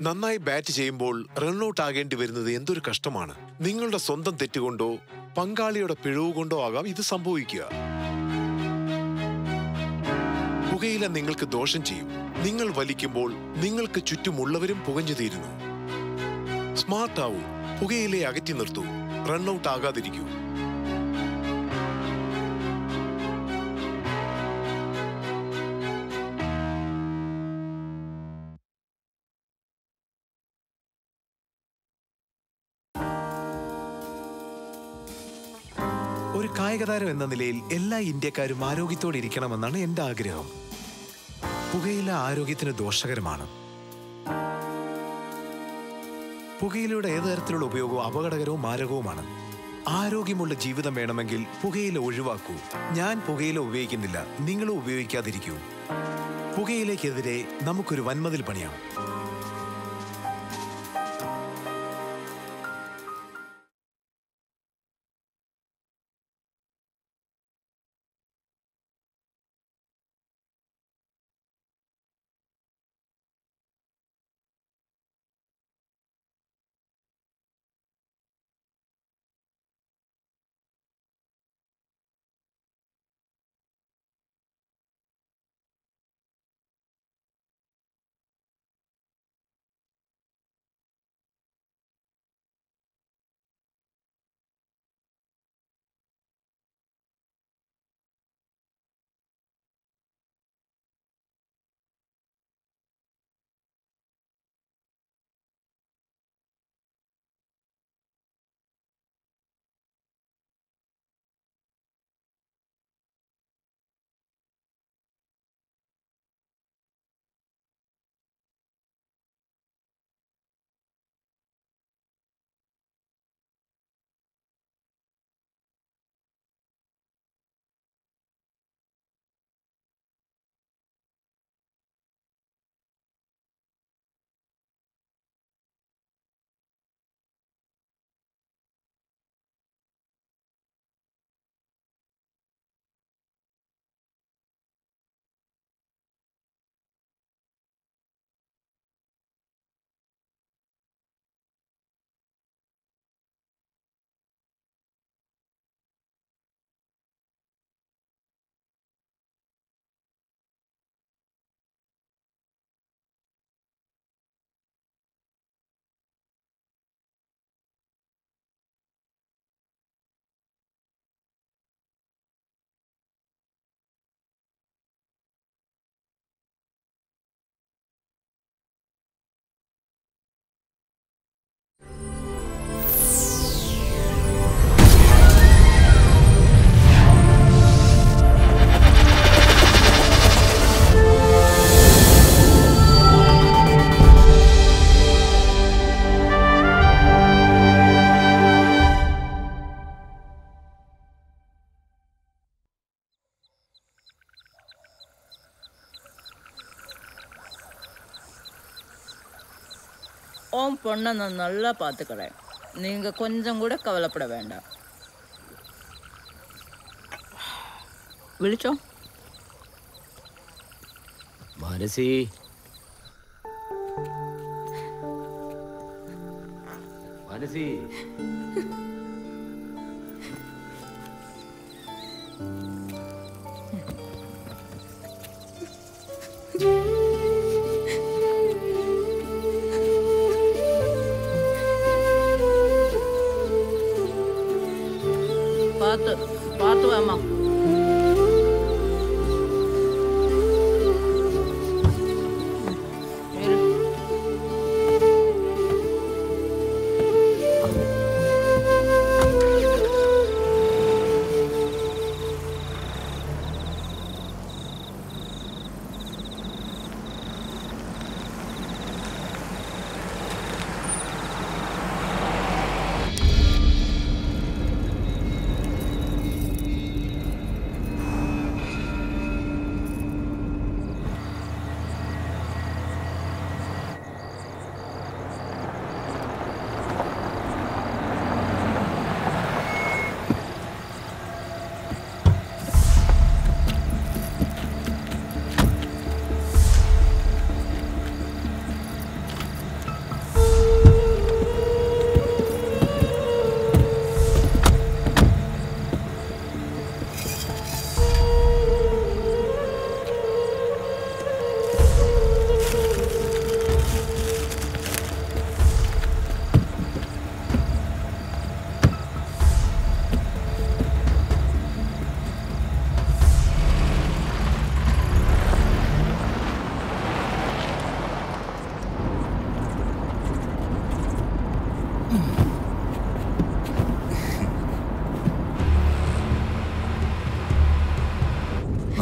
നന്നായി ബാറ്റ് ചെയ്യുമ്പോൾ റൺഔട്ട് ആകേണ്ടി വരുന്നത് എന്തൊരു കഷ്ടമാണ്. നിങ്ങളുടെ സ്വന്തം തെറ്റുകൊണ്ടോ പങ്കാളിയുടെ പിഴവ് കൊണ്ടോ ആകാം ഇത് സംഭവിക്കുക. പുകയില നിങ്ങൾക്ക് ദോഷം ചെയ്യും. നിങ്ങൾ വലിക്കുമ്പോൾ നിങ്ങൾക്ക് ചുറ്റുമുള്ളവരും പുകഞ്ഞു തീരുന്നു. സ്മാർട്ട് ആവൂ, പുകയിലെ അകറ്റി നിർത്തൂ, റൺഔട്ട് ആകാതിരിക്കൂ. ഒരു കായികതാരം എന്ന നിലയിൽ എല്ലാ ഇന്ത്യക്കാരും ആരോഗ്യത്തോടെ ഇരിക്കണമെന്നാണ് എന്റെ ആഗ്രഹം. പുകയില ആരോഗ്യത്തിന് ദോഷകരമാണ്. പുകയിലയുടെ ഏത് തരത്തിലുള്ള ഉപയോഗവും അപകടകരവും മാരകവുമാണ്. ആരോഗ്യമുള്ള ജീവിതം വേണമെങ്കിൽ പുകയില ഒഴിവാക്കൂ. ഞാൻ പുകയില ഉപയോഗിക്കുന്നില്ല, നിങ്ങളും ഉപയോഗിക്കാതിരിക്കൂ. പുകയിലേക്കെതിരെ നമുക്കൊരു വൻമതിൽ പണിയാം. ஓம் பொண்ணை நான் நல்லா பார்த்துக்கிறேன். நீங்கள் கொஞ்சம் கூட கவலைப்பட வேண்டாம். വിളിച്ചോ? മനസി, മനസി, பார்த்து வாமா.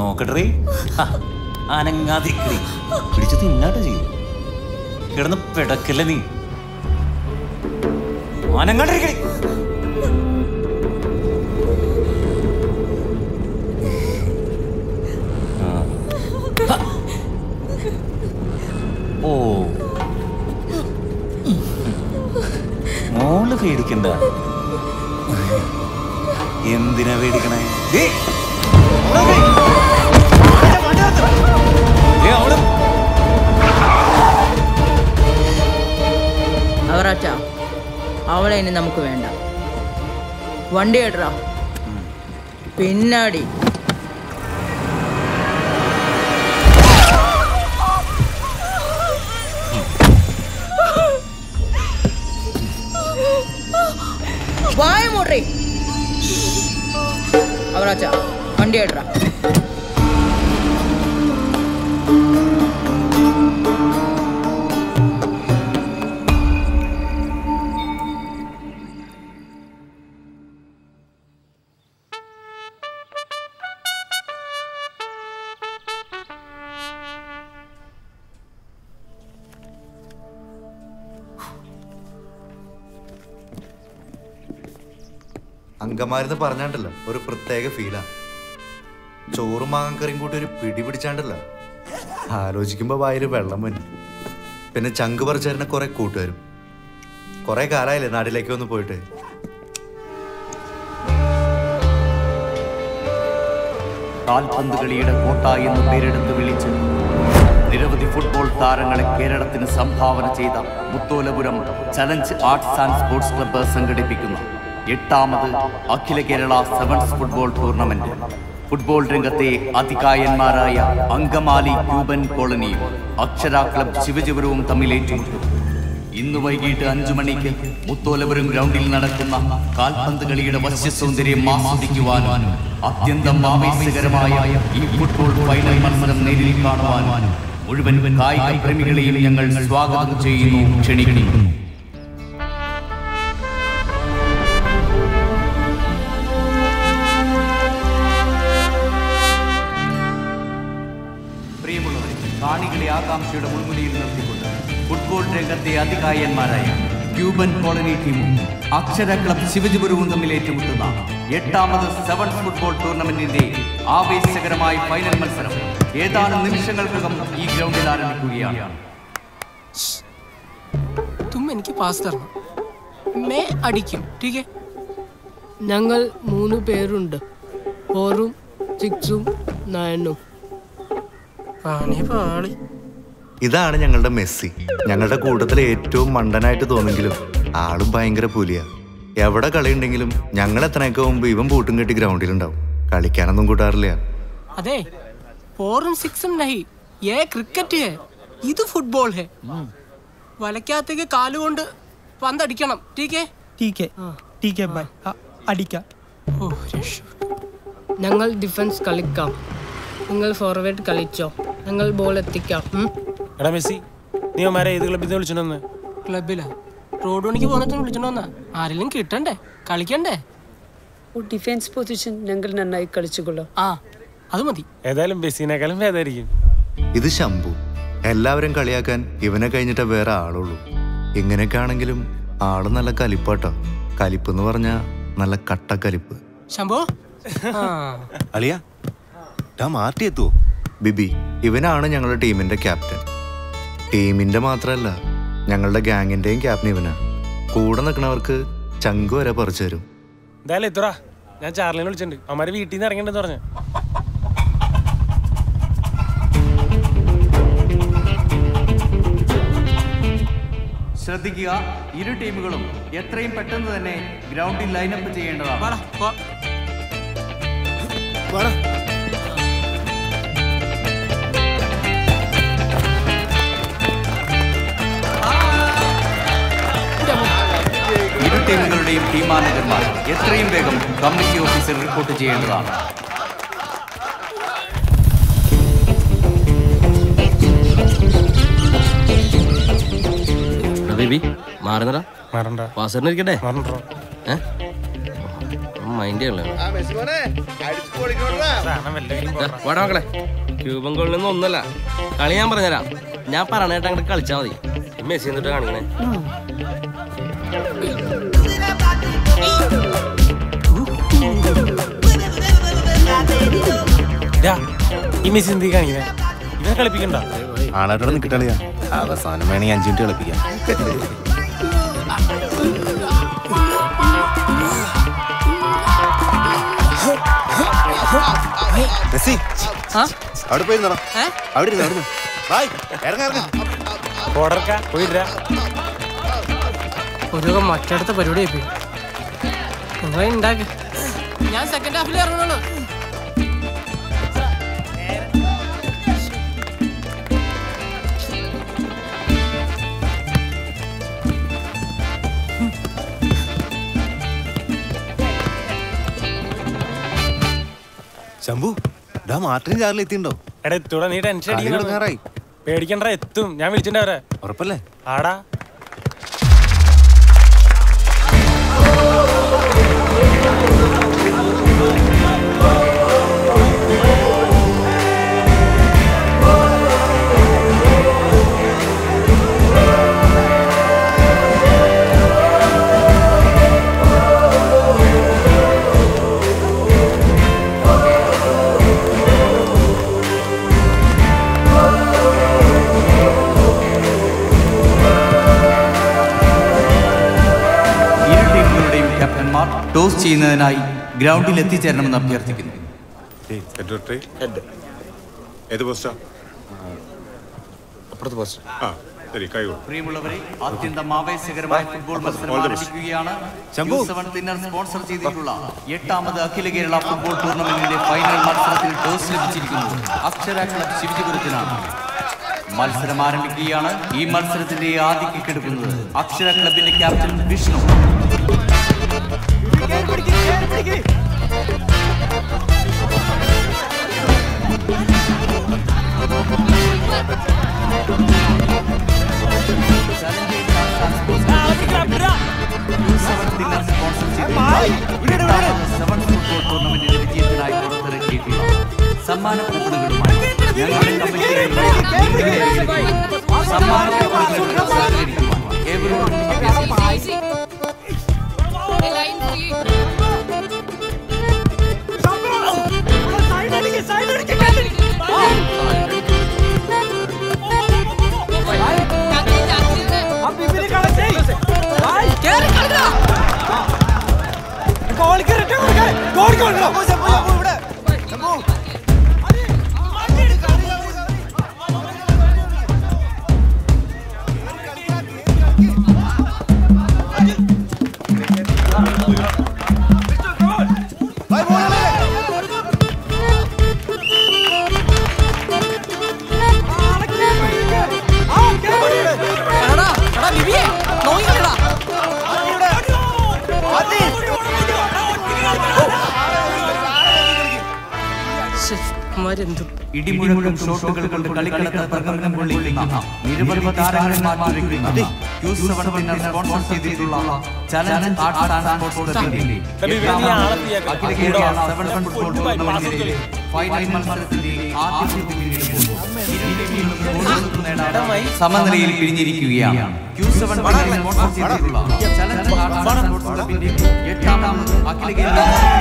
നോക്കട്ടെ. അനങ്ങാതിരിക്കടി. പിടിച്ച് തിന്നാട്ടോ ചെയ്യും. കിടന്ന് പിടക്കല്ലേ നീ. അനങ്ങാണ്ടിരിക്കടി. ഓ, മോള് പേടിക്കണ്ട. എന്തിനാ പേടിക്കണേ? അവറാച്ച, അവളെ ഇനി നമുക്ക് വേണ്ട. വണ്ടി കേട്ടറാ, പിന്നാടി. വായ മൂടി. അവറാച്ച, വണ്ടി കേട്ടറാ. അങ്കമാലിന്ന് പറഞ്ഞാണ്ടല്ലോ ഒരു പ്രത്യേക ഫീലാ. ചോറും മാങ്ങക്കറിയും കൂട്ടി ഒരു പിടി പിടിച്ചാണ്ടല്ലോ ആലോചിക്കുമ്പോ വായില് വെള്ളം വരും. പിന്നെ ചങ്ക് പറിച്ചേരുന്ന കുറെ കൂട്ടുകാരും. കുറെ കാലായില്ലേ നാട്ടിലേക്ക് വന്ന് പോയിട്ട്. കാൽപന്ത് കളിയുടെ കോട്ട എന്ന് പേരെടുത്ത് വിളിച്ച് നിരവധി ഫുട്ബോൾ താരങ്ങളെ കേരളത്തിന് സംഭാവന ചെയ്ത Muthollapuram challenge arts and sports club സംഘടിപ്പിക്കുന്ന 8ാമത് അഖില Kerala sevens football tournament football രംഗത്തെ അതികായന്മാരായ അങ്കമാലി ക്യൂബൻ കോളനിയും അക്ഷര ക്ലബ് ശിവജിപുരവും തമ്മിൽ ഏറ്റുമുട്ടും. ഇന്ന് വൈകിട്ട് 5 മണിക്ക് മുത്തോലപുരം ഗ്രൗണ്ടിൽ നടക്കുന്ന കാൽപന്ത് കളിയുടെ വശ്യസൗന്ദര്യം ആസ്വദിക്കുവാനും അത്യന്തം ആവേശകരമായ ഈ ഫുട്ബോൾ ഫൈനൽ മത്സരം നേരിൽ കാണുവാനും മുഴുവൻ കായിക പ്രേമികളെയും ഞങ്ങൾ സ്വാഗതം ചെയ്യുന്നു, ക്ഷണിക്കുന്നു. കാണികളെ ആകാംക്ഷയുടെ മുൻമുനയിൽ നിർത്തിക്കൊണ്ട് ഫുട്ബോൾ രംഗത്തെ അതികായന്മാരായ ക്യൂബൻ കോളനി ടീമും അക്ഷര ക്ലബ് ശിവജിപുരവും തമ്മിൽ ഏറ്റുമുട്ടുന്ന 8ാമത് സെവൻസ് ഫുട്ബോൾ ടൂർണമെന്റിന്റെ ആവേശകരമായ ഫൈനൽ മത്സരം ഏതാനും നിമിഷങ്ങൾക്കകം ഈ ഗ്രൗണ്ടിൽ ആരംഭിക്കുകയാണ്. എനിക്ക് പാസ് തരണം, മേ അടിക്കും. ടീക്കേ, ഞങ്ങൾ 3 പേരുണ്ട്. 4ഉം 6ഉം 9ഉം. ഇതാണ് ഞങ്ങളുടെ മെസ്സി. ഞങ്ങളുടെ കൂട്ടത്തിലെ ഏറ്റവും മണ്ടനായിട്ട് തോന്നെങ്കിലും ആളും ഭയങ്കര പുലിയാ. എവിടെ കളിയുണ്ടെങ്കിലും ഞങ്ങൾ എത്രയൊക്കെ മുമ്പ് ഇവൻ പൂട്ടും കെട്ടി ഗ്രൗണ്ടിലുണ്ടാവും. കളിക്കാനൊന്നും കൂട്ടാറില്ല. അതെ, 4ഉം 6ഉം നഹി, യേ ക്രിക്കറ്റ് ഹേ, ഇത് ഫുട്ബോൾ ഹേ. വലക്കകത്തേക്ക് കാലുകൊണ്ട് പന്തടിക്കണം. ടീക്കേ ടീക്കേ ബൈ, അടിക്കാം. ഞങ്ങൾ ഡിഫൻസ് കളിക്കാം, നിങ്ങൾ ഫോർവേഡ് കളിച്ചോ. ഞങ്ങൾ ബോൾ എത്തിക്കാം. എടാ മെസ്സി, നീ അവന്മാരെ ഏത് ക്ലബ്ബിൽ നിന്ന് വിളിച്ചോന്ന്? ക്ലബിലാ, റോഡ് പണിക്ക് പോകുന്ന വിളിച്ചോണ്ടാ. ആരെങ്കിലും കിട്ടണ്ടേ, കളിക്കണ്ടേ. ഡിഫൻസ് പൊസിഷൻ ഞങ്ങൾ നന്നായി കളിച്ചുകൊള്ളാം. ആ, അത് മതി. ഏതായാലും മെസ്സിനേക്കാളും ഭേദമായിരിക്കും. ഇത് ശംഭു. എല്ലാവരും കളിയാക്കാൻ ഇവനെ കഴിഞ്ഞിട്ടേ വേറെ ആളുള്ളൂ. ഇങ്ങനെയൊക്കെ ആണെങ്കിലും ആള് നല്ല കലിപ്പാട്ടോ. കലിപ്പെന്ന് പറഞ്ഞാ നല്ല കട്ടക്കലിപ്പ്. ശംഭു അളിയാ, മാറ്റി എത്തുവോ? ബിബി, ഇവനാണ് ഞങ്ങളുടെ ടീമിന്റെ ക്യാപ്റ്റൻ. ടീമിന്റെ മാത്രമല്ല, ഞങ്ങളുടെ ഗാങ്ങിന്റെയും ക്യാപ്റ്റൻ ഇവനാ. കൂടെ നിൽക്കുന്നവർക്ക് ചങ്ക് വരെ പറിച്ചു തരും. എന്തായാലും എത്തുറാ, ഞാൻ ചാർലിനെ വിളിച്ചിട്ടുണ്ട്. അവന്മാരെ വീട്ടിൽ നിന്ന് ഇറങ്ങണ്ടെന്ന് പറഞ്ഞു. ശ്രദ്ധിക്കുക, ഇരു ടീമുകളും എത്രയും പെട്ടെന്ന് തന്നെ ഗ്രൗണ്ടിൽ ലൈനപ്പ് ചെയ്യേണ്ടതാണ്. ഇരു ടീമുകളുടെയും ടീം മാനേജർമാർ എത്രയും വേഗം കമ്മിറ്റി ഓഫീസിൽ റിപ്പോർട്ട് ചെയ്യേണ്ടതാണ്. ബേബി മാറുന്നടാ, മാറണ്ട, വാസറിനിരിക്കട്ടെ. മക്കളെ ക്യൂബൻ കോളനിയൊന്നും ഒന്നല്ല കളി ഞാൻ പറഞ്ഞുതരാം. ഞാൻ പറഞ്ഞിട്ട് അങ്ങോട്ട് കളിച്ചാൽ മതി. മെസ്സി എന്നിട്ട് കാണിക്കണേ. ഈ മെസ്സി എന്ത് കാണിക്കണേ? ഇവനെ കളിപ്പിക്കണ്ട. ആളായിട്ടോടെ നിൽക്കട്ടളിയാ. അവസാനം വേണമെങ്കിൽ 5 മിനിറ്റ് കളിപ്പിക്കാം. അവിടെ പോയി അവിടെ ഒരു മറ്റടുത്ത പരിപാടി നിങ്ങളെ ഉണ്ടാക്കി. ഞാൻ സെക്കൻഡ് ഹാഫിൽ ഇറങ്ങുള്ളൂ. ശംഭു, മാർട്ടിൻ ചാറിൽ എത്തിണ്ടോ? എടാ എത്തൂടാ, നീ ടെൻഷൻ അടിക്കണായി. പേടിക്കണ്ട, എത്തും. ഞാൻ വിളിച്ചിട്ടുണ്ടവരെ. ഉറപ്പല്ലേ? ആടാ. ടോസ് ചെയ്യുന്നതിനായി ഗ്രൗണ്ടിൽ എത്തിച്ചേരണമെന്ന് അഭ്യർത്ഥിക്കുന്നു. പ്രിയമുള്ളവരെ, അത്യന്തം ആവേശകരമായ ഫുട്ബോൾ മത്സരം ആരംഭിക്കുകയാണ്. സ്പോൺസർ ചെയ്തിട്ടുള്ള 8ാമത് അഖില കേരള ഫുട്ബോൾ ടൂർണമെന്റിന്റെ ഫൈനൽ മത്സരത്തിൽ ടോസ് ലഭിച്ചിരിക്കുന്നു അക്ഷര ക്ലബ് ശിവജിപുരത്തിനാണ്. മത്സരം ആരംഭിക്കുകയാണ്. ഈ മത്സരത്തിന്റെ ആദ്യ കിക്ക് എടുക്കുന്നത് അക്ഷര ക്ലബിന്റെ ക്യാപ്റ്റൻ വിഷ്ണു. ടൂർണമെന്റിന്റെ വിജയത്തിനായി പുറത്തിറക്കിയിട്ടുള്ള സമ്മാന കൂപ്പണുകളുമായി ഞങ്ങളുടെ സമ്മാന കൂപ്പണുകൾ സഹകരിക്കുവാൻ ഏവരോടും ഇടിമുഴക്കം ഷോട്ടുകൾ കൊണ്ട് കളിക്കളത്തിൽ പ്രകമ്പനം കൊള്ളിക്കുന്ന നിരവധി താരങ്ങളെ മാറ്റിവെക്കുന്ന Q7 വിന്നർ സ്പോൺസർ ചെയ്തിട്ടുള്ള ചലഞ്ച് ആർട്സ് ആൻഡ് സ്പോർട്സ് ക്ലബിന്റെ അഖില കേരള 7 ഫുട്ബോൾ ടൂർണമെന്റിലെ ഫൈനൽ മത്സരത്തിന്റെ ആദ്യ സമനിലയിൽ പിരിഞ്ഞിരിക്കുകയാണ്. Q7 വിന്നർ സ്പോൺസർ ചെയ്തിട്ടുള്ള ചലഞ്ച് ആർട്സ് ആൻഡ് സ്പോർട്സ് ക്ലബിന്റെ 8ാമത് അഖില കേരള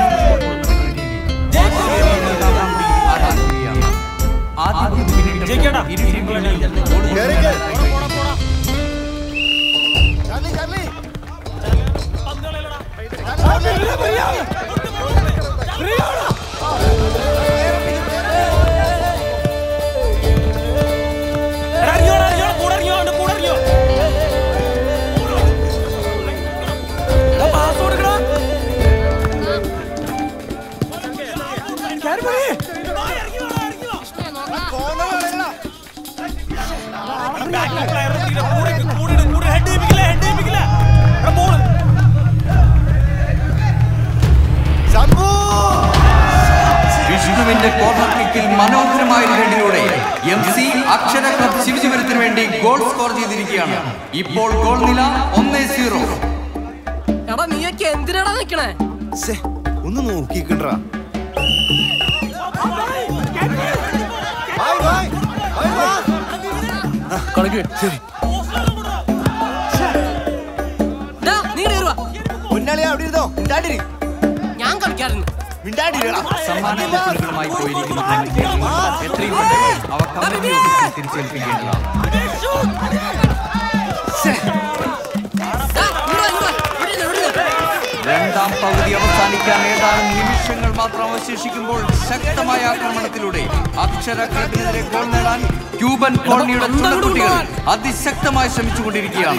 വിഷ്ണുവിന്റെ കോർണർ കിക്കിൽ മനോഹരമായ ഹെഡിലൂടെ MC അക്ഷര ക്ലബ് ശിവജിപുരത്തിന് വേണ്ടി ഗോൾ സ്കോർ ചെയ്തിരിക്കുകയാണ്. ഇപ്പോൾ ഗോൾ നില 1-0. നീയൊക്കെ എന്തിനാണ് നിൽക്കണേ? ഒന്ന് നോക്കിക്കണ്ടാ. ശരി. ഞാൻ കളിക്കാറുണ്ട്. സമ്മാനങ്ങളുമായി പോയിരിക്കുന്ന എത്രയും പെട്ടെന്ന് അവ കമ്പനി ഓഫീസിൽ തിരിച്ചേൽപ്പിക്കേണ്ടതാണ്. രണ്ടാം പകുതി അവസാനിക്കാൻ ഏതാനും നിമിഷങ്ങൾ മാത്രം അവശേഷിക്കുമ്പോൾ ശക്തമായ ആക്രമണത്തിലൂടെ അക്ഷര ക്ലബിനെതിരെ ഗോൾ നേടാൻ ക്യൂബൻ കോളനിയുടെ ചുണക്കുട്ടികൾ അതിശക്തമായി ശ്രമിച്ചുകൊണ്ടിരിക്കുകയാണ്.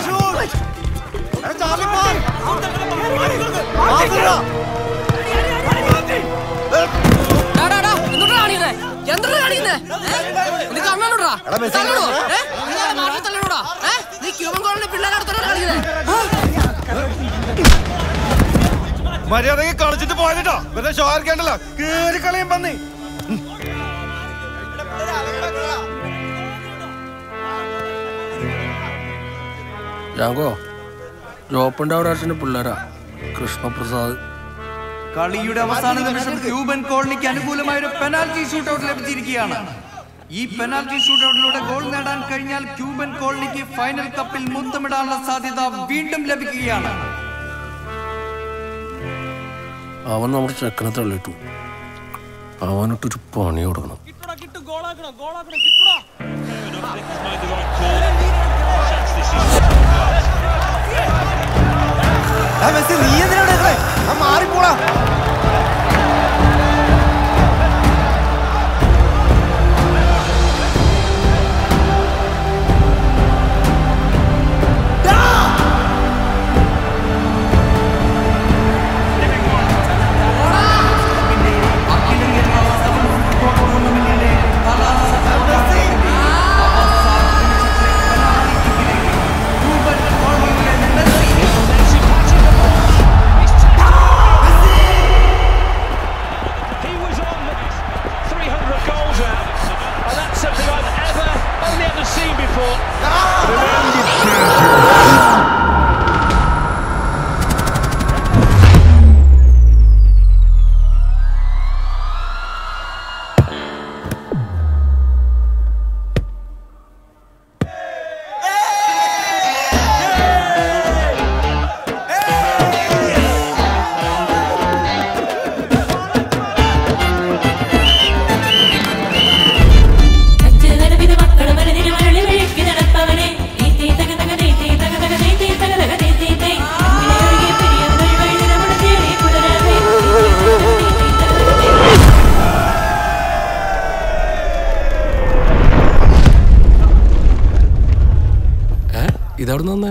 മര്യാദക്ക് കളിച്ചിട്ട് പോയതിട്ടോ വെറുതെ ഷോ ആർക്കേണ്ടല്ലോ. കേറി കളിയും പന്നി. ജാങ്കോ ജോപ്പന്റെ അവിടെ അച്ഛൻ്റെ പിള്ളേരാ കൃഷ്ണപ്രസാദ്. കളിയുടെ അവസാന നിമിഷം ക്യൂബൻ കോളനിക്ക് അനുകൂലമായ ഒരു പെനാൽറ്റി ഷൂട്ടൗട്ട് ലഭിച്ചിരിക്കുകയാണ്. ഈ പെനാൽറ്റി ഷൂട്ടൗട്ടിലൂടെ ഗോൾ നേടാൻ കഴിഞ്ഞാൽ ക്യൂബൻ കോളനിക്ക് ഫൈനൽ കപ്പിൽ മുത്തമിടാനുള്ള സാധ്യത വീണ്ടും ലഭിക്കുകയാണ്. അവൻ നമ്മുടെ ചെക്കനെ തള്ളിട്ടു. അവനിട്ടൊരു പണി കൊടുക്കണം. നീ എന്തിനാ മാറിപ്പോടാ. ഇതവിടെ നന്നേ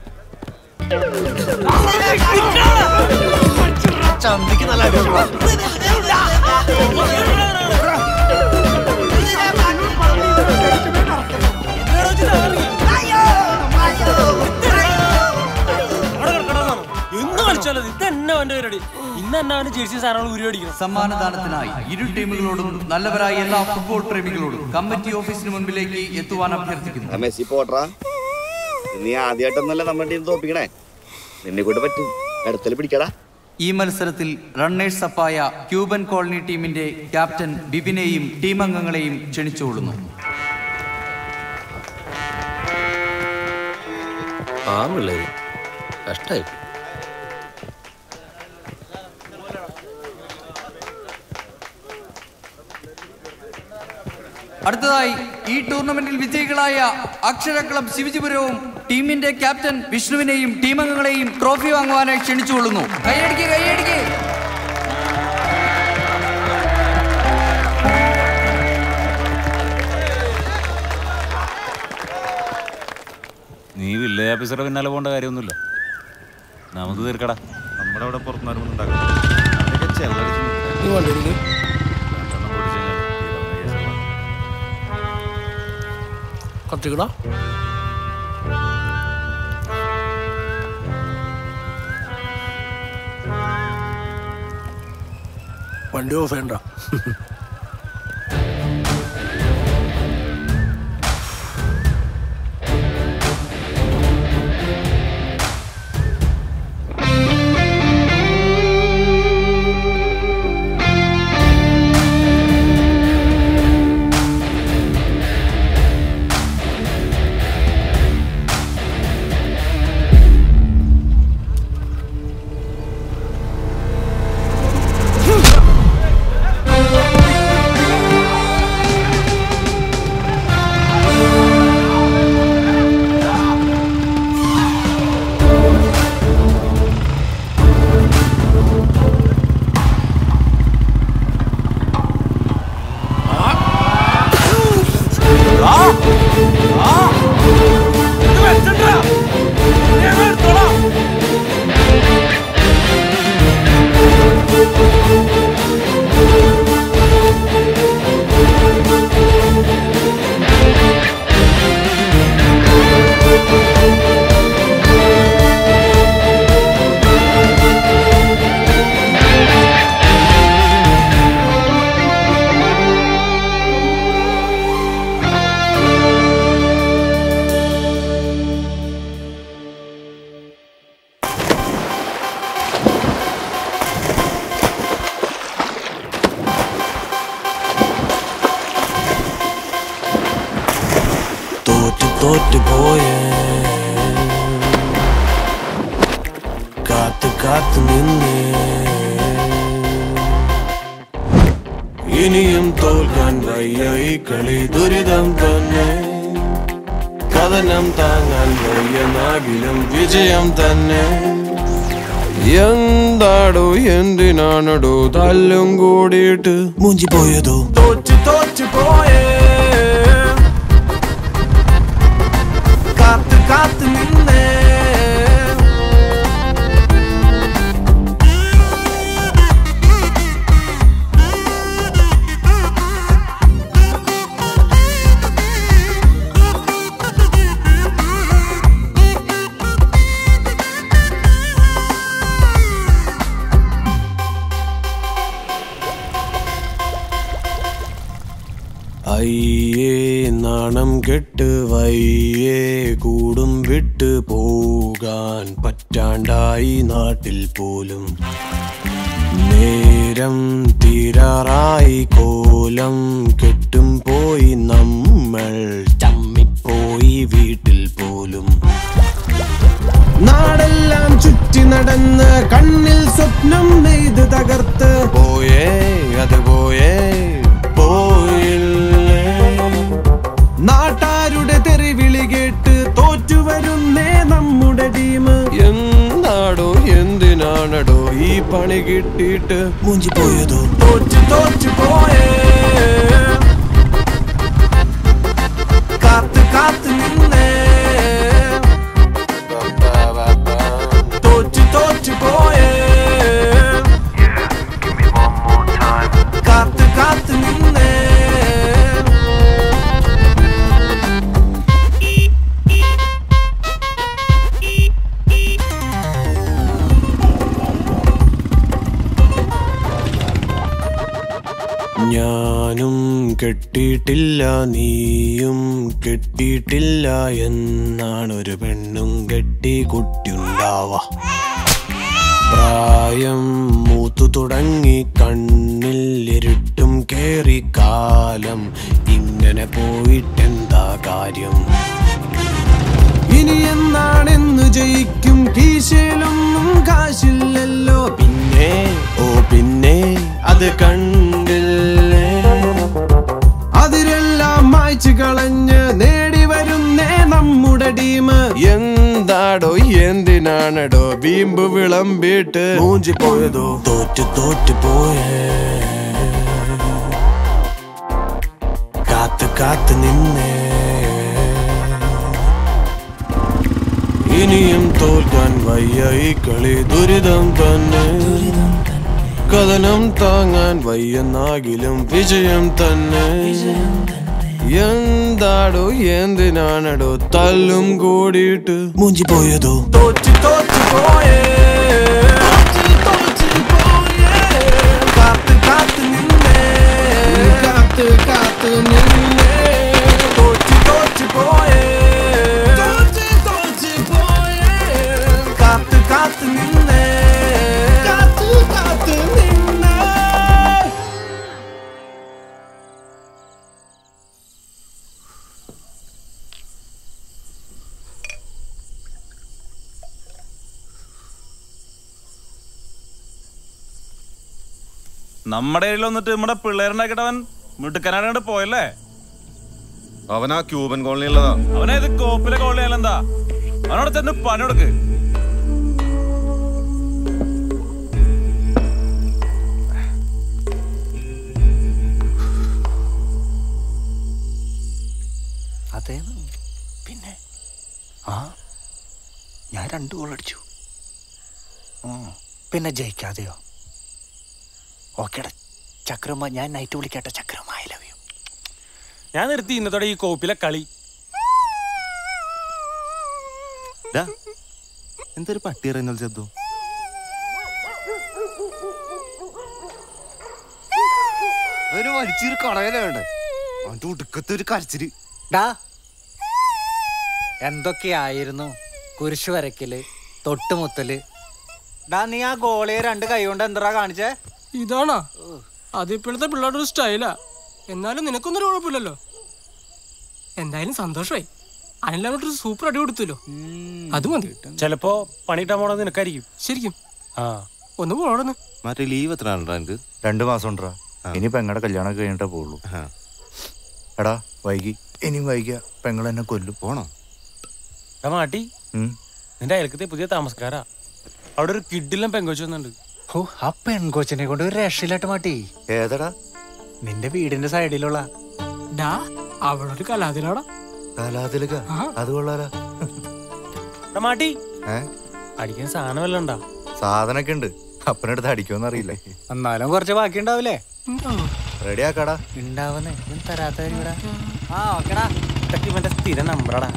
ചന്തിക്ക് നല്ല സമ്മാനദാനത്തിനായി ഇരു ടീമുകളോടും നല്ലവരായ എല്ലാ ഫുട്ബോൾ പ്രേമികളോടും കമ്മിറ്റി ഓഫീസിന് മുൻപിലേക്ക് എത്തുവാൻ അഭ്യർത്ഥിക്കുന്നു. മെസ്സി പോട്രാ, നീ ആദ്യമായിട്ടൊന്നല്ല നമ്മുടെ ടീം തോപ്പിക്കണേ. നിന്നെ കൊണ്ട് പറ്റും, അടുത്തല് പിടിക്കടാ. ഈ മത്സരത്തിൽ റണ്ണേഴ്സ് അപ്പായ ക്യൂബൻ കോളനി ടീമിന്റെ ക്യാപ്റ്റൻ ബിബിനെയും ടീം അംഗങ്ങളെയും ക്ഷണിച്ചുകൊള്ളുന്നു. കഷ്ടായി. അടുത്തതായി ഈ ടൂർണമെന്റിൽ വിജയികളായ അക്ഷര ക്ലബ് ശിവജിപുരവും ടീമിന്റെ ക്യാപ്റ്റൻ വിഷ്ണുവിനെയും ടീമംഗങ്ങളെയും ട്രോഫി വാങ്ങുവാനായി ക്ഷണിച്ചുകൊള്ളുന്നു. കൈയടിക്ക് കൈയടിക്ക്. നീ വില്ലേജ് ഓഫീസറുടെ പിന്നാലെ പോകേണ്ട കാര്യമൊന്നുമില്ല, നമുക്ക് തീർക്കടാ. നമ്മുടെ അവിടെ പുറത്തുനിന്നുണ്ടാകും. കത്തിക്കടാ. വണ്ടി ഓഫ് ചെയ്യണ്ട. നിന്നേ ഇനിയും തോൽക്കാൻ വയ്യ ഈ കളി ദുരിതം തന്നെ കഥനം താങ്ങാൻ വയ്യ നാകിലും വിജയം തന്നെ എന്താടോ എന്തിനാണടോ തല്ലും കൂടിയിട്ട് മൂഞ്ചി പോയതോ തോറ്റു പോയേ കാത്ത് കാത്ത് നിന്നേ അയ്യേ നാണം കെട്ട് വയ്യേ കൂടും വിട്ട് പോകാൻ പറ്റാണ്ടായി നാട്ടിൽ പോലും നേരം തീരാറായി കോലം കെട്ടും പോയി നമ്മൾ ചമ്മിപ്പോയി വീട്ടിൽ പോലും നാടെല്ലാം ചുറ്റി നടന്ന് കണ്ണിൽ സ്വപ്നം നെയ്ത് തകർത്ത് പോയേ അത് പോയേ നാട്ടാരുടെ തെറിവിളി കേട്ട് തോറ്റുവരുന്നേ നമ്മുടെ ടീം എന്താടോ എന്തിനാണടോ ഈ പണി കിട്ടിയിട്ട് മൂഞ്ചി പോയതോ തോറ്റു പോയേ കാത്ത് കാത്ത് നിന്നേ തോറ്റു പോയേ കാത്ത് കാത്ത് നിന്നേ ഞാനും കെട്ടിയിട്ടില്ല നീയും കെട്ടിയിട്ടില്ല എന്നാണൊരു പെണ്ണും കെട്ടി കുട്ടിയുണ്ടാവാ പ്രായം മൂത്തു തുടങ്ങി കണ്ണിൽ ഇരുട്ടും കേറി കാലം ഇങ്ങനെ പോയിട്ടെന്താ കാര്യം ഇനി എന്നാണെന്ന് ജയിക്കും കീശയിലൊന്നും കാശില്ലല്ലോ പിന്നെ പിന്നെ അത് കണ്ടില്ലേ അതിരെല്ലാം മായ്ച്ചു കളഞ്ഞ് നേടി വരുന്നേ നമ്മുടെ ടീം എന്താടോ എന്തിനാണടോ വീമ്പ് വിളമ്പിട്ട് മൂഞ്ചി പോയതോ തോറ്റു പോയേ കാത്ത് കാത്ത് നിന്നേ ഇനിയും തോൽക്കാൻ വയ്യ ഈ കളി ദുരിതം തന്നെ കഥനം താങ്ങാൻ വയ്യെന്നാകിലും വിജയം തന്നെ എന്താടോ എന്തിനാണടോ തല്ലും കൂടിയിട്ട് മൂഞ്ചി പോയതോ തോറ്റു പോയേ കാത്ത് കാത്ത് നിന്നേ കാത്ത് കാത്ത് നിന്നേ തോറ്റു പോയേ കാത്ത് കാത്ത് നിന്നേ കാത്ത് കാത്ത് നിന്നേ നമ്മുടെ കയ്യിൽ വന്നിട്ട് നമ്മുടെ പിള്ളേരുണ്ടാക്കിട്ടവൻ മിടുക്കനാണ്ട് പോയല്ലേ അവനാ ക്യൂബൻ കോളനിയുള്ളതാ അവനേത് കോപ്പിലെ കോളനിയാലെന്താ അവനോട് ചെന്ന് പണി കൊടുക്ക് അതേ പിന്നെ ഞാൻ 2 ഗോൾ അടിച്ചു പിന്നെ ജയിക്കാതെയോ ഓക്കേടാ ചക്രമ്മ ഞാൻ നൈറ്റ് വിളിക്കട്ടെ ചക്രമ്മ ഐ ലവ് യു ഞാൻ നിർത്തി ഇന്നത്തോടെ ഈ കോപ്പിലെ കളി എന്തൊരു പട്ടി അറിയുന്ന ചെത്തു ഒരു വലിച്ചൊരു കടയിലുണ്ട് അവന്റെ ഉടുക്കത്തെ ഒരു കരച്ചില് എന്തൊക്കെയായിരുന്നു കുരിശു വരക്കല് തൊട്ടുമുത്തല് നീ ആ ഗോളിയെ 2 കൈ കൊണ്ട് എന്താ കാണിച്ചേ ഇതാണോ അതിപ്പോഴത്തെ പിള്ളേരുടെ ഒരു സ്റ്റൈലാ എന്നാലും നിനക്കൊന്നും കുഴപ്പമില്ലല്ലോ എന്തായാലും സന്തോഷമായി അനിലോട്ടൊരു സൂപ്പർ അടി കൊടുത്തല്ലോ അത് മതി ചിലപ്പോ പണിയിട്ടാൻ പോണത് നിനക്കായിരിക്കും ശരിക്കും ഒന്ന് പോണെന്ന്. മറ്റേ ലീവ് എത്ര ആളുണ്ടാ എനിക്ക്? 2 മാസം ഉണ്ടാ. ഇനി പെങ്ങളുടെ കല്യാണം കഴിഞ്ഞിട്ടേ പോകുള്ളൂ. എടാ വൈകി ഇനിയും വൈകിയ പെങ്ങൾ എന്നെ കൊല്ലും. പോണോ? മാട്ടി നിന്റെ അയൽക്കത്തെ പുതിയ താമസക്കാരാ. അവിടെ ഒരു കിഡിലും പെങ്കൊച്ചു വന്നുണ്ട്. ഓ ആ പെൺകൊച്ചിനെ കൊണ്ട് ഒരു രക്ഷയില്ലാട്ട് മാട്ടി. ഏതടാ? നിന്റെ വീടിന്റെ സൈഡിലുള്ള അവളൊരു കലാതിലാടാ. കലാതിലക അത് കൊള്ളാലോ. മാട്ടി അടിക്കാൻ സാധനം വല്ല ഉണ്ടാ? സാധനൊക്കെ ഉണ്ട്. അപ്പനടുത്ത് അടിക്കുമെന്ന് അറിയില്ല. എന്നാലും കുറച്ച് ബാക്കി ഉണ്ടാവില്ലേ? റെഡി ആക്കാടാ. ഉണ്ടാവുന്നേ തരാത്തവരിടാ. ആ ഓക്കെടാ. ഇതൊക്കെ ഇവന്റെ സ്ഥിര നമ്പറാടാ.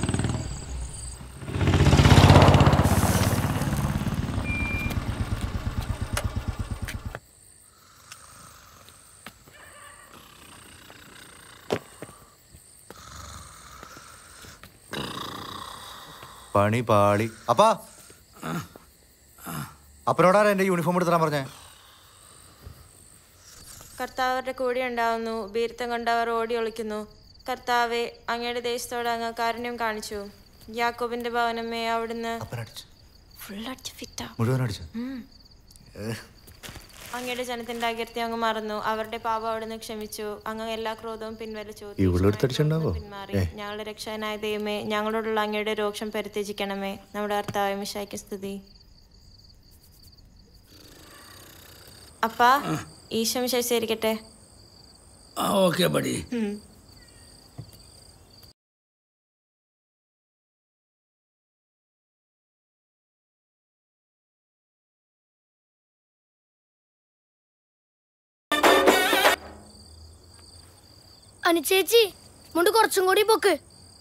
പണി പാളി. അപ്പാ അപ്പനോടാരാ എന്റെ യൂണിഫോം എടുത്തിടാൻ പറഞ്ഞേ? കർത്താവരുടെ കൂടെ ഉണ്ടാവുന്നു. ഭീരുത്വം കൊണ്ടവർ ഓടി ഒളിക്കുന്നു. കർത്താവെ, അങ്ങയുടെ ദേശത്തോട് അങ്ങ് കാരുണ്യം കാണിച്ചു. യാക്കോബിന്റെ ഭവനമേ, അവിടുന്ന് അങ്ങയുടെ ജനത്തിന്റെ അകീർത്തി അങ്ങ് മറന്നു. അവരുടെ പാപം അവിടുന്ന് ക്ഷമിച്ചു. അങ്ങ് എല്ലാ ക്രോധവും പിൻവലിച്ചു. പിന്മാറി. ഞങ്ങളുടെ രക്ഷകനായ ദൈവമേ, ഞങ്ങളോടുള്ള അങ്ങയുടെ രോക്ഷം പരിത്യജിക്കണമേ. നമ്മുടെ കർത്താവേ മിശിഹായ്ക്ക് സ്തുതി. അപ്പാ, ഈശോ മിശിഹായിരിക്കട്ടെ. Okay buddy. അനുചേച്ചി മുണ്ട് കുറച്ചും കൂടി പൊക്ക്.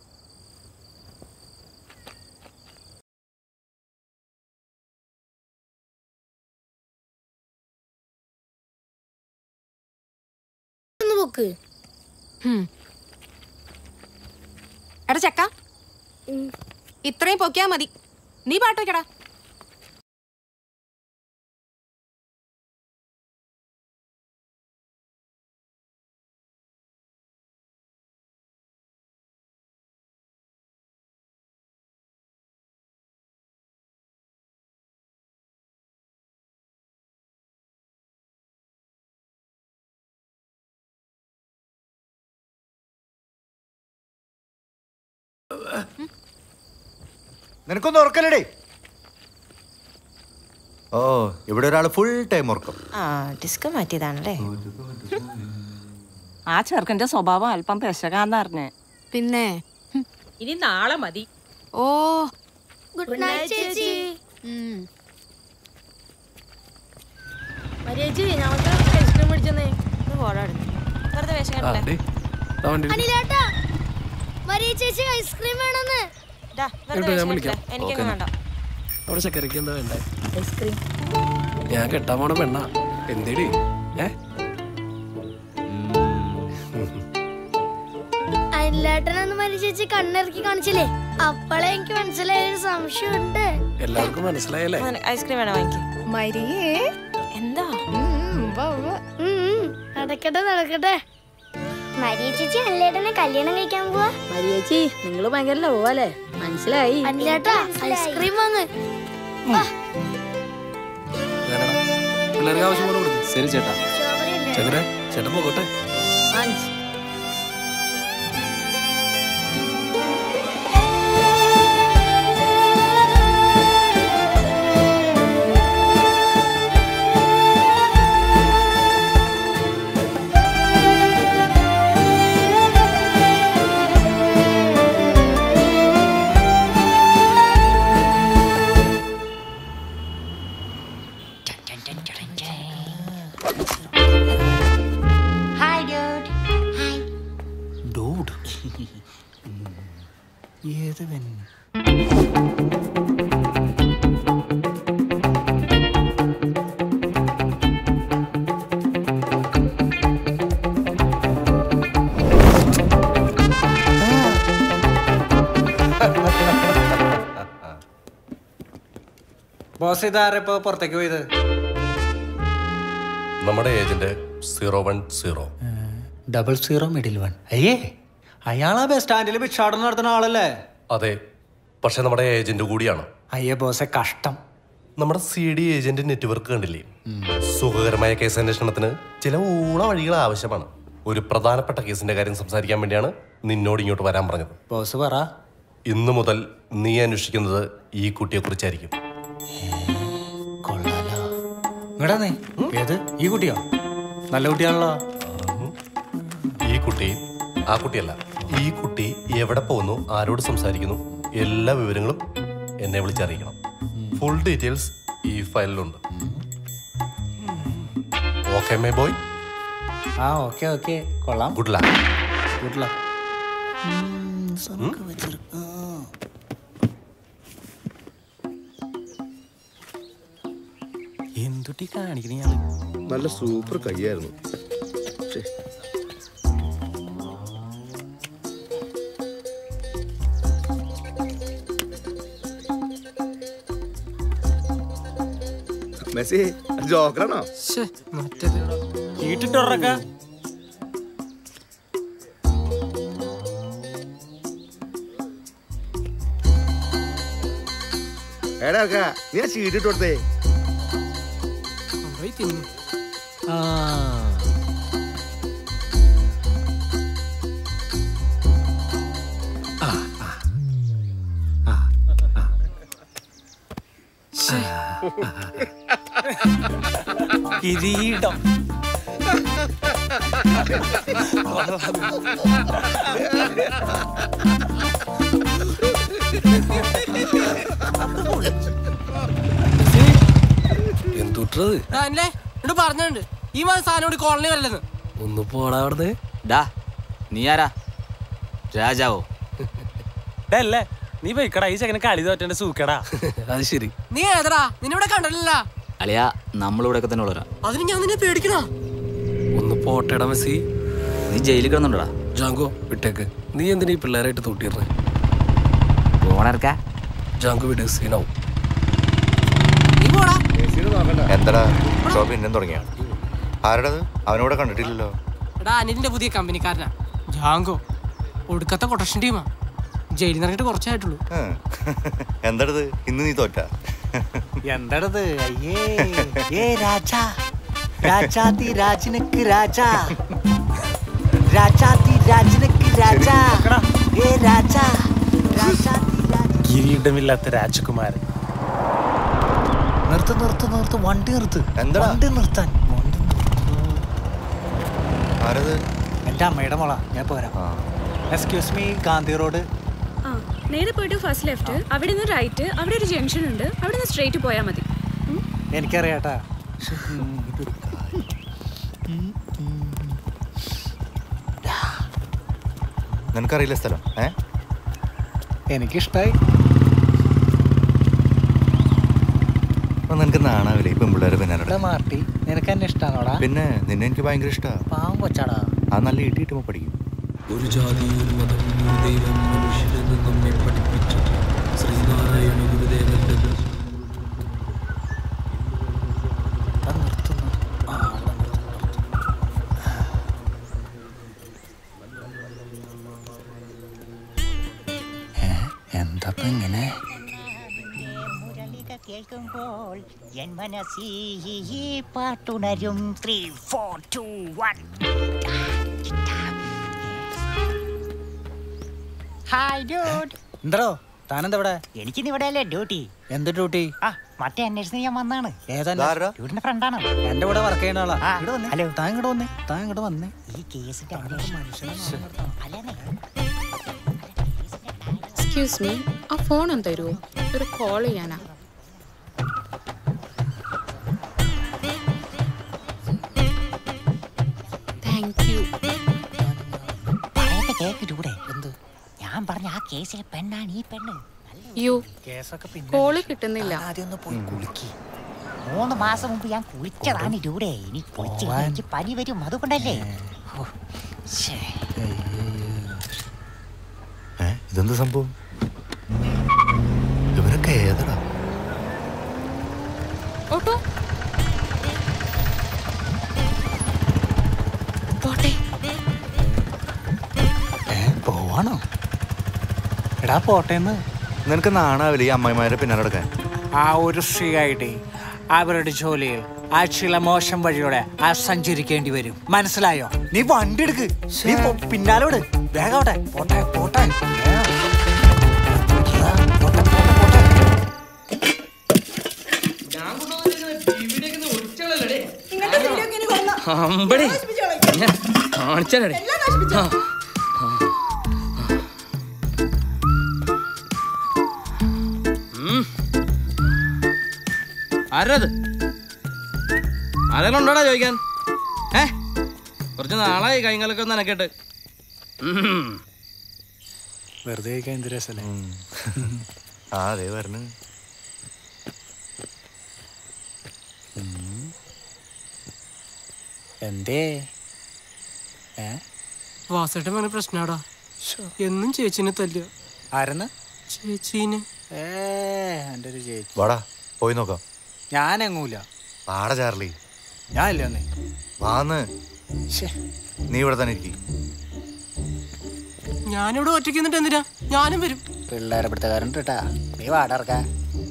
എടാ ചക്ക, ഇത്രയും പൊക്കിയാ മതി. നീ പാട്ട് വെക്കടാ. നിനക്കൊന്നും ഉറക്കല്ലേ? ഓ, ഇവിടെ ഒരാള് ഫുൾ ടൈം ഉറക്കം. ഡിസ്ക് മാറ്റിയതാണല്ലേ? ആ ചെറുക്കന്റെ സ്വഭാവം അല്പം പെശകാന്നറിഞ്ഞേ. പിന്നെ ഇനി നാളെ മതി. ഓ ഗുഡ് നൈറ്റ് ചേച്ചി. മരിയേച്ചി ഞങ്ങൾക്ക് ഐസ്ക്രീം മേടിച്ചെന്നേ. വെറുതെ വേഷം കണ്ടല്ലേ? അനിലേട്ടാ, മരിയ ചേച്ചി ഐസ്ക്രീം വേണമെന്ന്. എനിക്കൊന്നും വേണ്ട. അവിടെ ചക്കരക്ക് എന്താ വേണ്ടേ? ഐസ്ക്രീം. ഞാൻ കെട്ടാൻ പോണ പെണ്ണ. എന്തേടി? അനിലേട്ടനൊന്ന് മരിയ ചേച്ചി കണ്ണിറക്കി കാണിച്ചില്ലേ? അപ്പോഴേ എനിക്ക് മനസ്സിലായ ഒരു സംശയമുണ്ട്. എല്ലാവർക്കും മനസ്സിലായല്ലേ? ഐസ്ക്രീം വേണം വാങ്ങിക്ക്. മരിയേ എന്താ? നടക്കട്ടെ നടക്കട്ടെ. മരിയ ചേച്ചി അനിലേട്ടനെ കല്യാണം കഴിക്കാൻ പോവാ. മരിയേച്ചി നിങ്ങള് ഭയങ്കര ലോവല്ലേ? മനസ്സിലായി. അനിലേട്ടാ ഐസ്ക്രീം വാങ്ങ്. പിള്ളേർക്ക് ആവശ്യം പോലെ കൊടുക്കും. ശരി ചേട്ടാ. ചക്കര ചേട്ടൻ പോകട്ടെ. ബോസ് ഇതാരപ്പോ പുറത്തേക്ക് പോയത്? നമ്മുടെ ഏജന്റ് 010. 00 മിഡിൽ 1. അയ്യേ, അയാളാ ബസ് സ്റ്റാൻഡിൽ ഭിക്ഷാടനം നടത്തുന്ന ആളല്ലേ? അതെ, പക്ഷെ നമ്മുടെ ഏജന്റ് കൂടിയാണ്. അയ്യേ ബോസെ, കഷ്ടം. നമ്മുടെ CD ഏജന്റ് നെറ്റ്വർക്ക് കണ്ടില്ലേ? സുഖകരമായ കേസ് അന്വേഷണത്തിന് ചില ഊള വഴികൾ ആവശ്യമാണ്. ഒരു പ്രധാനപ്പെട്ട കേസിന്റെ കാര്യം സംസാരിക്കാൻ വേണ്ടിയാണ് നിന്നോട് ഇങ്ങോട്ട് വരാൻ പറഞ്ഞത്. ബോസ് പറ. ഇന്നു മുതൽ നീ അന്വേഷിക്കുന്നത് ഈ കുട്ടിയെ കുറിച്ചായിരിക്കും. ഏത് ഈ കുട്ടിയോ? നല്ല കുട്ടിയാണല്ലോ. ഈ കുട്ടി ആ കുട്ടിയല്ല. ഈ കുട്ടി എവിടെ പോകുന്നു, ആരോട് സംസാരിക്കുന്നു, എല്ലാ വിവരങ്ങളും എന്നെ വിളിച്ചറിയിക്കണം. ഫുൾ ഡീറ്റെയിൽസ് ഈ ഫയലിലുണ്ട്. Okay my boy? ഓക്കെ കൊള്ളാം. Good luck. Good luck. എന്തുട്ടി കാണിക്കണ? നല്ല സൂപ്പർ കൈയായിരുന്നു. മെസ്സി ജോക്കറാണോ? മറ്റേത് ചീട്ടിട്ടുറക്ക. എടാ നീ ചീട്ടിട്ട് കൊടുത്തേ. കിരീടം. എന്തുട്ടത് പറഞ്ഞുണ്ട് ഈ മാസം സാധനം കോളനി വല്ലെന്ന്. ഒന്ന് പോടാ അവിടുന്ന്. നീ ആരാ? രാജാവോ? അല്ലേ നീ പോയിക്കടാ. ഈ ചെക്കനെ കളി തോറ്റേണ്ട സൂക്കടാ. അത് ശരി. നീ ഏതടാ? നിന്നിവിടെ കണ്ടല്ല. അളിയാ നമ്മളിവിടെ തന്നെ ഉള്ളവരാ. അതിന് ഞാൻ നിന്നെ പേടിക്കണോ? ഒന്ന് പോട്ടേടാ മെസ്സി. നീ ജയിലിൽ കിടന്നുണ്ടടാ. ജാങ്കോ വിട്ടേക്ക്. നീ എന്തിനാ ഈ പിള്ളേരായിട്ട് തൂട്ടിയിരുന്നേ? പോണർക്കാ ജാങ്കോ വിട്. സീനാവും. എന്താടാ ഷോപ്പ് ഇന്നും തുടങ്ങിയ? ആരുടേത്? അവനോടെ കണ്ടിട്ടില്ലല്ലോ. എടാ അനിലിന്റെ പുതിയ കമ്പനിക്കാരനാ ജാങ്കോ. ഒടുക്കത്തെ കൊട്ടേഷൻ ടീമാ. ജയിലിൽ നിറങ്ങിട്ട് കുറച്ചായിട്ടുള്ളൂ. എന്താടത് ഇന്ന് നീ തോറ്റ? എന്താടത്? അയ്യേ രാജാ രാജാതി രാജനക്ക് രാജാ രാജാതി രാജനക്ക് രാജാ ഏ രാജാ രാജാതി. കിരീടമില്ലാത്ത രാജകുമാരൻ. നിർത്ത് വണ്ടി നിർത്ത്. എന്താ വണ്ടി നിർത്താൻ? ആരത്? എൻ്റെ അമ്മയുടെ മോളാ. ഞാൻ പോരാ. Excuse me, Gandhi road. നേരെ പോയിട്ട് ഫസ്റ്റ് ലെഫ്റ്റ്, അവിടെ നിന്ന് റൈറ്റ്, അവിടെ ഒരു ജംഗ്ഷൻ ഉണ്ട്, അവിടെ നിന്ന് സ്ട്രേറ്റ് പോയാൽ മതി. എനിക്കറിയാട്ടാ. നിനക്കറിയില്ല സ്ഥലം? എനിക്കിഷ്ടായി. നിനക്ക് നാണാവില്ലേ ഇപ്പം പിള്ളേരെ പിന്നാലെ? മാർട്ടി, നിനക്ക് എന്നെ ഇഷ്ടാണോടാ? പിന്നെ നിന്നെ എനിക്ക് ഭയങ്കര ഇഷ്ടമാണ്. പാവം കൊച്ചാടാ. ആ നല്ല ഇട്ടിട്ടുമ്പോ പഠിക്കും. ഒരു ജാതി ഒരു മതം ഒരു ദൈവം മനുഷ്യരെന്ന് നമ്മെ പഠിപ്പിച്ചു ശ്രീനാരായണ ഗുരുദേവന്റെ. എന്താ ഇങ്ങനെ? കേൾക്കുമ്പോൾ എൻ മനസ്സിൽ പാട്ടുണരും. 3, 4, 2, 1. Hi dude. എന്തോ താനെന്താ ഇവിടെ? എനിക്കിന്ന് ഇവിടെ അല്ലേ ഡ്യൂട്ടി. എന്ത് ഡ്യൂട്ടി? മറ്റേ അന്വേഷണം ഞാൻ വന്നാണ്. ഡ്യൂട്ടിന്റെ ഫ്രണ്ടാണ്. എന്റെ കൂടെ വർക്ക് ചെയ്യുന്ന ആളാ. ഹലോ. താൻ ഇങ്ങോട്ട് വന്നേ. ഈ കേസിന്റെ എക്സ്ക്യൂസ് മീ, ആ ഫോൺ ഒന്ന് തരുമോ? ഒരു കോൾ ചെയ്യാനാ. Thank you. കേക്ക് ഡ്യൂടെ. എന്ത്? ഞാൻ പറഞ്ഞ ആ കേസിലെ പെണ്ണാണ് ഈ പെണ്ണ്. യോ കോള് കിട്ടുന്നില്ല. ആദ്യം ഒന്ന് പോയി കുളിക്ക്. 3 മാസം മുമ്പ് ഞാൻ കുളിച്ചതാണ് ഡ്യൂടെ. ഇനി കുളിച്ച് എനിക്ക് പനി വരും, അതുകൊണ്ടല്ലേ. ഇതെന്ത് സംഭവം? ഇവരൊക്കെ ഏതാ? ഓട്ടോ പോട്ടെ. പോവാണോ? എടാ പോട്ടേന്ന്. നിനക്ക് നാണാവില്ല ഈ അമ്മായിമാരെ പിന്നാലെ നടക്കാൻ? ആ ഒരു CID അവരുടെ ജോലിയിൽ ആ ചില മോശം വഴിയോടെ ആ സഞ്ചരിക്കേണ്ടി വരും. മനസ്സിലായോ? നീ വണ്ടി എടുക്ക്, നീ പിന്നാലോട് വേഗോട്ടെ. പോട്ടെ പോട്ടെ. കാണിച്ചാലേ ആരത്? ആരെല്ലാം ഉണ്ടോടാ ചോദിക്കാൻ? കുറച്ച് നാളായി കൈകാലൊക്കെ ഒന്ന് നനക്കട്ടെ. വെറുതെ എന്ത് രസല്ലേ? അതെ പറഞ്ഞു. എന്തേ വാസേട്ടൻ പറഞ്ഞ പ്രശ്നാടാ. എന്നും ചേച്ചിനെ തല്ലുക. ആരെന്ന്? ചേച്ചീനെ. എൻ്റെ ഒരു ചേച്ചി. വാടാ പോയി നോക്കാം. ഞാനെങ്ങൂല. വാടാ ചാർലി. ഞാൻ ഇല്ല ഒന്നേ. വാന്ന്. നീ ഇവിടെ തന്നെ ഇരിക്കും. ഞാനിവിടെ ഒറ്റയ്ക്ക് നിന്നിട്ട് എന്തിനാ? ഞാനും വരും. പിള്ളേരെ പിടുത്തക്കാരൻ കേട്ടാ. നീ വാടർക്കാ.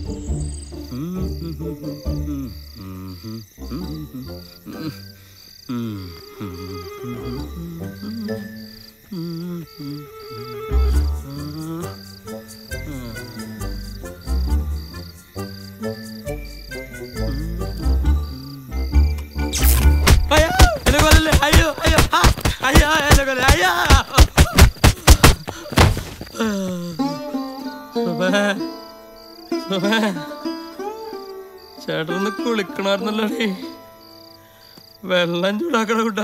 ചേട്ടനൊന്ന് കുളിക്കണായിരുന്നല്ലോ. വെള്ളം ചൂടാക്കണ കൂട്ടാ.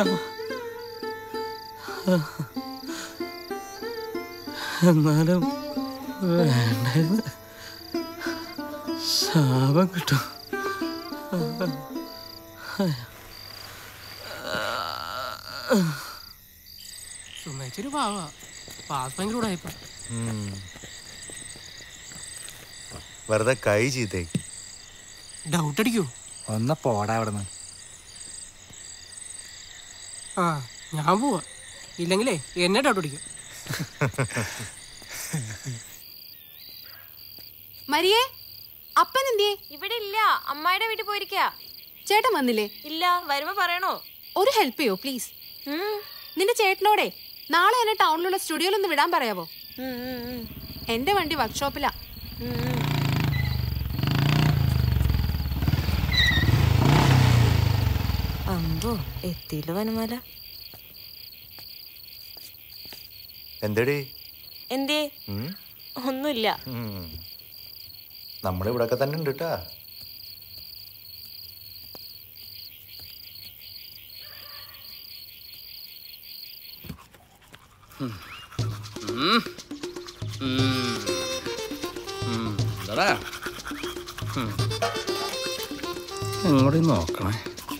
എന്നാലും വേണ്ടായിരുന്നു. ശാപം കിട്ടും. സുമേച്ചൊരു പാവാ. പാസ് ഭയങ്കര കൂടായിപ്പോ. വെറുതെ കൈ ചീത്തേ. ഡൗട്ട് അടിക്കൂ. ഒന്ന് പോടാ അവിടെ നിന്ന്. ആ ഞാൻ പോവാ. ഇല്ലെങ്കിലേ എന്നെ ഡൗട്ട് അടിക്കും. മരിയേ, അപ്പൻ എന്തിയേ? ഇവിടെ ഇല്ല, അമ്മായിടെ വീട്ടിൽ പോയിരിക്കാ. ചേട്ടൻ വന്നില്ലേ? ഇല്ല, വരുമ്പോ പറയണോ? ഒരു ഹെൽപ്പ് ചെയ്യോ പ്ലീസ്? നിന്റെ ചേട്ടനോടെ നാളെ എന്നെ ടൗണിലുള്ള സ്റ്റുഡിയോയിലൊന്ന് വിടാൻ പറയാവോ? എന്റെ വണ്ടി വർക്ക്ഷോപ്പിലാ. അമ്പോ എത്തിയില്ല വനമാല. എന്തേടി? എന്തേ? ഒന്നുമില്ല. നമ്മളിവിടൊക്കെ തന്നെ ഉണ്ട് കേട്ടാ. ഇങ്ങോട്ട് നോക്കണേ.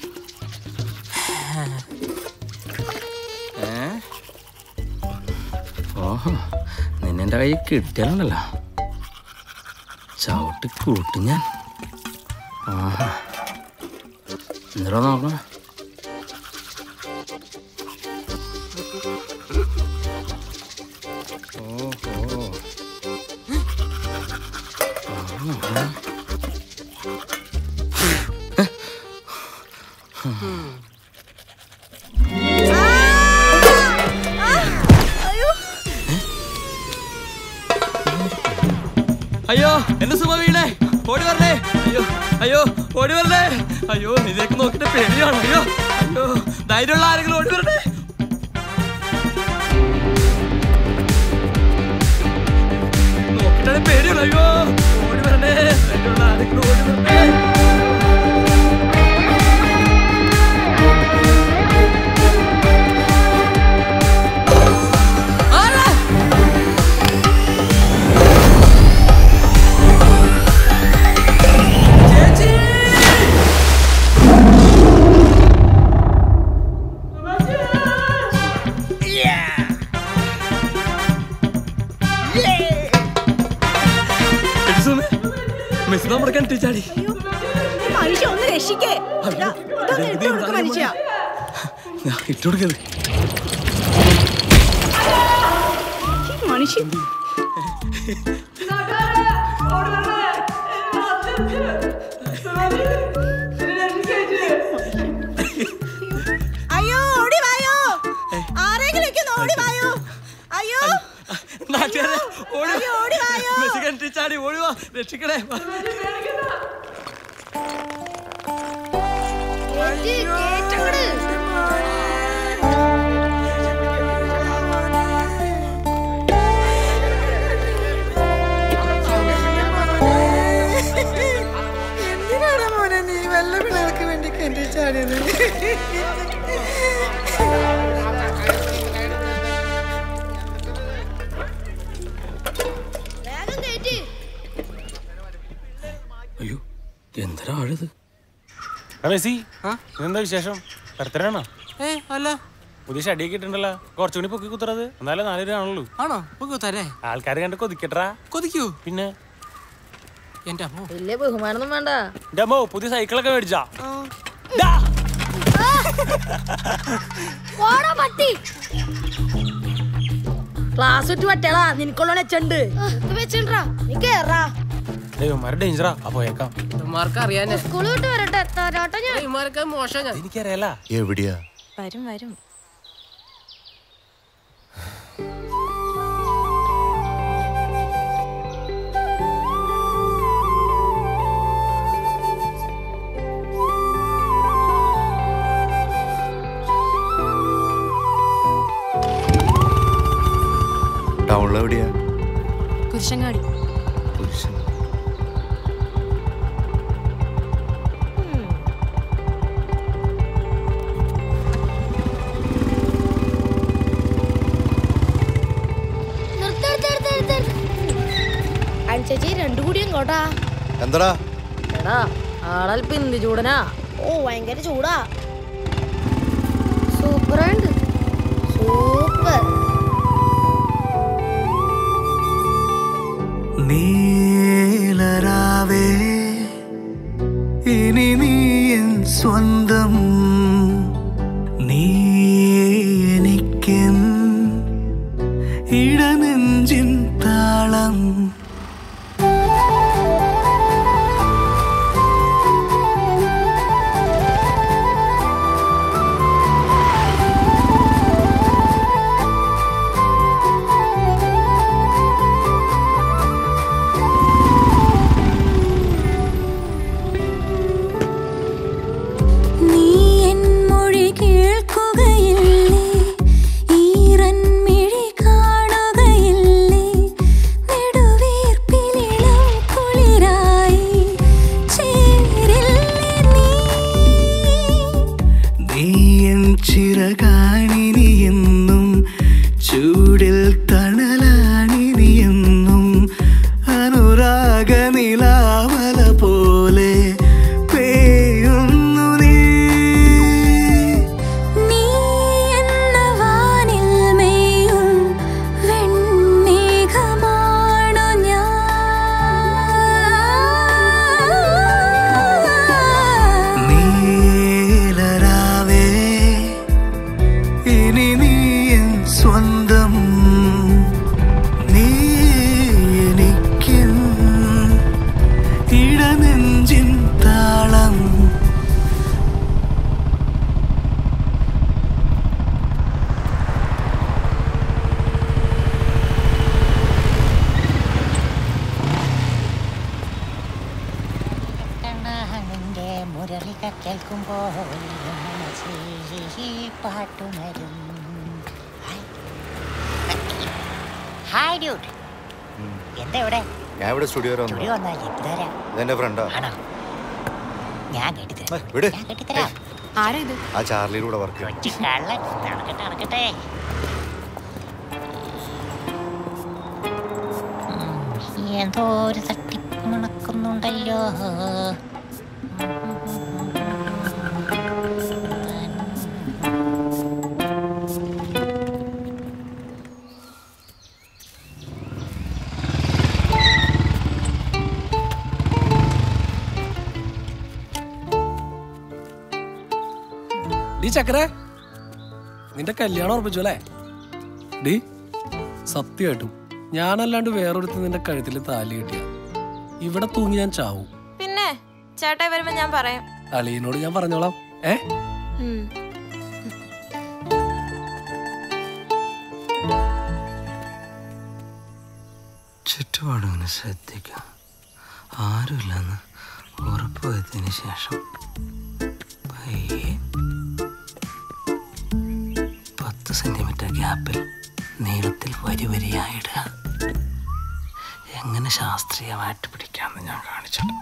ഓഹോ, നിന്നെ കയ്യിൽ കിട്ടിയാലുണ്ടല്ലോ ചവിട്ടി കൂട്ടി ഞാൻ. ആഹാ, എന്തിനാ നോക്കണേ? ഓഹോ, അയ്യോ എന്റെ സുമ വീണേ, ഓടി വരണേ. അയ്യോ അയ്യോ ഓടി വരണേ. അയ്യോ ഇതിലേക്ക് നോക്കിട്ട് പേടിയാണ്. അയ്യോ അയ്യോ ധൈര്യമുള്ള ആരെങ്കിലും ഓടി വരണേ. നോക്കിട്ടാണ് പേടിയാണ്. അയ്യോ ഓടി വരണേ. ധൈര്യമുള്ള ആരെങ്കിലും ഓടി വരണേ. നമ്മുടെ കണ്ടിച്ചാടി മനുഷ്യ ഒന്ന് രക്ഷിക്കേ. മനുഷ്യ ഇട്ടുകൊടുക്കത് മനുഷ്യ രക്ഷിക്കണേ. എന്തിനാണ് മോനെ നീ വല്ല പിള്ളേർക്ക് വേണ്ടി കെട്ടി ചാടിയത്? അയ്യോ എന്തിനാ ആഴത്? എന്താ വിശേഷം? ബർത്ത്ഡേ അല്ല പുതിയ ഷടിയൊക്കെ ഇട്ടുണ്ടല്ലോ. കുറച്ചുകൂടി പൊക്കി കുത്തറത്. എന്നാലും 4 രൂപ ആണല്ലോ. ആണോ? പൊക്കുത്തരേ ആൾക്കാർ കണ്ട് കൊതിക്കട്ടാ. കൊതിക്കൂ? പിന്നെ എന്റെ അമ്മോ വലിയ ബഹുമാനൊന്നും വേണ്ട. എന്റെ അമ്മോ പുതിയ സൈക്കിളൊക്കെ മേടിച്ചാ. ക്ലാസ് വിട്ട് പറ്റേളാ, നിനക്കുള്ള വെച്ചുണ്ട്. നീ കേറാ. ഇവന്മാരെ ഡേഞ്ചറാ. പോയേക്കാം. ഇവന്മാർക്ക് അറിയാനേ. സ്കൂൾ വിട്ട് വരട്ടെ. തരാട്ടോ ഞാൻ. ഇവന്മാർക്ക് മോശം. ഞാൻ എനിക്കറിയാല. എവിടെയാ? വരും വരും. ടൗണിൽ എവിടെയാ? കുരിശങ്ങാടി. ചേച്ചി രണ്ടു കൂടിയും കോട്ടാ. എന്താടാ? എടാ ആളൽപ്പം എന്ത് ചൂടനാ. ഓ ഭയങ്കര ചൂടാ. സൂപ്പറുണ്ട്. സൂപ്പർ. നീലരാവേ ഇനി നീ എൻ സ്വന്തം. നീ എനിക്കെൻ ഇടനെഞ്ചിൻ താളം. ചിറകാണിനിയെന്നും ചൂടിൽ തണലാണിനിയെന്നും അനുരാഗ നിലാവല പോലെ പെയ്യുന്നു നീ. നീ എന്ന വാനിൽ മെയ്യും വെൺമേഘമാണു ഞാൻ. നീലരാവേ ഇനി നീ എൻ സ്വന്തം. നീ എനിക്കെൻ ഇടനെഞ്ചിൻ താളം. മുരളിക കേൾക്കുമ്പോൾ പാട്ടുണരും. Hi dude. എന്താ ഇവിടെ? ഞാൻ ഇവിടെ സ്റ്റുഡിയോ വന്നാ ഇതാരാ? ഇതെന്റെ ഫ്രണ്ടാ. ഞാൻ കെട്ടിത്തരാം. വിട്. ഞാൻ കെട്ടിത്തരാം. ആരാ ഇത്? ആ ചാർലിയുടെ കൂടെ വർക്ക് കൊച്ചു കള്ളൻ. നടക്കട്ടെ നടക്കട്ടെ. എന്തോ ഒരു തട്ടിപ്പ് മണക്കുന്നുണ്ടല്ലോ. ഡി ചക്കര, നിന്റെ കല്യാണം ഉറപ്പിച്ചു അല്ലേ? ഡി സത്യമായിട്ടും ഞാനല്ലാണ്ട് വേറൊരുത്ത് നിന്റെ കഴുത്തിൽ താലി കിട്ടിയ ഇവിടെ തൂങ്ങി ഞാൻ ചാവും. പിന്നെ ചേട്ടായി വരുമ്പോ ഞാൻ പറയാം. അളിയനോട് ഞാൻ പറഞ്ഞോളാം. ചുറ്റുപാടങ്ങനെ ശ്രദ്ധിക്കാം. ആരുമില്ലെന്ന് ഉറപ്പുവരുത്തിയതിന് ശേഷം പയ്യെ 10 സെന്റിമീറ്റർ ഗ്യാപ്പിൽ നീളത്തിൽ വരി വരിയായിടുക. എങ്ങനെ ശാസ്ത്രീയമായിട്ട് പിടിക്കാമെന്ന് ഞാൻ കാണിച്ചിട്ടുണ്ട്.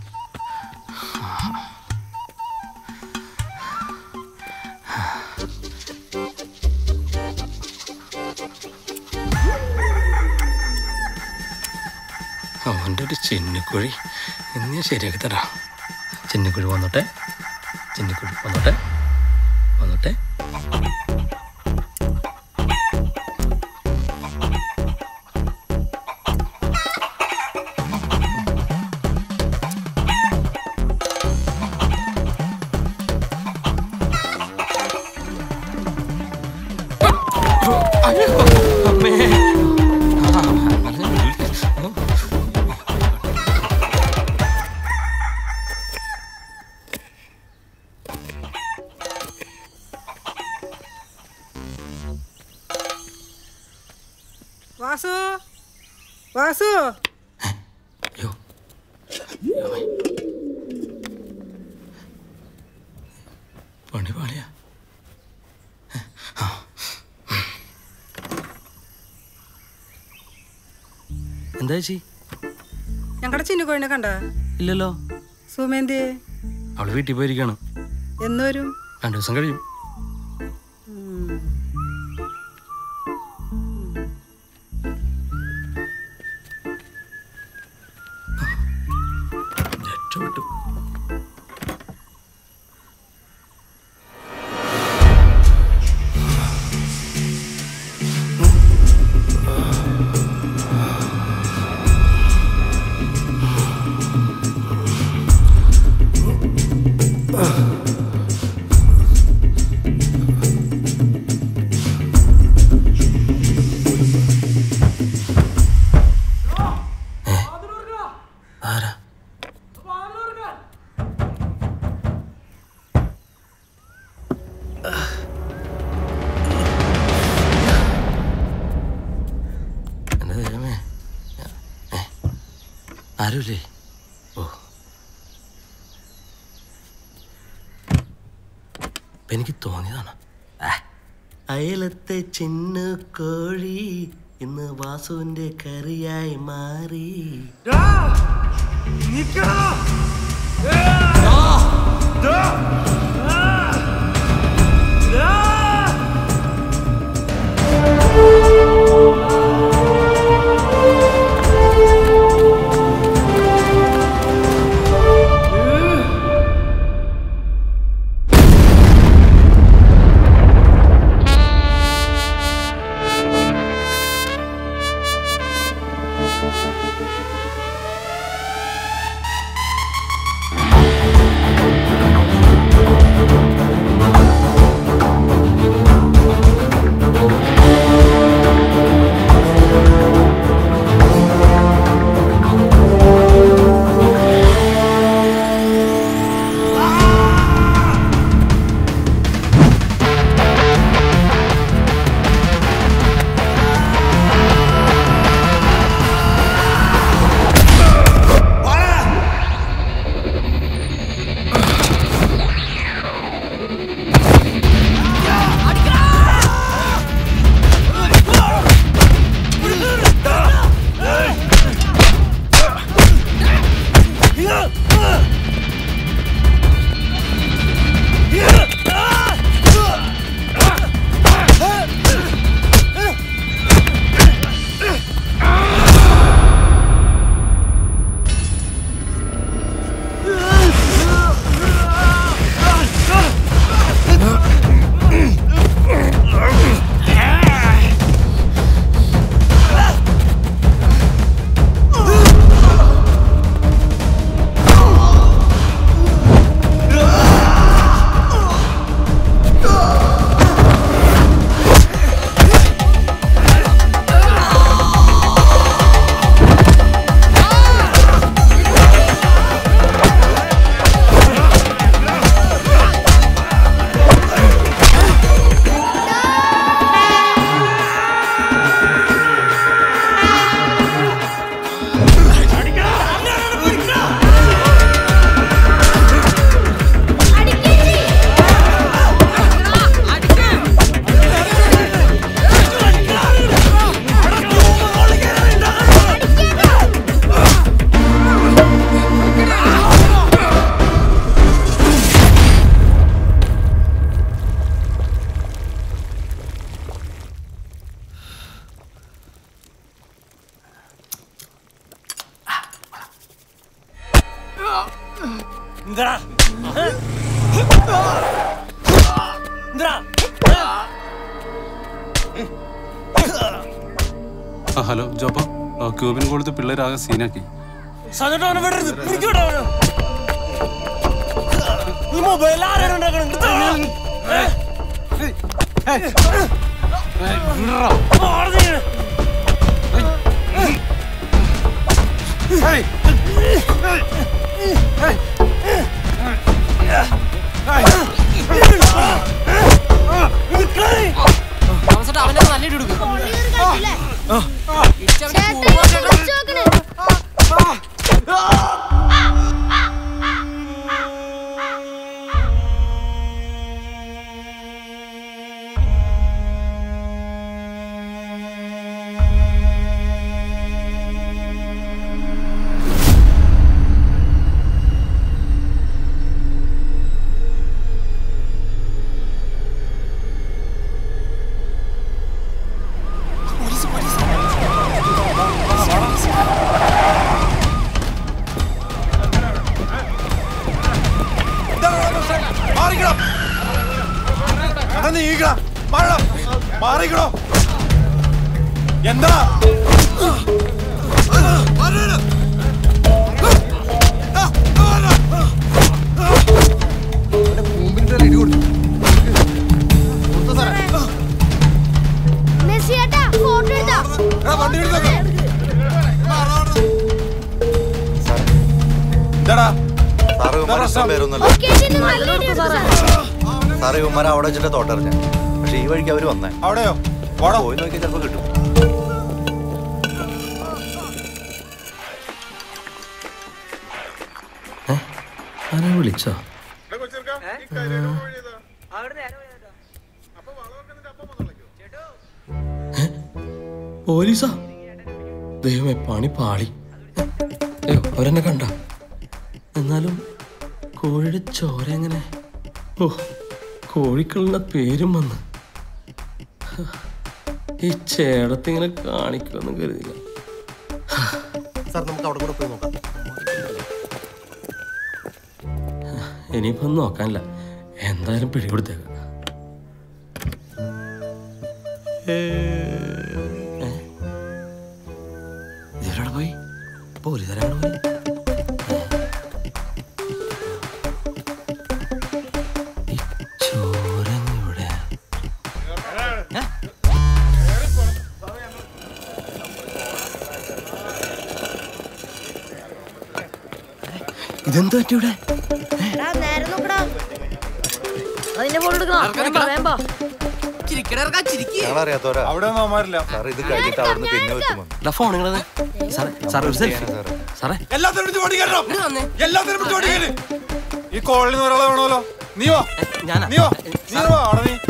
അവൻ്റെ ഒരു ചിന്നിക്കുഴി ഇന്ന് ഞാൻ ശരിയാക്കി തരാം. ചിന്നിക്കുഴി വന്നോട്ടെ, ചിന്നിക്കുഴി വന്നോട്ടെ, വന്നോട്ടെ. അമ്മേ വാസു, വാസു, പണി പാളിയാ. എന്താ ചേച്ചി? ഞങ്ങളുടെ ചിന്നുകോഴിനെ കണ്ട? ഇല്ലല്ലോ. സുമേന്തി അവള് വീട്ടിൽ പോയിരിക്കാണ്. എന്ന് വരും? 2 ദിവസം കഴിയും. ആരുമില്ലേ? ഓ, എനിക്ക് തോന്നിയതാണ്. അയലത്തെ ചിന്ന കോഴി ഇന്ന് വാസുവിന്റെ കറിയായി മാറി. ഹലോ ജോപ്പ, ക്യൂബിൻ കൊടുത്ത് പിള്ളേരാകെ സീനാക്കി. അവനെ നല്ല ഇടുക. എന്താ സാറേ ഉമ്മാരെ അവിടെ വെച്ചിട്ട് തോട്ടറിഞ്ഞ, പക്ഷെ ഈ വഴിക്ക് അവര് വന്നേ. അവിടെയോ? പോയി നോക്കിയാൽ ചിലപ്പോ കിട്ടും. ആരാ വിളിച്ചോ? പോലീസാ? ദൈവമേ, പണി പാളി. അയ്യോ, അവരെന്നെ കണ്ട. എന്നാലും കോഴിയുടെ ചോര എങ്ങനെ? ഓ, കോഴിക്കളുടെ പേരും വന്ന്. ഈ ചേടത്തിങ്ങനെ കാണിക്കുമെന്ന് കരുതില്ല. സാർ, നമുക്ക് അവിടെ കൂടെ പോയി നോക്കാം. ഇനിയിപ്പോ ഒന്നും നോക്കാനില്ല, എന്തായാലും പിടികൊടുത്തേക്കാം. ഇതെവിടെ പോയി? പോലീസുകാരാണ് പോയി. ഈ ചോര ഇവിടെ ഇതെന്താ പറ്റി ഇവിടെ? ഈ കോളനി ഒരാളെ വേണമല്ലോ. നീ വാ, നീ വാ, നീ വാ. അവിടെ നീ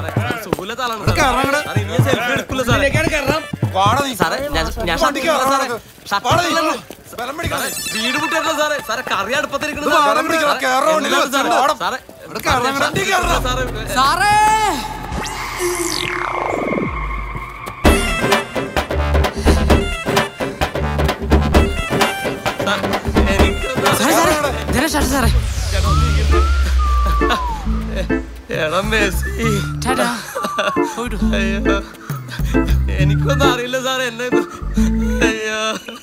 വീട് മുട്ടല്ലോ സാറേ. സാറേ കറി അടുപ്പത്തിരിക്കുന്നത് എനിക്കൊന്നും അറിയില്ല സാറേ. എന്നെ അയ്യോ,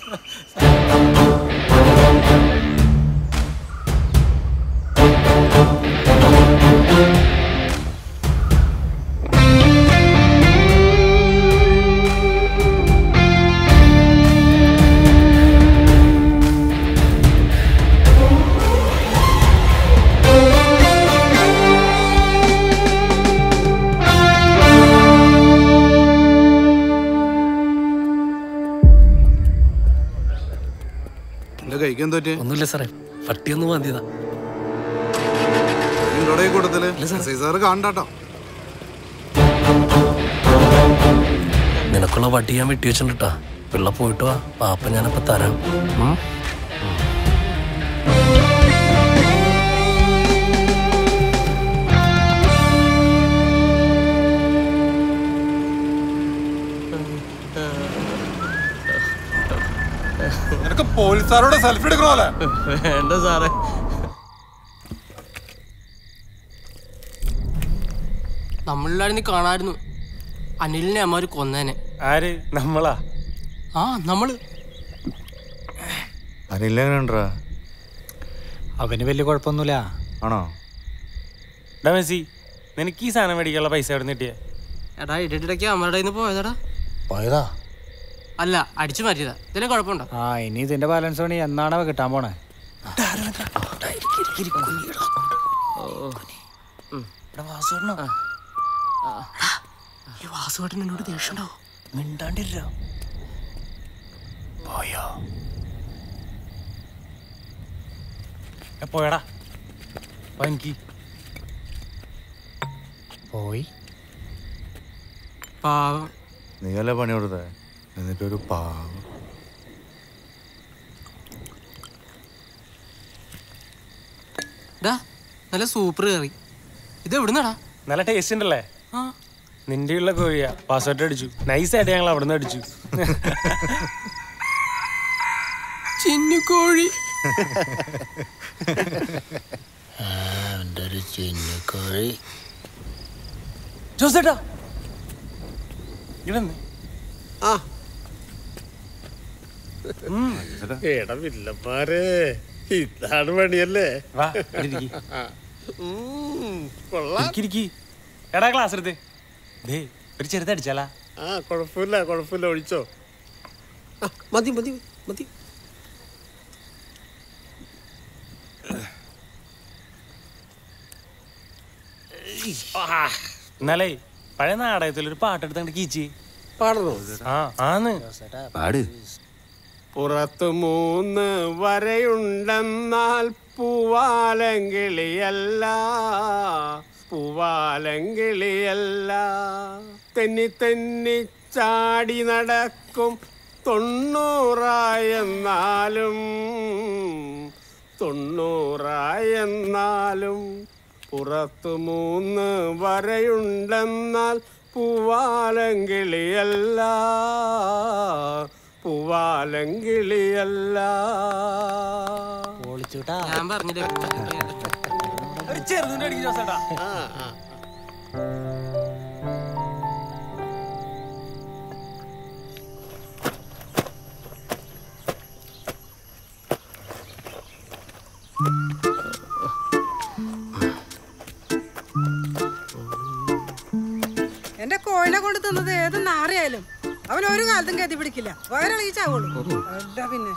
ഒന്നുമില്ല സാറേ, പട്ടിയൊന്നും മതിയതാ. നിനക്കുള്ള വട്ടി ഞാൻ വെട്ടി വെച്ചിട്ടാ. പിള്ള പോയിട്ട് വാ, പാപ്പ ഞാനപ്പ തരാം. നിനക്ക് പോലീസുകാരോട് സെൽഫി എടുക്കണോല്ലേ? വേണ്ട സാറേ, നമ്മളെല്ലാരും നീ കാണായിരുന്നു. അനിലിനെ അമ്മ കൊന്നേനെ. ആര്? നമ്മളാ? ആ നമ്മള്. അനിലെങ്ങനെണ്ടാ? അവന് വലിയ കുഴപ്പമൊന്നുമില്ല. ആണോ? മെസ്സി, നിനക്ക് ഈ സാധനം മേടിക്കാനുള്ള പൈസ എവിടെ നിന്ന് കിട്ടിയേ? എടാ ഇടയ്ക്കിടയ്ക്ക് അമ്മയുടെ കയ്യിൽ നിന്ന് പോയതാടാ. പോയതാ? അല്ല, അടിച്ചു മാറ്റിയതാ. ഇതിനെ കുഴപ്പമുണ്ടോ? ആ, ഇനി ഇതിന്റെ ബാലൻസ് പണി എന്നാണ് കിട്ടാൻ പോണേ? വാസുവേട്ടൻ എന്നോട് ദേഷ്യണ്ടോ? മിണ്ടാണ്ടിരോ. പോയോ? പോയടാ. എനിക്ക് പോയി. പാവം. നീയല്ലേ പണി കൊടുത്തേ, എന്നിട്ടൊരു പാവം. നല്ല സൂപ്പർ കറി. ഇത് എവിടുന്നാടാ? നല്ല ടേസ്റ്റ് ഉണ്ടല്ലേ? നിന്റെ ഉള്ള കോഴിയാ. പാസ്വേർഡ് അടിച്ചു. നൈസായിട്ട് ഞങ്ങൾ അവിടെ നിന്ന് അടിച്ചു. ചിന്നുകോഴി. ചിന്നുകോഴി. ജോസേട്ടാ ഇടന്ന്. എടാ വില്ലന്മാരെ, ഇതാണ് പണിയല്ലേ? എടാ ക്ലാസ് എടുത്ത് ഒരു ചെറുതടിച്ചാലാ? കുഴപ്പമില്ല ഒഴിച്ചോ. മതി മതി മതി. എന്നാലേ പഴയ നാടകത്തിലൊരു പാട്ടെടുത്തങ്ങോട്ട് കീച്ചി പാടണോ? ആന്ന് പാട്. പുറത്തു 3 വരയുണ്ടെന്നാൽ പൂവാലങ്കിളിയല്ല, പൂവാലങ്കിളിയല്ല. തെന്നി തെന്നി ചാടി നടക്കും 90 90 പുറത്തു 3 വരയുണ്ടെന്നാൽ പൂവാലങ്കിളിയല്ല, പൂവാലങ്കിളിയല്ല. ഞാൻ പറഞ്ഞില്ലേ ചെറുതുണ്ട് അടിക്കും ജോസേട്ടാ. എന്റെ കോഴിനെ കൊണ്ട് തിന്നത് ഏത് നാറിയായാലും അവൻ ഒരു കാലത്തും കയറ്റി പിടിക്കില്ല. വയറിളകിച്ചാവുള്ളൂ. പിന്നെ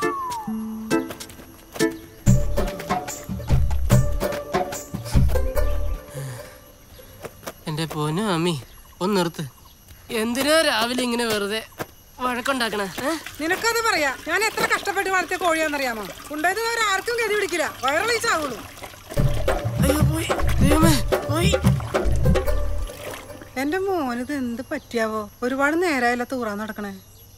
എന്റെ പൊന്നു അമ്മി, ഒന്ന് നിർത്ത്. എന്തിനാ രാവിലെ ഇങ്ങനെ വെറുതെ വഴക്കുണ്ടാക്കണേ? നിനക്കത് പറയാ. ഞാൻ എത്ര കഷ്ടപ്പെട്ട് വളർത്തിയ കോഴിയാന്നറിയാമോ? ഉണ്ടായത് ആർക്കും ഗതി പിടിക്കില്ല. വയറിളകിച്ചാവുള്ളൂ. എന്റെ മോനിത് എന്ത് പറ്റിയാവോ? ഒരുപാട് നേരമായില്ല തൂറാൻ നടക്കണേ.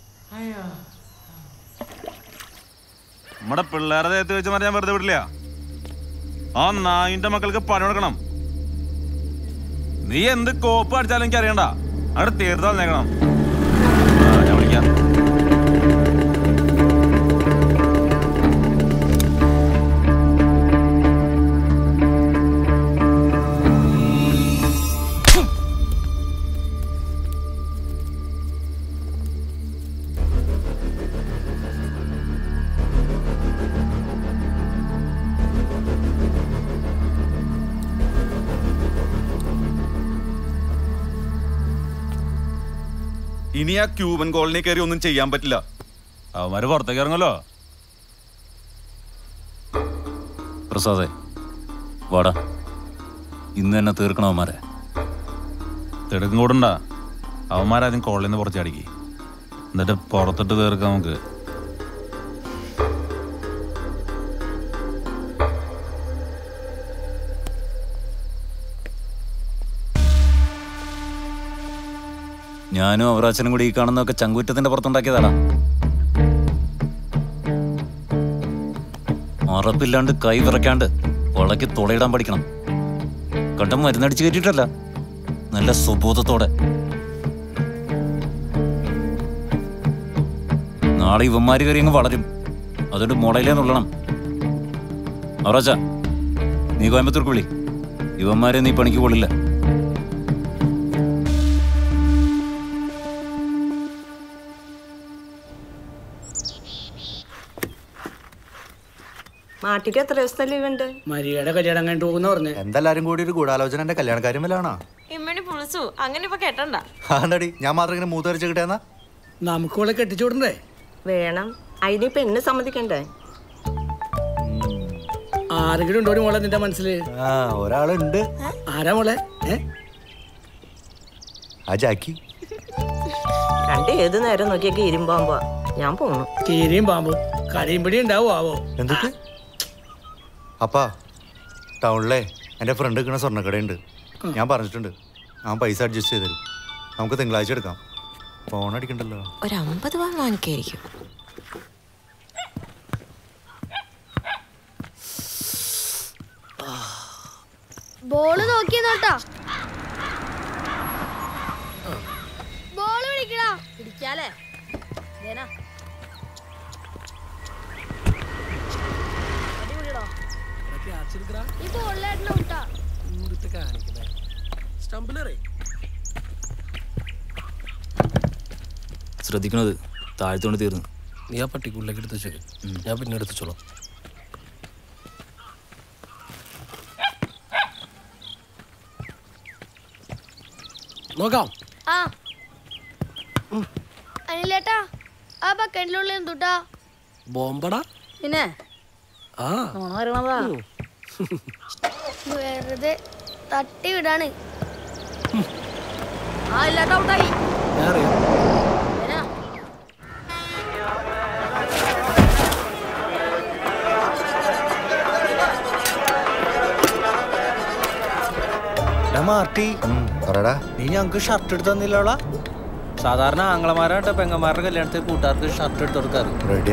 നമ്മുടെ പിള്ളേരെ ദേഹത്ത് വെച്ച് ഞാൻ വെറുതെ വിടില്ല. ആ നായിന്റെ മക്കൾക്ക് പണി കൊടുക്കണം. നീ എന്ത് കോപ്പ് അടിച്ചാലും എനിക്ക് അറിയണ്ട. അവിടെ തീർത്താൽ നേക്കണം. ഞാൻ വിളിക്കാം. ഇനി ആ ക്യൂബൻ കോളനി കയറി ഒന്നും ചെയ്യാൻ പറ്റില്ല. അവന്മാര് പുറത്തേക്ക് ഇറങ്ങല്ലോ. പ്രസാദേ വാടാ, ഇന്ന് തന്നെ തീർക്കണം അവന്മാരെ. തിടുക്കും കൂടണ്ട. അവന്മാരാദ്യം കോളനിയിൽ നിന്ന് പുറച്ചടിക്ക്, എന്നിട്ട് പുറത്തിട്ട് തീർക്കാം നമുക്ക്. ഞാനും അവറാച്ചനും കൂടി ഈ കാണുന്നതൊക്കെ ചങ്കുറ്റത്തിന്റെ പുറത്തുണ്ടാക്കിയതാടാ. ഉറപ്പില്ലാണ്ട് കൈ വിറയ്ക്കാണ്ട് വളയ്ക്ക് തുളയിടാൻ പഠിക്കണം. കണ്ട മരുന്നടിച്ച് കയറ്റിയിട്ടല്ല, നല്ല സുബോധത്തോടെ. നാളെ ഇവന്മാര് കയറി അങ്ങ് വളരും. അതുകൊണ്ട് മുളയിലേ നുള്ളണം. അവറാച്ച, നീ കോയമ്പത്തൂർക്ക് വിളി. ഇവന്മാരെ നീ പണിക്ക് കൊള്ളില്ല. മാട്ടിക്ക് എത്ര ദിവസത്തെ ലീവ് ഉണ്ട്? മരിയയുടെ കല്യാണം കഴിഞ്ഞിട്ട് പോകുന്ന പറഞ്ഞു. എന്തെല്ലാരും കൂടി ഒരു ഗൂഢാലോചന എന്റെ കല്യാണക്കാര്യം വല്ലാണോ? ഇമ്മണി പുളിച്ചു അങ്ങനെ ഇപ്പൊ കേട്ടണ്ട. ആണ്ടടി ഞാൻ മാത്രം ഇങ്ങനെ മൂത്തരിച്ച് കിട്ടിയെന്നാ? നമുക്ക് ഇവിടെ കെട്ടിച്ചോടണ്ടേ? വേണം. അതിനിപ്പോ എന്നെ സമ്മതിക്കണ്ടേ? ആരെങ്കിലും ഉണ്ടോ മോളെ നിന്റെ മനസ്സില്? ഒരാളുണ്ട്. ആരാ മോളെ? ആ ജാക്കി. കണ്ട് ഏത് നേരം നോക്കിയൊക്കെ ഇരുമ്പാമ്പോ ഞാൻ പോണു. കീരിയും പാമ്പും കരിയുംപിടി ഉണ്ടാവോ ആവോ? എന്തൊക്കെ? അപ്പാ ടൗണിലെ എൻ്റെ ഫ്രണ്ട് നിൽക്കുന്ന സ്വർണ്ണക്കടയുണ്ട്. ഞാൻ പറഞ്ഞിട്ടുണ്ട് ഞാൻ പൈസ അഡ്ജസ്റ്റ് ചെയ്ത് തരും. നമുക്ക് തിങ്കളാഴ്ച എടുക്കാം. ഫോൺ അടിക്കണ്ടല്ലോ. ഒരു 50 രൂപ വാങ്ങിക്കായിരിക്കും. ബോള് നോക്കി നോട്ടാ. ബോള് പിടിക്കടാ. പിടിക്കാലേ. ഈ ബോളിലായിരുന്നു ഔട്ടാ. ശ്രദ്ധിക്കണത് താഴ്ത്തോണ്ട് തീർന്നു. നീ ആ പട്ടിക്കുള്ളിലേക്ക് എടുത്ത് വെച്ചേക്ക്. ഞാൻ പിന്നെ എടുത്തോളാം. നോക്കാം. അനിലേട്ടാ ആ ബക്കറ്റിലുള്ള എന്തുട്ടാ? ബോംബടാ. പിന്നെ വെറുതെ തട്ടി വിടാണ്. ഇല്ലാട്ടോ ഔട്ടായി. മാർട്ടി നീ ഞങ്ങക്ക് ഷർട്ട് എടുത്ത് തന്നില്ലോളാ? സാധാരണ ആംഗ്ലമാരാട്ടെ പെങ്ങന്മാരുടെ കല്യാണത്തിൽ കൂട്ടുകാർക്ക് ഷർട്ട് എടുത്ത് കൊടുക്കാറ്.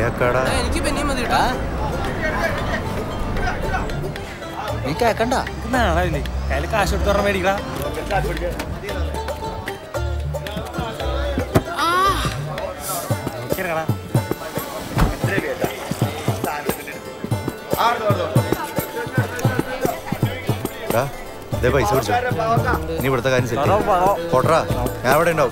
നീ കേക്കണ്ട. നാളെ കയ്യിൽ കാശ് എടുത്ത് പറഞ്ഞ മേടിക്കടാ. പൈസ പിടിച്ചോ. നീ ഇവിടുത്തെ കാര്യം സെറ്റ് പോട്ടറാ. ഞാൻ ഇവിടെ ഉണ്ടാവും.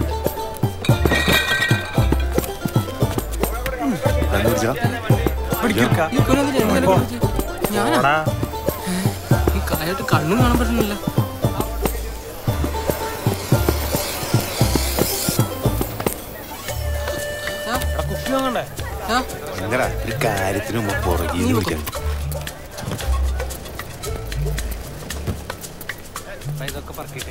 കണ്ണും കാണാൻ പറ്റുന്നില്ല. ഒരു കാര്യത്തിനും പുറകെ വിളിക്കാൻ ഇതൊക്കെ പറക്കിട്ടേ.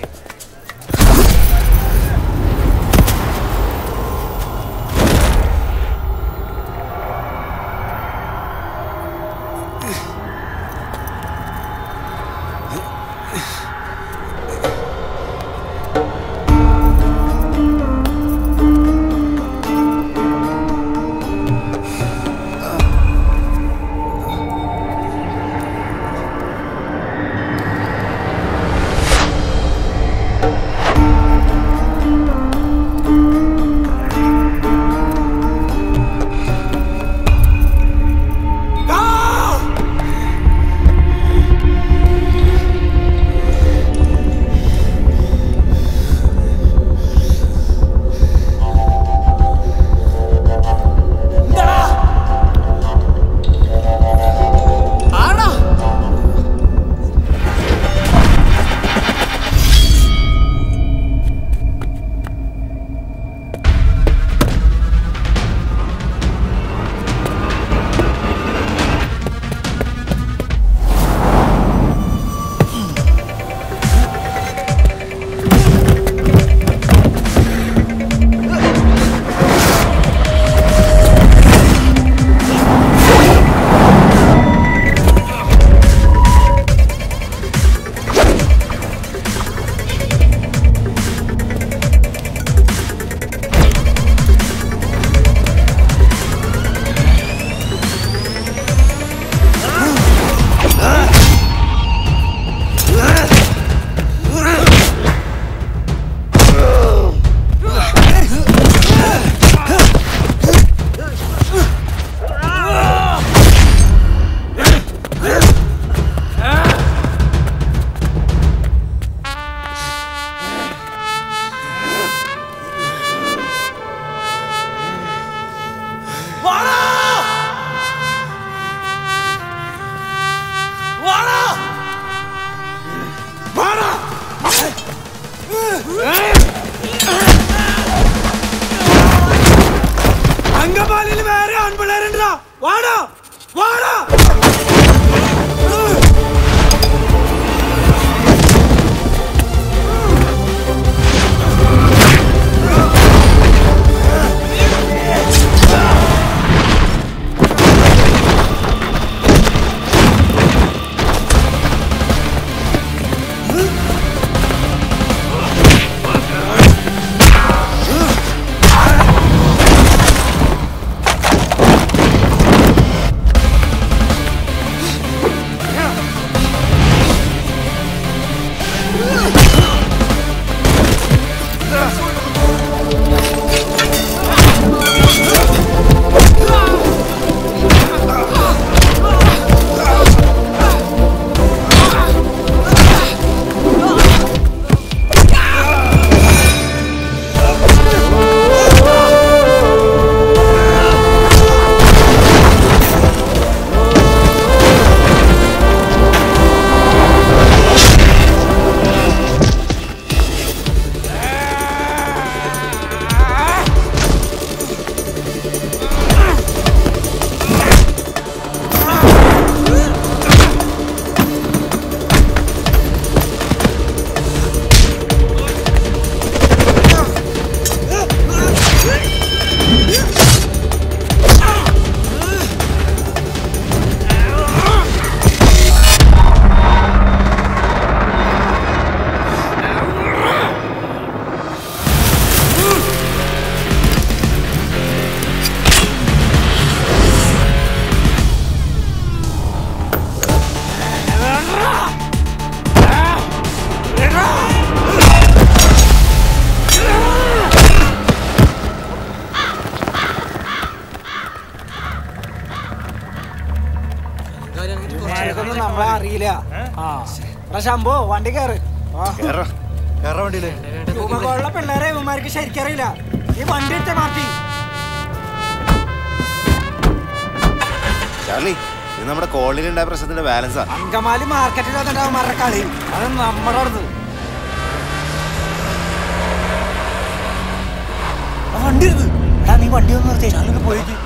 ശംഭു വണ്ടി കയറ് വണ്ടിയില് രൂപകളുള്ള പിള്ളേരെ ഇവന്മാർക്ക് ശരിക്കറിയില്ല. ഈ വണ്ടി എടുത്ത മാറ്റി ചാർലി, ഇത് നമ്മുടെ കോളനിയിൽ ഉണ്ടായ പ്രശ്നത്തിന്റെ ബാലൻസാ. അങ്കമാലി മാർക്കറ്റിൽ അവന്മാരുടെ കളി അത് നമ്മുടെ അടുത്ത്. വണ്ടി എടുത്ത് എടാ, നീ വണ്ടി ഒന്ന് നിർത്തി ചാർലിക്ക് പോയിട്ട്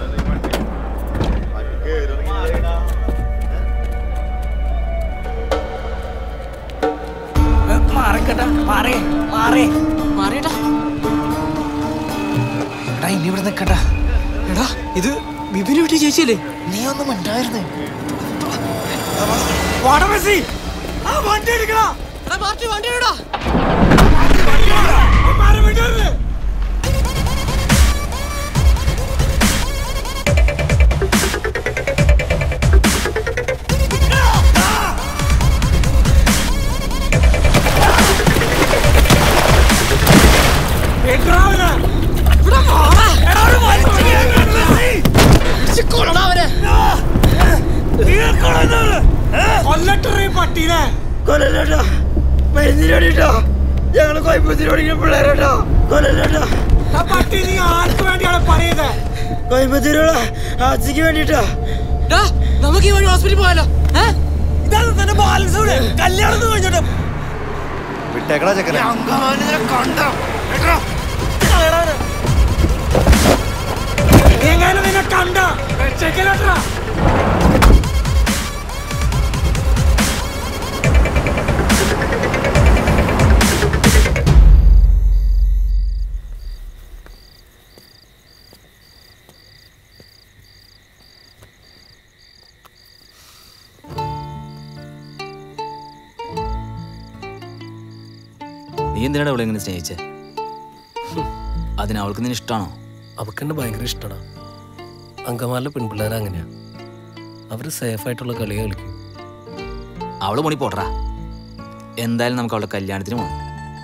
മാറിക്കട്ടാ. മാറേ മാറേ മാറിയട്ടാ. എടാ ഇനി ഇവിടെ നിക്കട്ടാ. എടാ ഇത് ബിബിന് വീട്ടിൽ ചേച്ചിയല്ലേ? നീ ഒന്നും ഉണ്ടായിരുന്നേ. വണ്ടി എടുക്കടാ. വണ്ടി എടുടാ. മരുന്നിനോടിട്ടോ ഞങ്ങള് കോയമ്പത്തൂരോടിക്കുന്ന പിള്ളേരോട്ടോ കൊല്ലല്ലോട്ടോ. പട്ടി നീ ആർക്ക് വേണ്ടിയാണ് പറയുന്നത്? കോയമ്പത്തൂരുള്ള ആച്ചിക്ക് വേണ്ടിട്ടോ. നമുക്ക് ഈ വഴി ഹോസ്പിറ്റലിൽ പോയാലോ? ഇതാണ് തന്നെ ബാലൻസ്. കല്യാണം കഴിഞ്ഞിട്ട് വിട്ടേക്കടാ ചെക്കനെ. എങ്ങനെ നിന്നെ കണ്ട ചെക്കലോട്ടാ. നീ എന്തിനാണ് അവളെ എങ്ങനെ സ്നേഹിച്ചേ? അതിന് അവൾക്ക് നിന്നെ ഇഷ്ടമാണോ? അവക്കെന്നെ ഭയങ്കര ഇഷ്ടമാണ്. അങ്കമാലിലെ പെൺപിള്ളേരെ അങ്ങനെയാ, അവര് സേഫായിട്ടുള്ള കളിയെ കളിക്കും. അവള് മണി പോട്ടറാ. എന്തായാലും നമുക്ക് അവളുടെ കല്യാണത്തിന് പോകണം.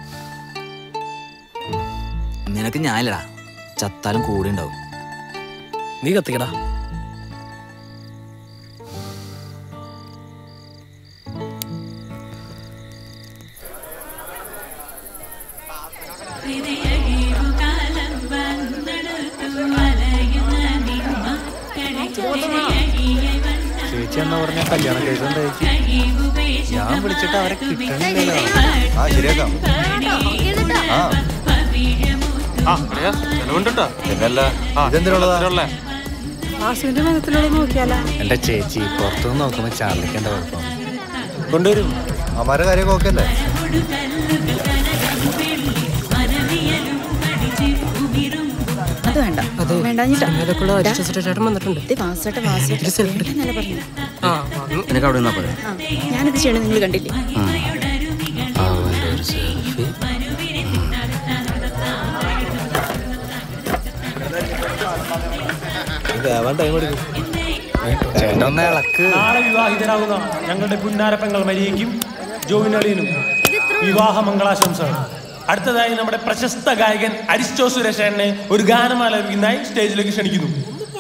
നിനക്ക് ഞാനില്ലടാ, ചത്താലും കൂടെ ഉണ്ടാവും. നീ കത്തിക്കടാ. ചേച്ചി എന്നാ പറഞ്ഞ കല്യാണം കഴിച്ചോണ്ട് ഞാൻ വിളിച്ചിട്ട് അവരെ കിട്ടണില്ലല്ലോ. ശരിയാക്കാം. വാസുവിന്റെ മുഖത്തിലൂടെ നോക്കിയാലോ? എന്റെ ചേച്ചി പുറത്തുനിന്ന് നോക്കുമ്പോ ചാർലിക്ക് എന്താ കുഴപ്പം? കൊണ്ടുവരും. അമാരെ കാര്യമൊക്കെ ഓക്കെ അല്ലേ? അത് വേണ്ട, വേണ്ടാഞ്ഞിട്ടാ. നിനക്ക് അവിടെ നിന്നാ പോലെ. ഞാനിത് ചെയ്യണം, നിങ്ങൾ കണ്ടില്ലേ? നാളെ വിവാഹിതരാകുന്ന ഞങ്ങളുടെ പുന്നാരപ്പെങ്ങൾ മരിയയ്ക്കും ജോവിനളിയനും വിവാഹ മംഗളാശംസകൾ. അടുത്തതായി നമ്മുടെ പ്രശസ്ത ഗായകൻ അരിസ്റ്റോ സുരേഷനെ ഒരു ഗാനം ആലപിക്കുന്നതായി സ്റ്റേജിലേക്ക് ക്ഷണിക്കുന്നു.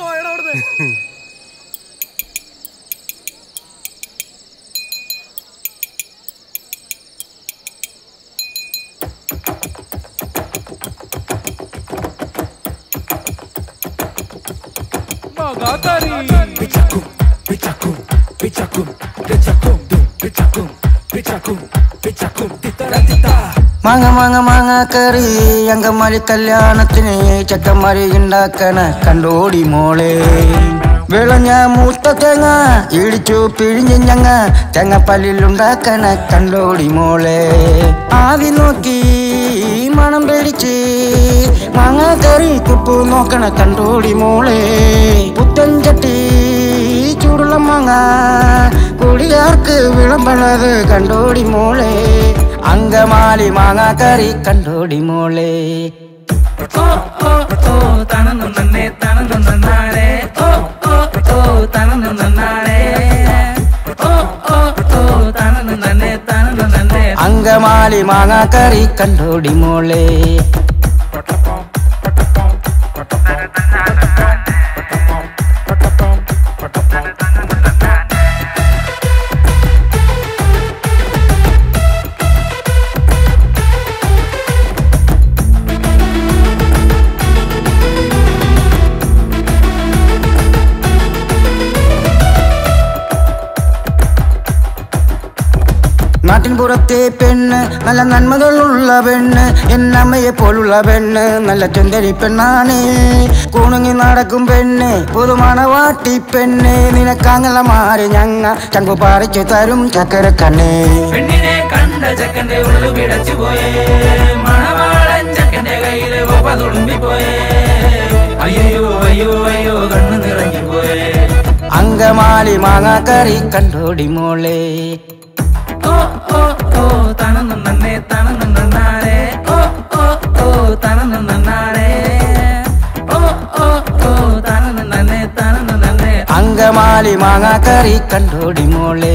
മാങ്ങ മാങ്ങ മാങ്ങ കറി അങ്കമാലി കല്യാണത്തിന് ചക്കന്മാരി ഉണ്ടാക്കണ കണ്ടോടി മോളെ. വിളഞ്ഞ മൂത്ത തേങ്ങ ഇടിച്ചു പിഴിഞ്ഞ് ഞങ്ങ തേങ്ങപ്പല്ലിലുണ്ടാക്കണ കണ്ടോടി മോളെ. ആവി നോക്കി മണം പിടിച്ച് മാങ്ങ കറി തുപ്പു നോക്കണ കണ്ടോടി മോളെ. പുത്തൻ ചട്ടി ചൂടുള്ള മാങ്ങ കുടിയാർക്ക് വിളമ്പണത് കണ്ടോടി മോളെ. അങ്കമാലി മാങ്ങ കറി കണ്ടോടി മോളെ. ഓ ഓ ഓ തണന്നു നന്നേ തണന്നു നന്നാളെ. ഓ ഓ ഓ തണന്നു നന്നാളെ. ഓ ഓ ഓ തണന്നു നന്നേ തണന്നു നന്നേ. അങ്കമാലി മാങ്ങ കറി കണ്ടോടി മോളെ. മലപ്പുറത്തെ പെണ്ണ് നല്ല നന്മകളുള്ള പെണ്ണ്, എന്നമ്മയെ പോലുള്ള പെണ്ണ് നല്ല ചുന്ദരി പെണ്ണാണ്. കുണുങ്ങി നടക്കും പെണ്ണ് പുതുമണവാട്ടി പെണ്ണ്, നിനക്കങ്ങനെ മാറി ഞങ്ങ ചങ്കു പറിച്ചു തരും ചക്കര കണ്ണേ. പെണ്ണിനെ കണ്ട ചക്കന്റെ ഉള്ളു പിടച്ചു പോയേ, മണവാളൻ ചക്കന്റെ കയ്യില് കോപ്പ തുളുമ്പിപ്പോയേ. അയ്യോ അയ്യോ അയ്യോ കണ്ണു നിറഞ്ഞു പോയേ. അങ്കമാലി മാങ്ങാക്കറി കണ്ടോടി മോളെ. ഓ ഓ ഓ തണന്നു നന്നേ തണന്നു നന്നാരേ. ഓ ഓ ഓ തണന്നു നന്നാരേ. ഓ ഓ ഓ തണന്നു നന്നേ തണന്നു നന്നേ. അങ്കമാലി മാങ്ങാക്കറി കണ്ടോടി മോളെ.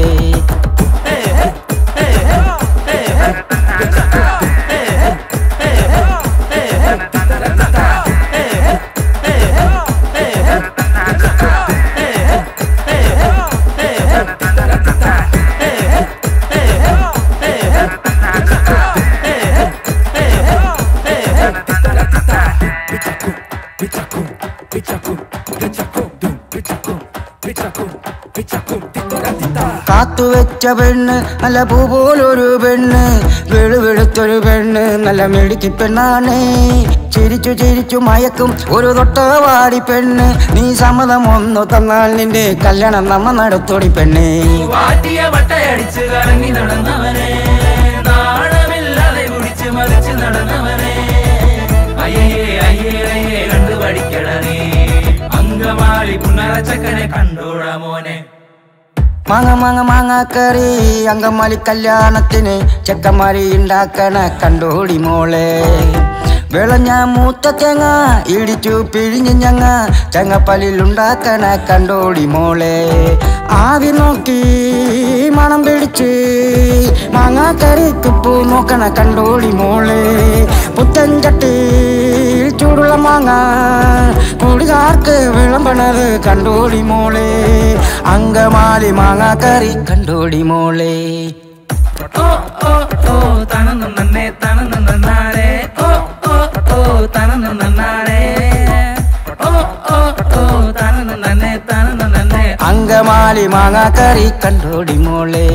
കാത്തുവെച്ച പെണ്ണ് നല്ല പൂ പോലൊരു പെണ്ണ്, വെളുവെളുത്തൊരു പെണ്ണ് നല്ല മെടുക്കി പെണ്ണാണ്. ചിരിച്ചു ചിരിച്ചു മയക്കും ഒരു തൊട്ടവാടി പെണ്ണ്, നീ സമ്മതം ഒന്നു തന്നാൽ നിന്റെ കല്യാണം നമ്മ നടത്തോടി പെണ്ണേ. വാറ്റിയ വട്ടയടിച്ച് കറങ്ങി നടന്നവനെ, നാണമില്ലാതെ കുടിച്ച് മറിച്ച് നടന്നവനെ. അയ്യേ അയ്യേ അയ്യേ കണ്ടു പഠിക്കണേ. അങ്കമാലി പുന്നറച്ചക്കനെ കണ്ടോടാ മോനെ. മാങ്ങ മാങ്ങ മാങ്ങാക്കറി അങ്കമാലി കല്യാണത്തിന് ചെക്കന്മാരി ഉണ്ടാക്കണ കണ്ടോടി മോളെ. വിളഞ്ഞ മൂത്ത തേങ്ങ ഇടിച്ചു പിഴിഞ്ഞ് ഞങ്ങ ചെങ്ങപ്പല്ലിലുണ്ടാക്കണ കണ്ടോടി മോളെ. ആവി നോക്കി മണം പിടിച്ച് മാങ്ങാക്കറിക്കുപ്പൂ നോക്കണ കണ്ടോടി മോളെ. പുത്തൻ ചട്ടി ചൂടുള്ള മാങ്ങ കുടികാർക്ക് വിളമ്പണത് കണ്ടോടി മോളെ. അങ്കമാലി മാങ്ങാക്കറി കണ്ടോടി മോളെ. ഓ ഓ ഓ തണന്നു നന്നേ തണന്നു നന്നാരേ. ഓ ഓ ഓ തണന്നു നന്നാരേ. ഓ ഓ ഓ തണന്നു നന്നേ തണന്നു നന്നേ. അങ്കമാലി മാങ്ങാക്കറി കണ്ടോടി മോളെ.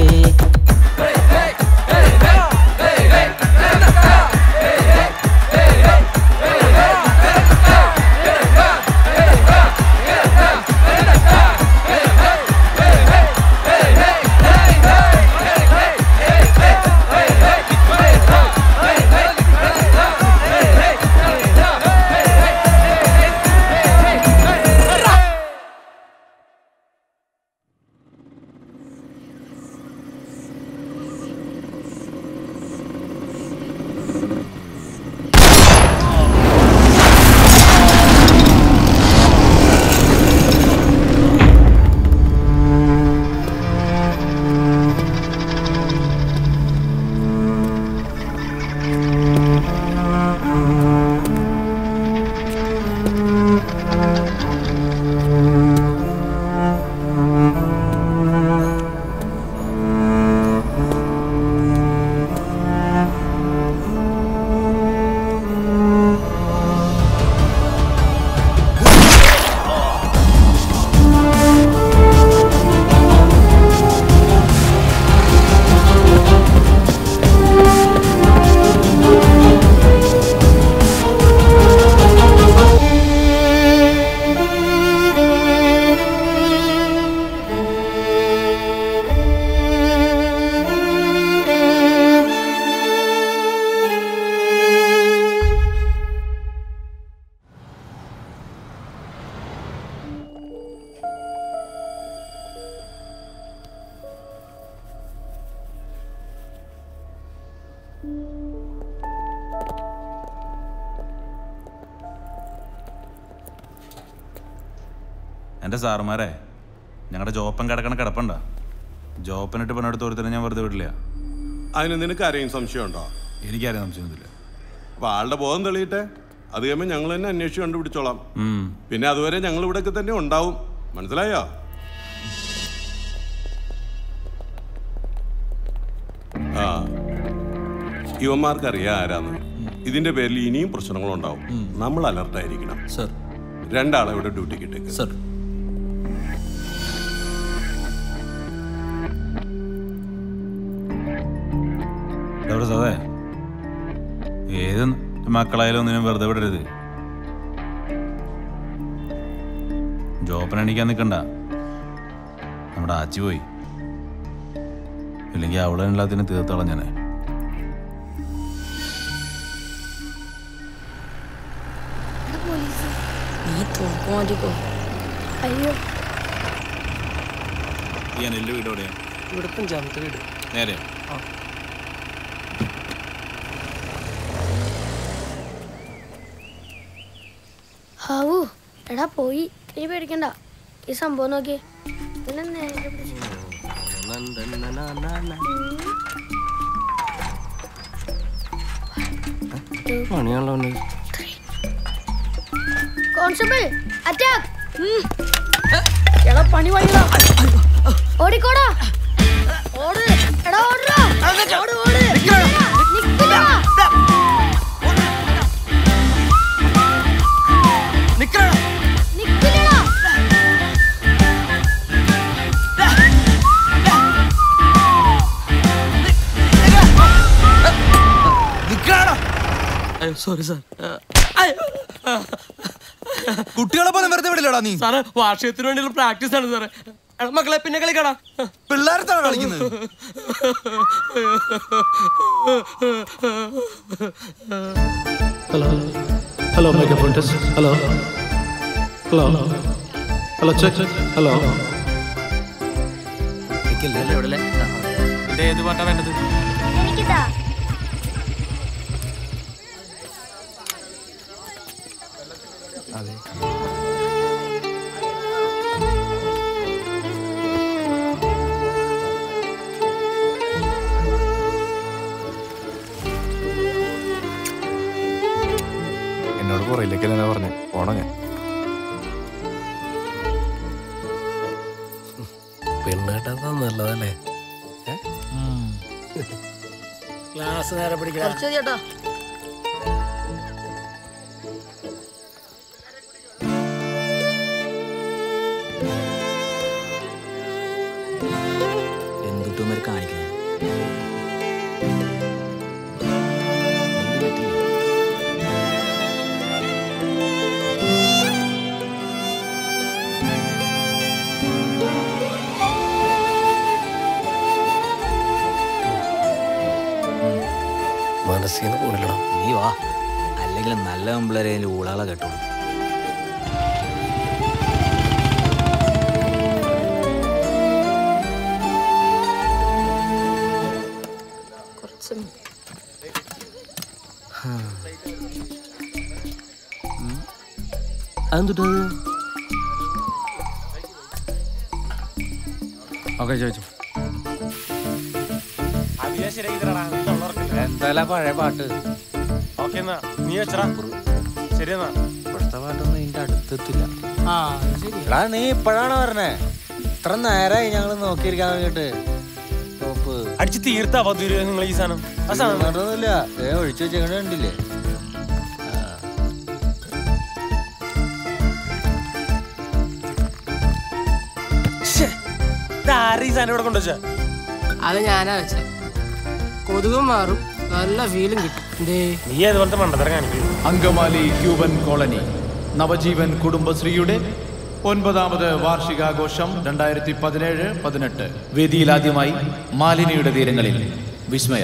എൻ്റെ സാറുമാരെ, ഞങ്ങളുടെ ജോപ്പൻ കിടക്കണ കിടപ്പുണ്ട. ജോപ്പനിട്ട് പണിയെടുത്ത് ഒരുത്തന്നെ ഞാൻ വെറുതെ വിടില്ല. അതിന് നിനക്ക് ആരെയും സംശയമുണ്ടോ? എനിക്കാരെയും സംശയമൊന്നുമില്ല. അപ്പൊ ആളുടെ ബോധം തെളിയിട്ടെ, അത് കഴിയുമ്പോൾ ഞങ്ങൾ തന്നെ അന്വേഷിച്ച് കണ്ടുപിടിച്ചോളാം. പിന്നെ അതുവരെ ഞങ്ങൾ ഇവിടെയൊക്കെ തന്നെ ഉണ്ടാവും. മനസ്സിലായോ? ആ, ഇവന്മാർക്കറിയാം ആരാന്ന്. ഇതിന്റെ പേരിൽ ഇനിയും പ്രശ്നങ്ങളുണ്ടാവും. നമ്മൾ അലർട്ടായിരിക്കണം. സർ, രണ്ടാളെ ഇവിടെ ഡ്യൂട്ടിക്ക് ഇട്ടേക്ക്. സർ. പ്രസാദേ, ഏത് മക്കളായാലും ഒന്നിനും വെറുതെ വിടരുത്. ജോപ്പനെണിക്കാൻ നിൽക്കണ്ട, നമ്മുടെ ആച്ചി പോയി. ഇല്ലെങ്കിൽ അവളെ എല്ലാത്തിനും തീർത്തോളാം ഞാൻ. അയ്യോ, എന്റെ വീട് എവിടെയാ? ഇവിടെ 5ാമത്തെ വീട്. നേരെ ഹാവൂ, എടാ പോയി. നീ പേടിക്കണ്ട. ഈ സംഭവം നോക്കിയേ. ഇതിനെ നേരെ പിടിച്ച്. പണിയാണല്ലോ. Constable attack. എടാ പണി വഴിയാ. ഓടിക്കോടാ. ഓട്. എടാ ഓടടാ. ഓട് ഓട്. നിക്കടാ. നിക്കടാ. നിക്കില്ലടാ. നിക്കടാ. Sorry sir. കുട്ടികളെ പോലെ വെറുതെ വിടില്ലടാ നീ. സാറേ, വാർഷികത്തിന് വേണ്ടിയുള്ള പ്രാക്ടീസ് ആണ് സാറേ. മക്കളെ പിന്നെ കളിക്കടാ. പിള്ളേർത്താണ് കളിക്കുന്നത്. Hello hello, microphone test. Hello hello hello, check. Hello, ഏത് പാട്ടാ വേണ്ടത്? എനിക്കിതാ. എന്നോട് പുറയിലേക്കല്ലേ പറഞ്ഞു പോണോ ഞാൻ. പെണ്ണേട്ടാ നല്ലതല്ലേ? ക്ലാസ് നേരെ പിടിക്കാം. ചേട്ടാ എന്തുട്ടുമാര് കാണിക്കുന്നത്? മനസ്സിന്ന് പോണില്ലടാ. നീ വാ, അല്ലെങ്കിൽ നല്ല പിള്ളേരെ ഊളാളെ കേട്ടോളൂ. അതെന്തുട്ടാ? ഓക്കെ, ചോദിച്ചു. എന്തായാലും പഴയ പാട്ട്. ഓക്കെ എന്നാ നീ വെച്ചടാ. ശരിയെന്നാ. ഇവിടുത്തെ പാട്ടൊന്നും ഇതിന്റെ അടുത്തെത്തില്ല. ആ എടാ, നീ ഇപ്പഴാണ് പറഞ്ഞേ? ഇത്ര നേരമായി ഞങ്ങള് നോക്കിയിരിക്കാൻ വേണ്ടിട്ട്. അടിച്ച് തീർത്താ പതിര് നിങ്ങൾ ഈ സാധനം. ആ സാധനം ഒന്നുമില്ല, ഒഴിച്ചു വെച്ചേക്കണ കണ്ടില്ലേ? ഈ സാധനം ഇവിടെ കൊണ്ടുവച്ച അത് ഞാനാ വെച്ച. കൊതുകും മാറും, നല്ല ഫീലും കിട്ടും. നീ അതുപോലത്തെ മണ്ടത്തരം കാണിക്കും. അങ്കമാലി ക്യൂബൻ കോളനി നവജീവൻ കുടുംബശ്രീയുടെ 9ാമത് വാർഷികാഘോഷം 2017-18. വേദിയിലാദ്യമായി മാലിനിയുടെ തീരങ്ങളിൽ വിസ്മയ.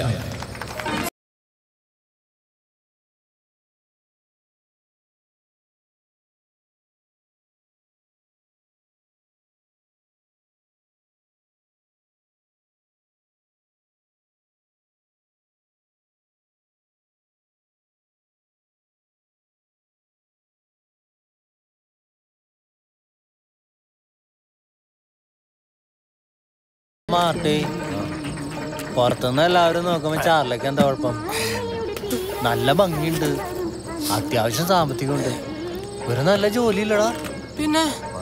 മാർട്ടി, പുറത്തുനിന്ന് എല്ലാവരും നോക്കുമ്പോ ചാർലിക്ക് എന്താ കുഴപ്പം? നല്ല ഭംഗിയുണ്ട്, അത്യാവശ്യം സാമ്പത്തികമുണ്ട്, ഒരു നല്ല ജോലി ഇല്ലടാ. പിന്നെ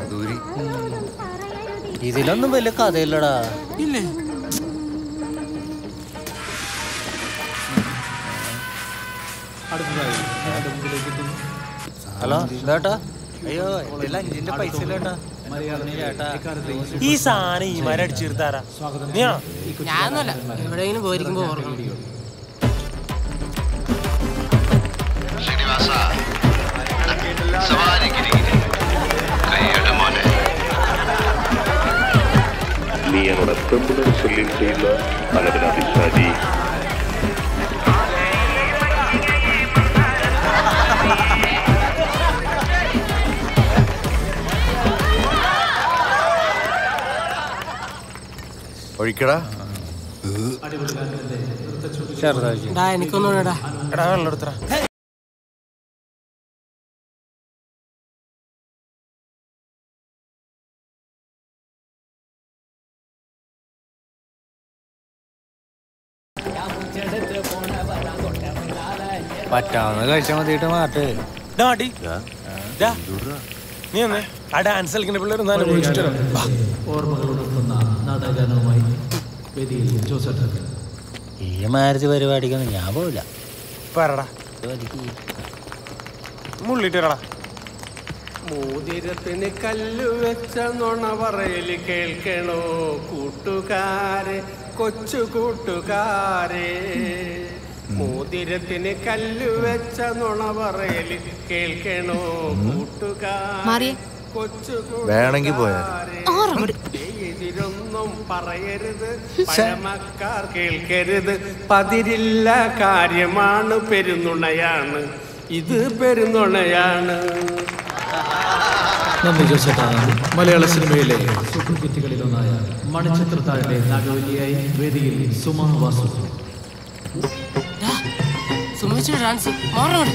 ഇതിലൊന്നും വലിയ കഥയില്ലടാ. ഇല്ലേ? ഹലോ, ഇതാട്ടാ. അയ്യോ, ഇതിൽ 5ന്റെ പൈസ ഇല്ലേട്ടാ. ഈ സാധനം ഈ മരം അടിച്ചെടുത്താരാ? ഞാനൊന്നുമല്ല, എവിടെയെങ്കിലും പോയിരിക്കുമ്പോ ഓർക്കണം. என்னோட பெம்புடன் சொல்லி செய்த அளவிலாதி ഒഴിക്കടാ. എനിക്കൊന്നും വെള്ളം എടുത്തറ. പറ്റാവുന്ന കഴിച്ചാൽ മതിയിട്ട് മാറ്റേ. നീ ഒന്ന് ആ ഡാൻസ് കളിക്കുന്ന പിള്ളേർ ഈ മാരുതി പരിപാടിക്കൊന്നും ഞാൻ പോവില്ല. മുള്ളിട്ടടാ. മോതിരത്തിന് കല്ല് വെച്ച നുണ പറയല് കേൾക്കണോ കൂട്ടുകാരെ, കൊച്ചു കൂട്ടുകാരെ. മോതിരത്തിന് കല്ല് വെച്ച നുണ പറയല് കേൾക്കണോ കൂട്ടുകാരെ, കൊച്ചു വേണമെങ്കിൽ പോയാ എതിരൊന്നും പറയരുത്, പഴമക്കാർ കേൾക്കരുത്. പതിരില്ല കാര്യമാണ്, പെരുന്നുണയാണ് ഇത്, പെരുന്നുണയാണ്. നന്ദി ജോസേട്ടാ. മലയാള സിനിമയിലെ സൂപ്പർ ഹിറ്റുകളിലൊന്നായ മണിച്ചിത്രത്താഴിലെ നാഗവല്ലിയായി വേദിയിൽ സുമാ വാസു. ഡാൻസ് മാറണം.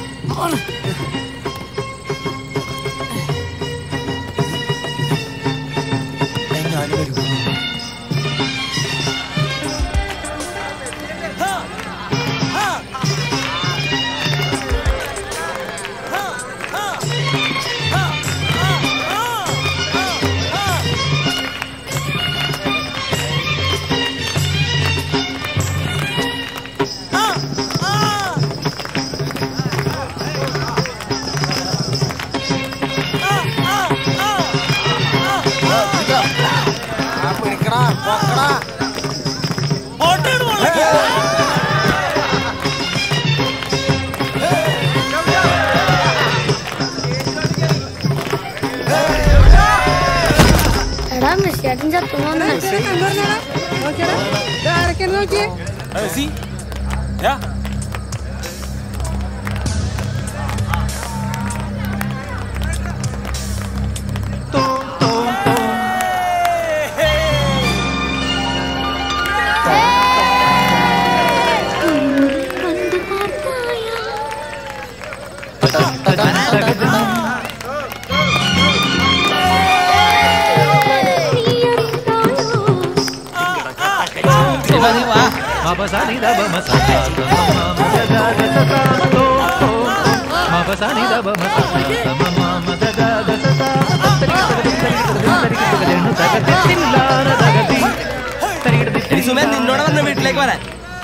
നിന്നോട് വന്ന വീട്ടിലേക്ക് വരാൻ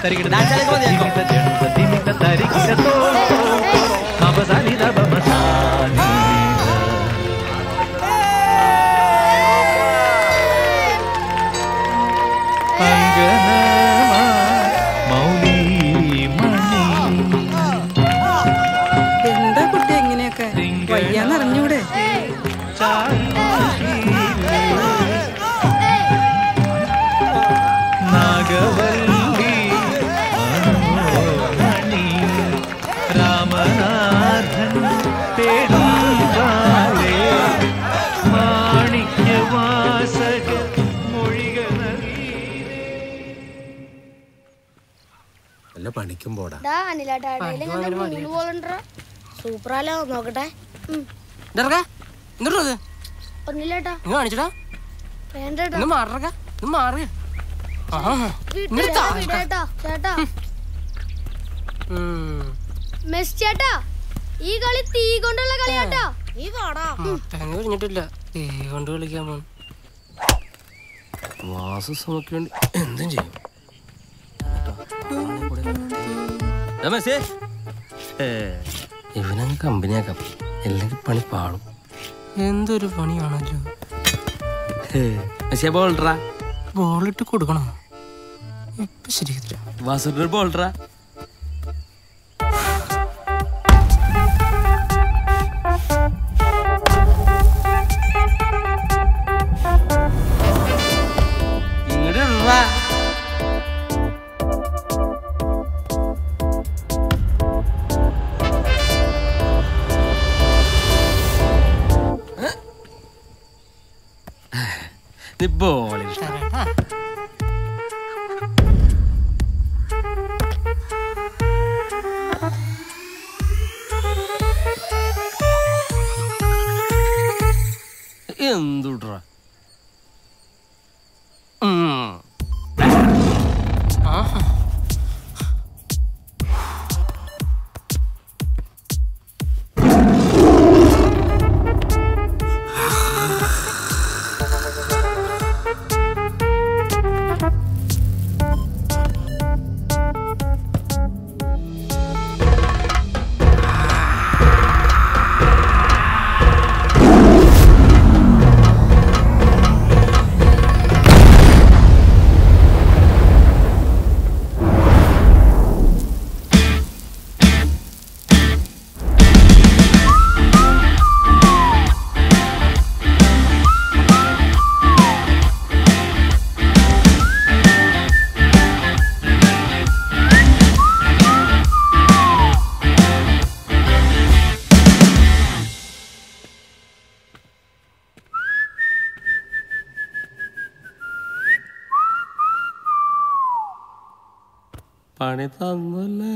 എന്താ കുട്ടി എങ്ങനെയൊക്കെ വയ്യാന്നറിഞ്ഞൂടെ? പണിക്കും പോടാ. സൂപ്പറാലോ നോക്കട്ടെ. ചേട്ടാ ഈ കളി തീ കൊണ്ടുള്ള കളിയാട്ടാ. നീ വാടാ. കഴിഞ്ഞിട്ടില്ല, തീ കൊണ്ട് കളിക്കാൻ പോണു. വാസു എന്തും ചെയ്യും. ഇവനങ്ങ് കമ്പനിയാക്കാം, അല്ലെങ്കിൽ പണി പാടും. എന്തൊരു പണിയാണല്ലോ. ബോളിട്ട് കൊടുക്കണോ? ഇപ്പൊ ശരിയാ. വാസുവിന്റെ ബോൾഡറാ. ഇത് ബോളിൽ എന്തുട്രാ പണി തന്നല്ലേ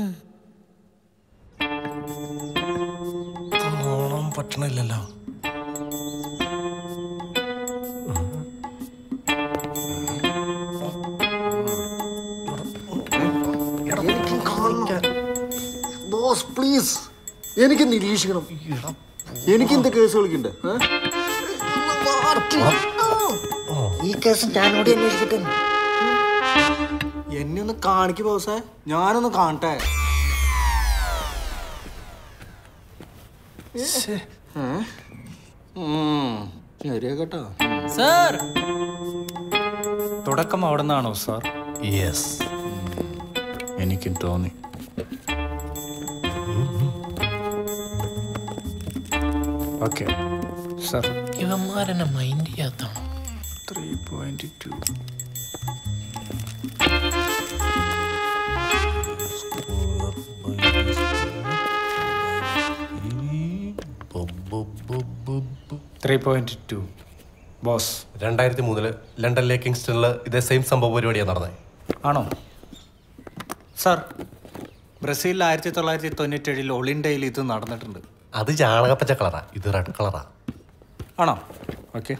കാണാൻ പറ്റണില്ലല്ലോ. ബോസ് പ്ലീസ്, എനിക്ക് നിരീക്ഷിക്കണം. എനിക്ക് എന്ത് കേസ് കളിക്കണ്ടേ? ഈ കേസ് ഞാനോട് അന്വേഷിക്കട്ടെ. എന്നെ ഒന്ന് കാണിക്ക് ബോസേ, ഞാനൊന്ന് കാണട്ടെ. ശരിയാ കേട്ടോ സാർ. തുടക്കം അവിടെ നിന്നാണോ സാർ? യെസ്, എനിക്കും തോന്നി. Okay sir. ഇവന്മാരെന്നെ മൈൻഡ് ചെയ്യാത്തതാണ്. 3.2 3.2 ബോസ്. 2003 ലണ്ടനിലെ കിങ്സ്റ്റണിൽ ഇതേ സെയിം സംഭവ പരിപാടിയാണ് നടന്നത്. ആണോ സാർ? ബ്രസീലിൽ 1997 ഒളിൻഡയിൽ ഇത് നടന്നിട്ടുണ്ട്. അത് ചാണകപ്പച്ച കളറാ, ഇത് റെഡ് കളറാ. ആണോ? ഓക്കെ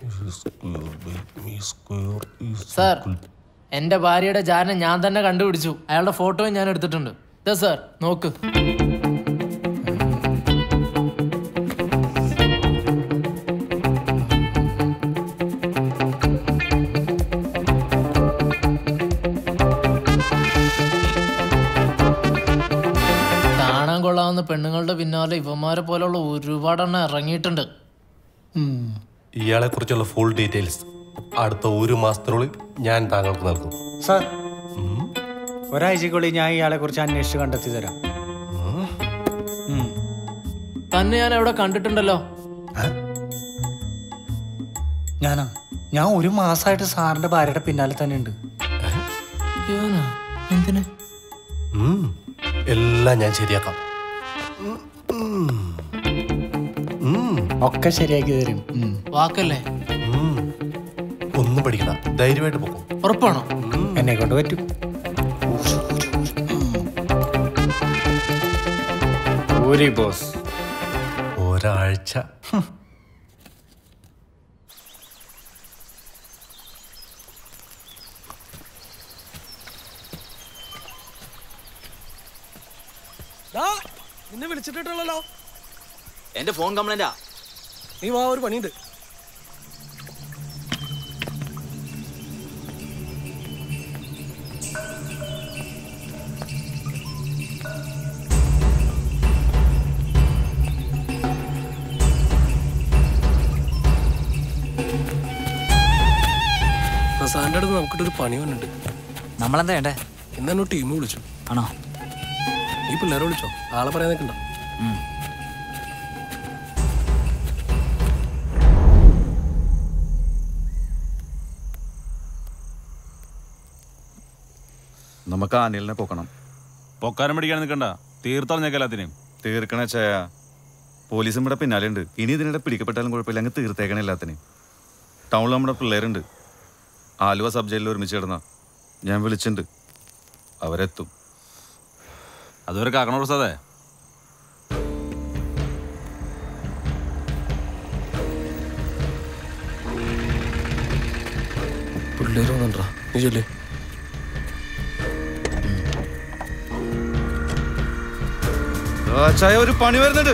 സാർ, എന്റെ ഭാര്യയുടെ ജാരനെ ഞാൻ തന്നെ കണ്ടുപിടിച്ചു. അയാളുടെ ഫോട്ടോയും ഞാൻ എടുത്തിട്ടുണ്ട്. ഇതാ സാർ, നോക്ക്. കാണാൻ കൊള്ളാവുന്ന പെണ്ണുങ്ങളുടെ പിന്നാലെ ഇവന്മാരെ പോലുള്ള ഒരുപാടെണ്ണം ഇറങ്ങിയിട്ടുണ്ട്. ഇയാളെ കുറിച്ചുള്ള ഫുൾ ഡീറ്റെയിൽസ് അടുത്ത 1 മാസത്തിനുള്ളിൽ ഞാൻ താങ്കൾക്ക് നൽകും. സാർ, ഒരാഴ്ചക്കുള്ളിൽ ഞാൻ ഇയാളെ കുറിച്ച് അന്വേഷിച്ച് കണ്ടെത്തി തരാം. തന്നെ ഞാൻ എവിടെ കണ്ടിട്ടുണ്ടല്ലോ. ഞാൻ 1 മാസമായിട്ട് സാറിന്റെ ഭാര്യയുടെ പിന്നാലെ തന്നെ ഉണ്ട്. എന്തിന്? എല്ലാം ഞാൻ ശരിയാക്കാം. ഒക്കെ ശരിയാക്കി തരും. വാക്കല്ലേ? ഒന്നും പഠിക്കണ്ട, ധൈര്യമായിട്ട് പോകും. ഉറപ്പാണോ? എന്നെ കൊണ്ട് പറ്റും. ബോസ്, ഒരാഴ്ച. നിന്നെ വിളിച്ചിട്ടുള്ളല്ലോ. എന്റെ ഫോൺ കംപ്ലൈന്റാ. നീ വാ, ഒരു പണിയുണ്ട്. പ്രസാദിന്റെ അടുത്ത് നമുക്കിട്ടൊരു പണി വന്നിട്ടുണ്ട്. നമ്മളെന്താ വേണ്ടേ? ഇന്നെന്നോ ടീം വിളിച്ചു. ആണോ? ഈ പിള്ളേരെ വിളിച്ചോ? ആളെ പറയാൻ നിൽക്കണ്ട. നമുക്ക് അനിലിനെ പൊക്കണം. പൊക്കാനും പിടിക്കാൻ നിൽക്കണ്ട, തീർത്തറിഞ്ഞേക്ക എല്ലാത്തിനെയും. തീർക്കണ ചായ. പോലീസും ഇവിടെ പിന്നാലെ ഉണ്ട്. ഇനി ഇതിനിടെ പിടിക്കപ്പെട്ടാലും കുഴപ്പമില്ല, അങ്ങ് തീർത്തേക്കണ എല്ലാത്തിനെയും. ടൗണിൽ നമ്മുടെ പിള്ളേരുണ്ട്. ആലുവ സബ് ജയിലിൽ ഒരുമിച്ച് കിടന്ന ഞാൻ വിളിച്ചിട്ടുണ്ട്. അവരെത്തും. അതുവരെ കാക്കണ പ്രസാദേ. പിള്ളേര് വന്നിട്ടാ നീ ചൊല്ലേ. ചായ ഒരു പണി വരുന്നുണ്ട്.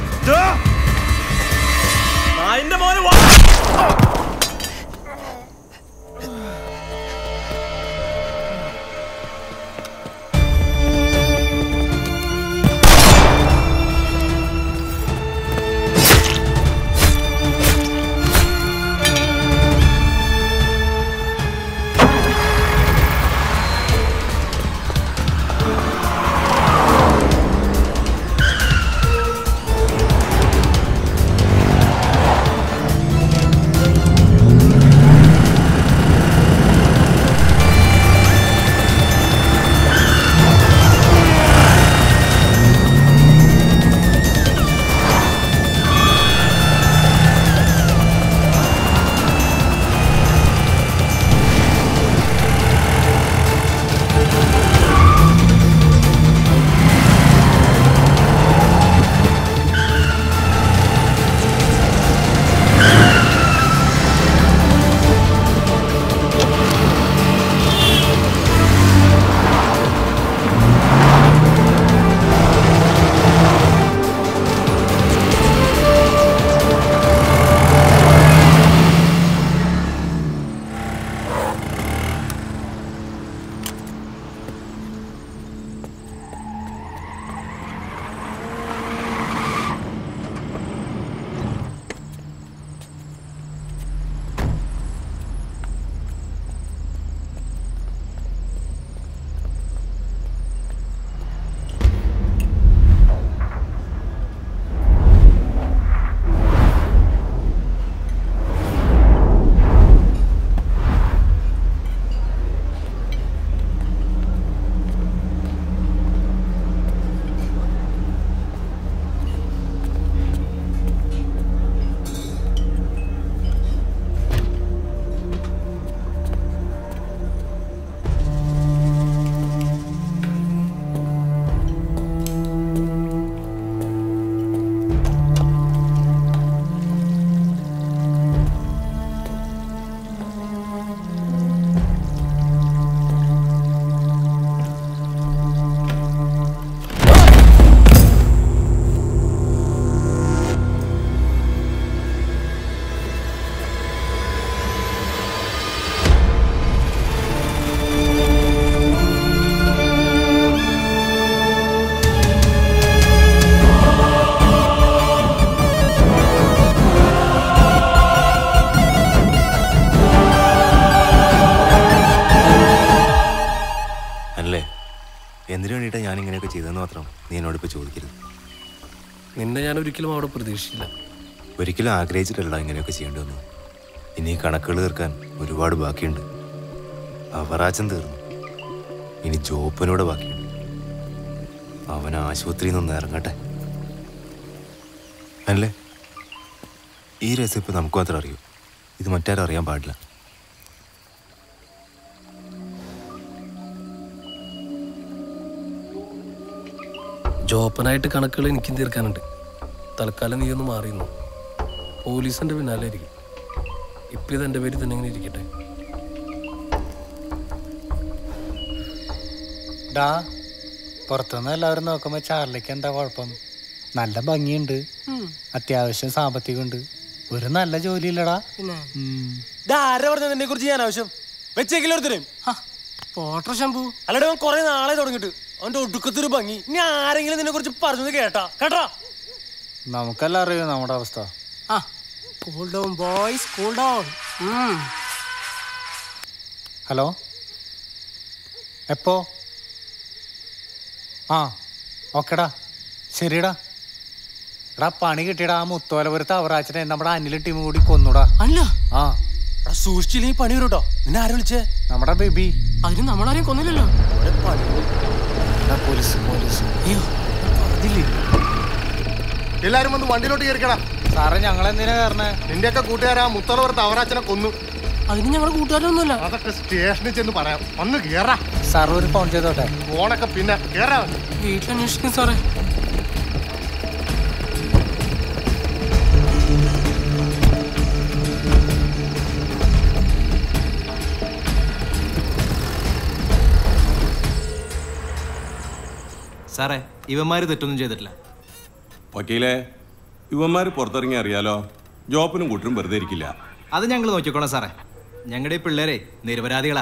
എന്തിനു വേണ്ടിയിട്ടാണ് ഞാൻ ഇങ്ങനെയൊക്കെ ചെയ്തതെന്ന് മാത്രം നീ എന്നോട് ഇപ്പോൾ ചോദിക്കരുത്. നിന്നെ ഞാൻ ഒരിക്കലും അവിടെ പ്രതീക്ഷിച്ചില്ല. ഒരിക്കലും ആഗ്രഹിച്ചിട്ടല്ല ഇങ്ങനെയൊക്കെ ചെയ്യേണ്ടി വന്നു. ഇനി കണക്കുകൾ തീർക്കാൻ ഒരുപാട് ബാക്കിയുണ്ട്. അവറാച്ചൻ തീർന്നു, ഇനി ജോപ്പനോട് ബാക്കിയുണ്ട്. അവൻ ആശുപത്രിയിൽ നിന്ന് ഇറങ്ങട്ടെ. അല്ലേ, ഈ റെസിപ്പി നമുക്ക് മാത്രം അറിയൂ, ഇത് മറ്റാരും അറിയാൻ പാടില്ല. ജോപ്പനായിട്ട് കണക്കുകൾ എനിക്കും തീർക്കാനുണ്ട്. തൽക്കാലം നീ ഒന്ന് മാറിയുന്നു. പോലീസിന്റെ പിന്നാലെ ഇരിക്കും. ഇപ്പം ഇതെൻ്റെ പേര് തന്നെ ഇങ്ങനെ ഇരിക്കട്ടെ. ഡാ, പുറത്തുനിന്ന് എല്ലാവരും നോക്കുമ്പോൾ ചാർലിക്ക് എന്താ കുഴപ്പം? നല്ല ഭംഗിയുണ്ട്, അത്യാവശ്യം സാമ്പത്തികമുണ്ട്, ഒരു നല്ല ജോലിയില്ലടാ. ആരാ പറഞ്ഞ നിന്നെ കുറിച്ച് ഞാൻ ആവശ്യം വെച്ചേക്കില്ല ശംഭു അല്ലടെ അവൻ കുറെ നാളെ തുടങ്ങിട്ട് അവന്റെ ഒടുക്കത്തൊരു ഭംഗി. ഇനി ആരെങ്കിലും നിന്നെ കുറിച്ച് പറഞ്ഞത് കേട്ടാ കേട്ടാ? നമുക്കെല്ലാം അറിയാം നമ്മുടെ അവസ്ഥ. Cool down boys, cool down. Hello, എപ്പോ? ഓക്കെടാ, ശരിടാ. എടാ, പണി കിട്ടിയടാ. ആ മുത്തോലപുരത്ത് അവറാച്ചനെ നമ്മുടെ അനിലും ടീമും കൂടി കൊന്നുടാ. അല്ല, സൂക്ഷിച്ചില്ലെങ്കിൽ പണി വരും കേട്ടോ. നിന്നെ ആരും വിളിച്ചേ? നമ്മുടെ ബേബി. അതിന് നമ്മളാരെയും കൊന്നില്ലല്ലോ. Police police. അയ്യോ, എല്ലാരും വന്ന് വണ്ടിയിലോട്ട് കയറിക്കടാ. സാറേ, ഞങ്ങൾ എന്തിനാ കയറണേ? നിന്റെയൊക്കെ കൂട്ടുകാരാ മുത്തോളപുരത്ത് അവറാച്ചനെ കൊന്നു. അതിന് ഞങ്ങൾ കൂട്ടുകാരൊന്നുമല്ല. അതൊക്കെ സ്റ്റേഷനിൽ ചെന്ന് പറയാം. ഒന്ന് കേറാ. സാർ ഒരു ഫോൺ ചെയ്തോട്ടെ. ഫോണൊക്കെ പിന്നെ കേറാ. വീട്ടിൽ അന്വേഷിക്കും സാറേ. സാറേ ഇവന്മാര് തെറ്റൊന്നും ചെയ്തിട്ടില്ല. വക്കീലേ, ഇവന്മാർ പുറത്തിറങ്ങി അറിയാലോ, ജോപ്പനും കൂട്ടരും വെറുതെ ഇരിക്കില്ല. അത് ഞങ്ങൾ നോക്കിക്കോളാം സാറേ. ഞങ്ങളുടെ ഈ പിള്ളേരെ നിരപരാധികളാ.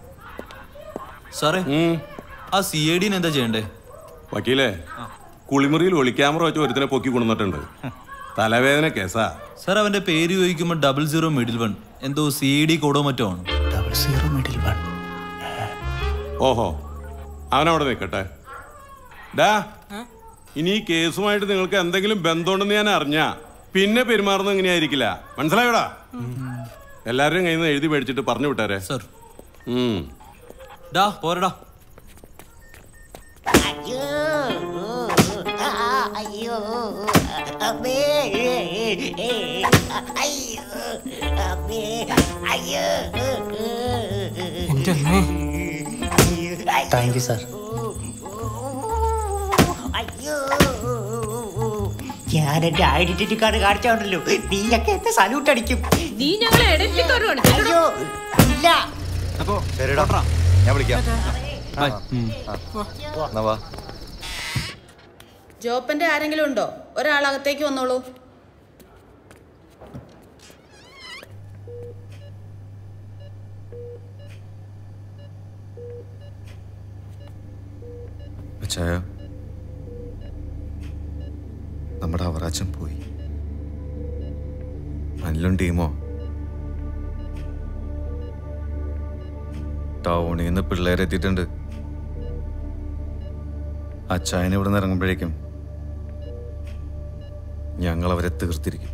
സാറേ ആ CID എന്താ ചെയ്യണ്ടേ? വക്കീലേ, കുളിമുറിയിൽ ഒളിക്യാമറ വെച്ച് ഒരുത്തിനെ പൊക്കി കൊണ്ടുവന്നിട്ടുണ്ട്. തലവേദന കേസാ. സാർ അവന്റെ പേര് ചോദിക്കുമ്പോൾ 00 മിഡിൽ 1 എന്തോ CID കോഡോ മറ്റോ ആണ്. 00 മിഡിൽ 1. ഓഹോ, അവനവിടെ നിൽക്കട്ടെ. ഡാ, ഇനി ഈ കേസുമായിട്ട് നിങ്ങൾക്ക് എന്തെങ്കിലും ബന്ധമുണ്ടെന്ന് ഞാൻ അറിഞ്ഞാ പിന്നെ പെരുമാറുന്നത് ഇങ്ങനെയായിരിക്കില്ല. മനസ്സിലായോടാ? എല്ലാവരുടെയും കയ്യിൽ നിന്ന് എഴുതി മേടിച്ചിട്ട് പറഞ്ഞു വിട്ടാരെ. സർ ഡാ പോരടാ. Thank you sir. ഞാൻ എന്റെ ഐഡന്റിറ്റി കാർഡ് കാണിച്ചോണ്ടല്ലോ, നീയൊക്കെ എന്നെ സല്യൂട്ട് അടിക്കും. നീ ഞങ്ങളെ ഐഡന്റിറ്റി കാർഡ് കാണിച്ചു? അയ്യോ ഇല്ല. അപ്പോ ശരിടാ, ഞാൻ വിളിക്കാം. ജോപ്പന്റെ ആരെങ്കിലും ഉണ്ടോ? ഒരാളകത്തേക്ക് വന്നോളൂ. നമ്മുടെ അവറാച്ചൻ പോയി. അനിലും ടീമോ ടൗണിൽ നിന്ന് പിള്ളേരെത്തിയിട്ടുണ്ട്. അച്ചായനെ ഇവിടെ നിന്ന് ഇറങ്ങുമ്പോഴേക്കും ഞങ്ങൾ അവരെ തീർത്തിരിക്കും.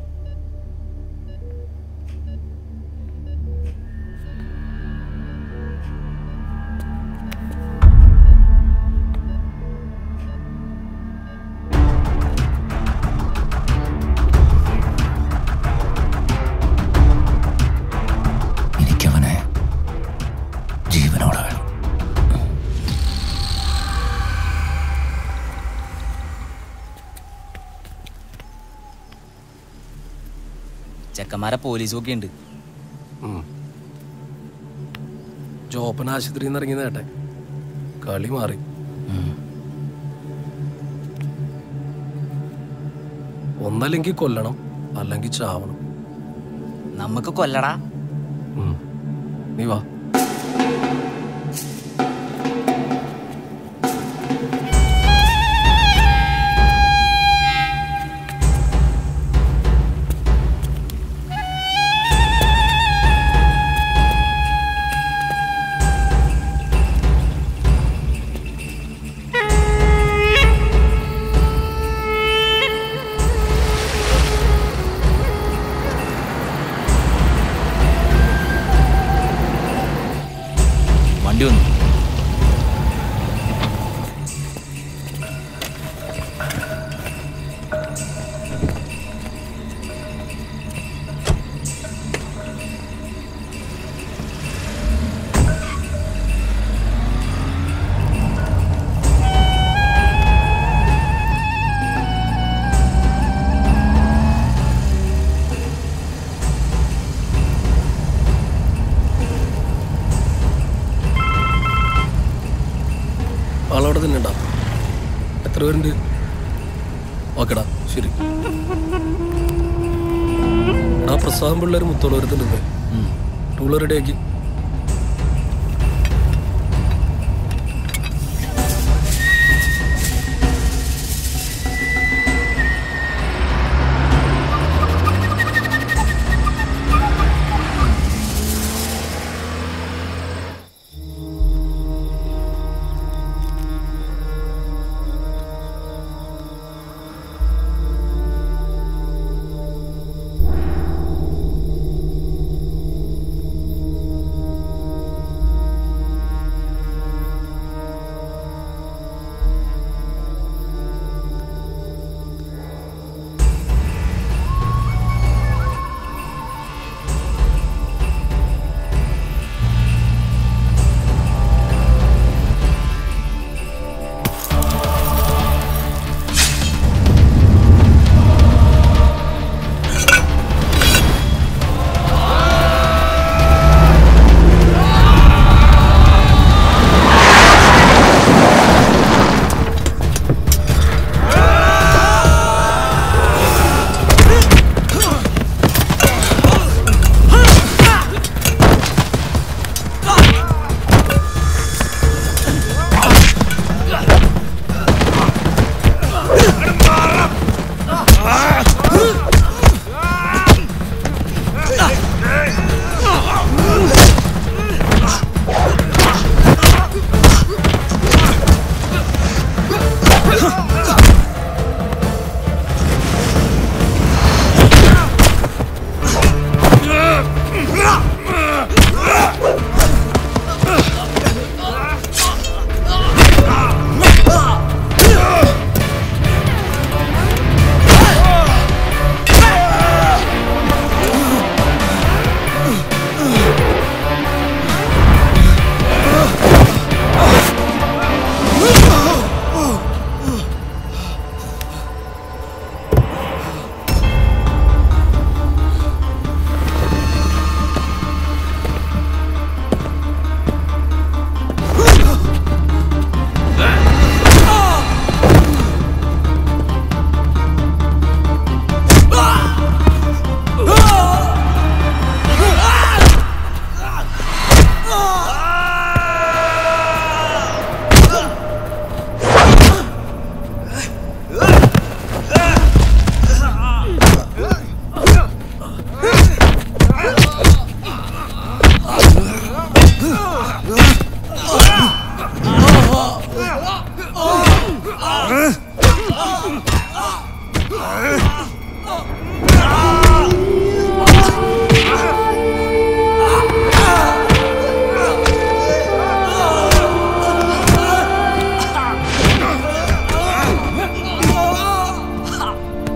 ചെക്കന്മാരെ പോലീസും ഒക്കെ ഉണ്ട്. ജോപ്പൻ ആശുപത്രിയിൽ നിന്ന് ഇറങ്ങി നേട്ടെ, കളി മാറി. ഒന്നല്ലെങ്കിൽ കൊല്ലണം, അല്ലെങ്കിൽ ചാവണം. നമുക്ക് കൊല്ലടാ. നീ വാ. വണ്ടി വന്നു. ആളവിടെ തന്നെ ഉണ്ടാ. എത്ര പേരുണ്ട്? ഓക്കെടാ, ശരി. എടാ, പ്രസാദം പിള്ളേർ മുത്തോളവരത്തുണ്ട്. ടൂള് റെഡിയാക്കി.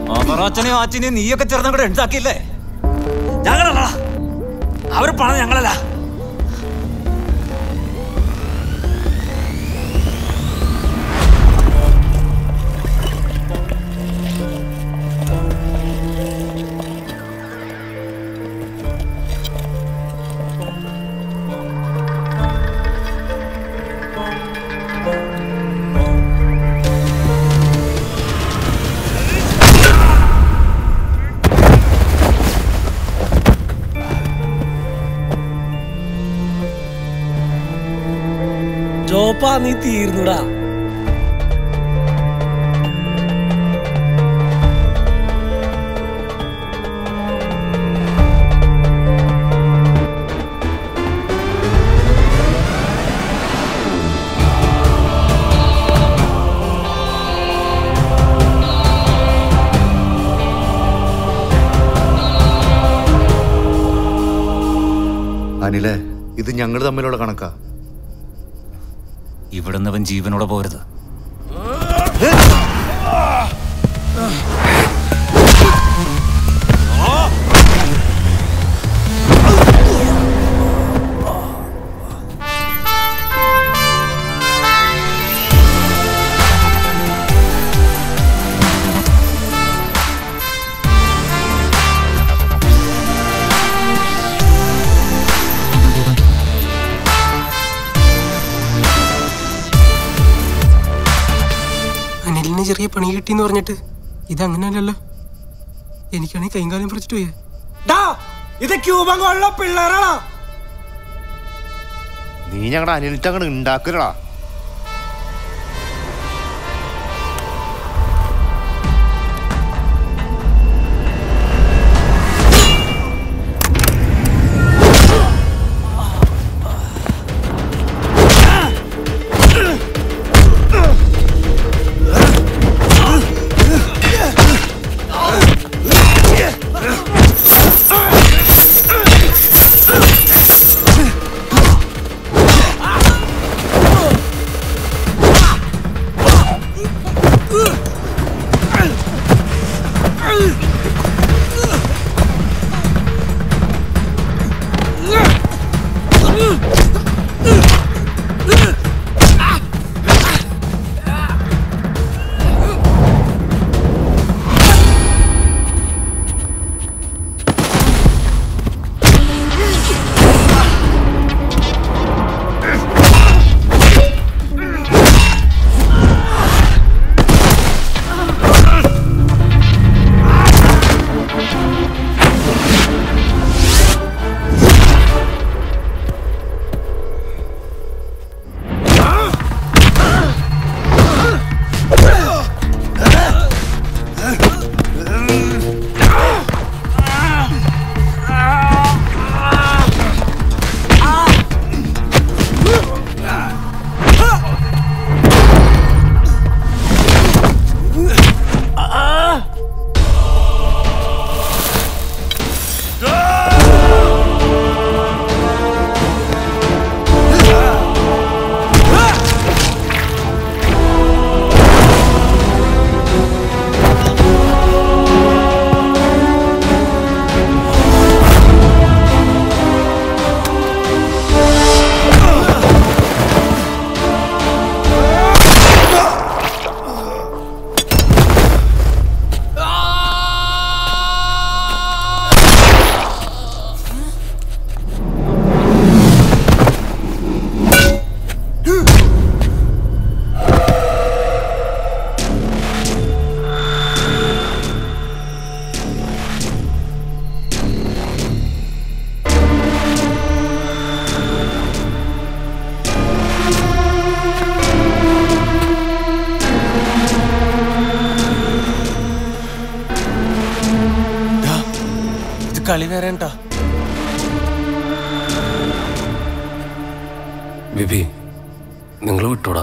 അവറാച്ചനെയും ആച്ചിനെയും നീയൊക്കെ ചേർന്ന് കൂടെ ഉണ്ടാക്കിയില്ലേ? ഞങ്ങളല്ല, അവർ പണം ഞങ്ങളല്ല. ജോപ്പാ, നീ തീർന്നുടാ. അനിലേ, ഇത് ഞങ്ങൾ തമ്മിലുള്ള കണക്കാ. ഇവിടുന്ന് അവൻ ജീവനോടെ പോരുത്. ചെറിയ പണി കിട്ടിന്ന് പറഞ്ഞിട്ട് ഇതങ്ങനെയല്ലല്ലോ. എനിക്കാണെങ്കിൽ കൈകാലം പറിച്ചിട്ട് പോയേ. ഇത് ക്യൂബൻ കോളനിയിലെ പിള്ളേരാണോ? നീ ഞങ്ങളുടെ അനിലിട്ട് അങ്ങോട്ട് ഉണ്ടാക്കലടാ. കളി വരണ്ട. ബിബി, നിങ്ങൾ വിട്ടോടാ.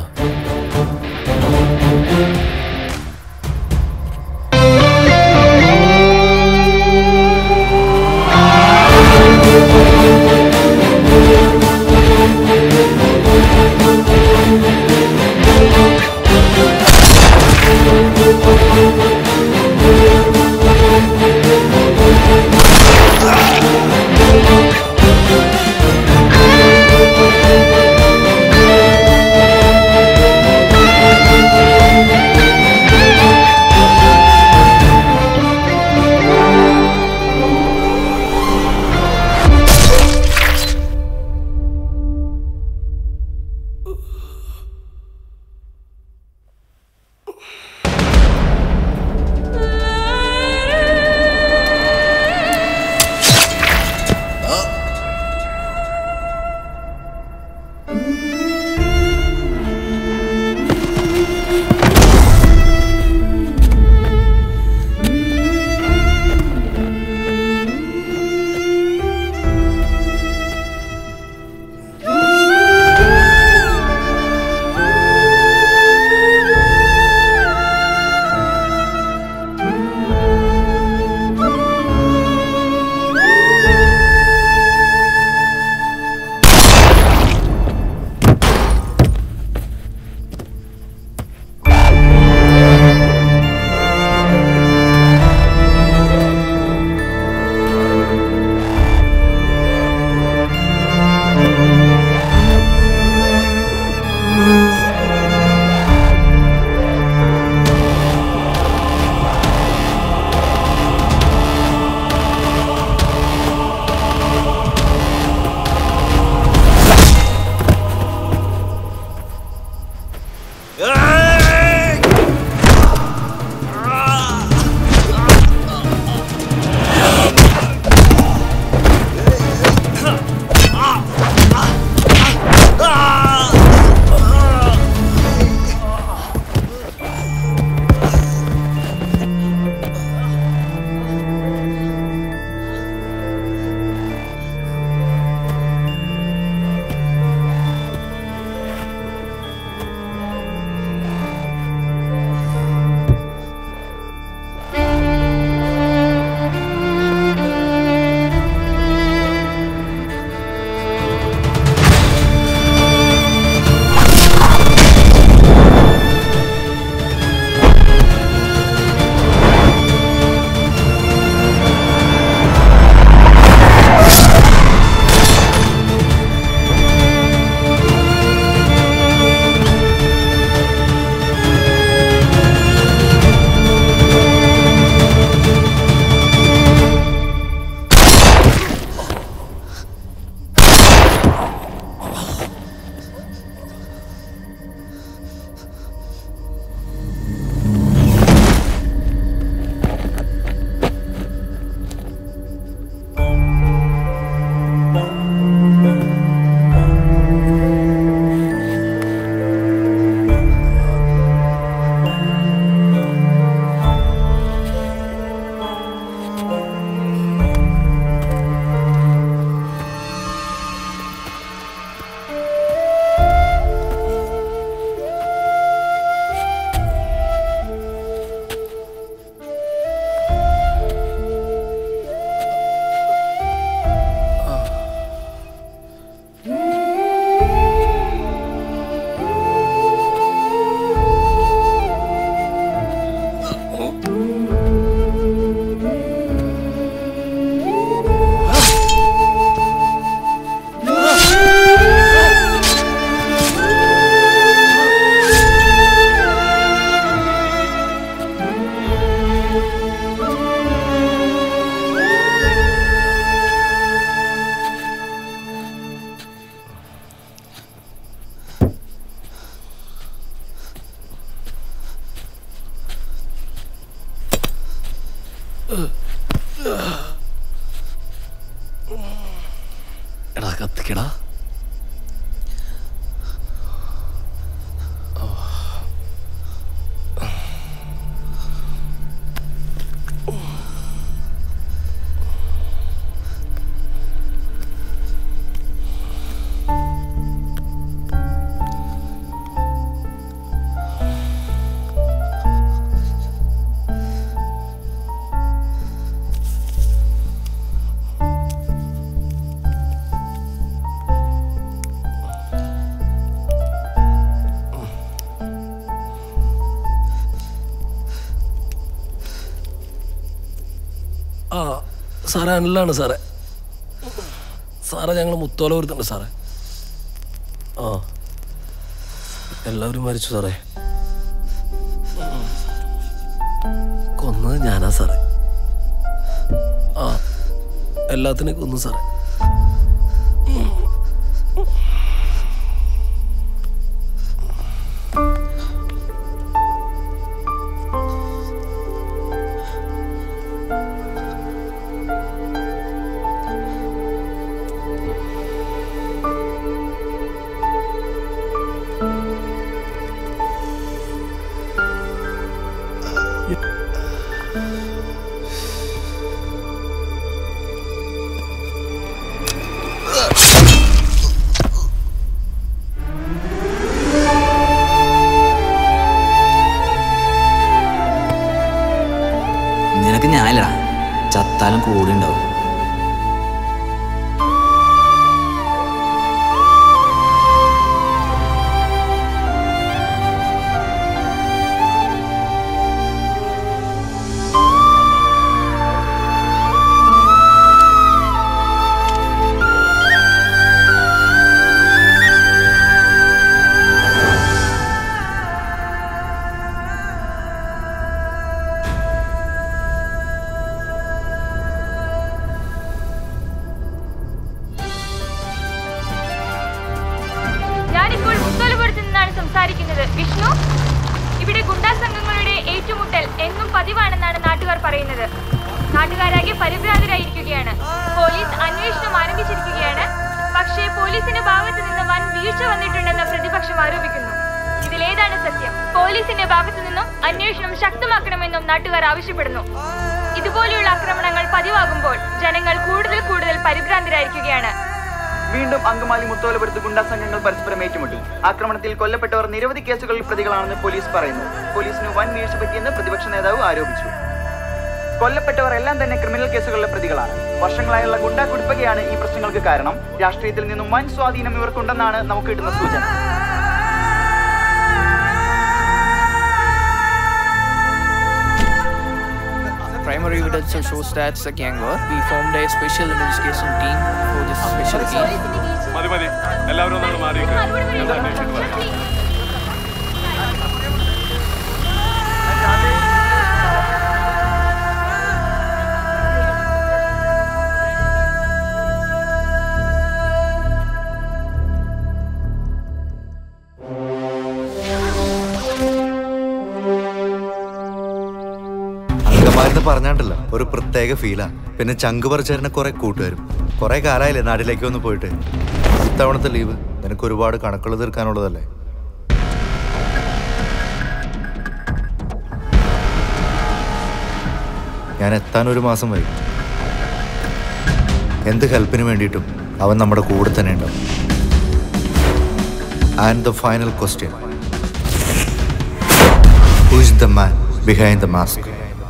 എടാ കത്തിക്കടാ. സാറേ അനിലാണ് സാറേ. സാറേ ഞങ്ങൾ മുത്തോല വരുത്തുണ്ട് സാറേ. ആ എല്ലാവരും മരിച്ചു സാറേ. കൊന്നത് ഞാനാ സാറേ. ആ എല്ലാത്തിനെയും കൊന്നു സാറേ. നിനക്ക് ഞാനില്ലടാ, ചത്താലും കൂടി ഉണ്ടാവും. വിഷ്ണു, ഇവിടെ ഗുണ്ടാ സംഘങ്ങളുടെ ഏറ്റുമുട്ടൽ എന്നും പതിവാണെന്നാണ് നാട്ടുകാർ പറയുന്നത്. നാട്ടുകാരാകെ പരിഭ്രാന്തരായിരിക്കുകയാണ്. പോലീസ് അന്വേഷണം ആരംഭിച്ചിരിക്കുകയാണ്. പക്ഷേ പോലീസിന്റെ ഭാഗത്ത് നിന്ന് വൻ വീഴ്ച വന്നിട്ടുണ്ടെന്ന് പ്രതിപക്ഷം ആരോപിക്കുന്നു. ഇതിലേതാണ് സത്യം? പോലീസിന്റെ ഭാഗത്തു നിന്നും അന്വേഷണം ശക്തമാക്കണമെന്നും നാട്ടുകാർ ആവശ്യപ്പെടുന്നു. ഇതുപോലെയുള്ള ആക്രമണങ്ങൾ പതിവാകുമ്പോൾ ജനങ്ങൾ കൂടുതൽ പരിഭ്രാന്തരായിരിക്കുകയാണ്. വീണ്ടും അങ്കമാലി മുത്തോലപുരത്ത് ഗുണ്ടാ സംഘങ്ങൾ പരസ്പരം ഏറ്റുമുട്ടി. ആക്രമണത്തിൽ കൊല്ലപ്പെട്ടവർ നിരവധി കേസുകളിൽ പ്രതികളാണെന്ന് പോലീസ് പറയുന്നു. പോലീസിന് വൻ വീഴ്ച പറ്റിയെന്ന് പ്രതിപക്ഷ നേതാവ് ആരോപിച്ചു. കൊല്ലപ്പെട്ടവർ എല്ലാം തന്നെ ക്രിമിനൽ കേസുകളിലെ പ്രതികളാണ്. വർഷങ്ങളായുള്ള ഗുണ്ടാ കുടിപ്പകയാണ് ഈ പ്രശ്നങ്ങൾക്ക് കാരണം. രാഷ്ട്രീയത്തിൽ നിന്നും വൻ സ്വാധീനം ഇവർക്കുണ്ടെന്നാണ് നമുക്ക് കിട്ടുന്ന സൂചന. Primary evidence shows that it's a gang war. We formed a special investigation team for this special case. മതി എല്ലാവരും നമ്മൾ മാറിയേക്ക്. അങ്കമാലിന്ന് പറഞ്ഞാണ്ടല്ലോ ഒരു പ്രത്യേക ഫീലാ. പിന്നെ ചങ്ക് പറിച്ചേരനെ കുറെ കൂട്ടുകാരും. കുറെ കാലമായില്ലേ നാട്ടിലേക്ക് ഒന്ന് പോയിട്ട്. ഇത്തവണത്തെ ലീവ് നിനക്ക് ഒരുപാട് കണക്കുകൾ തീർക്കാനുള്ളതല്ലേ? ഞാൻ എത്താൻ ഒരു മാസം വരും. എന്ത് ഹെൽപ്പിന് വേണ്ടിയിട്ടും അവൻ നമ്മുടെ കൂടെ തന്നെ ഉണ്ടാവും. And the final question, who is the man behind the mask?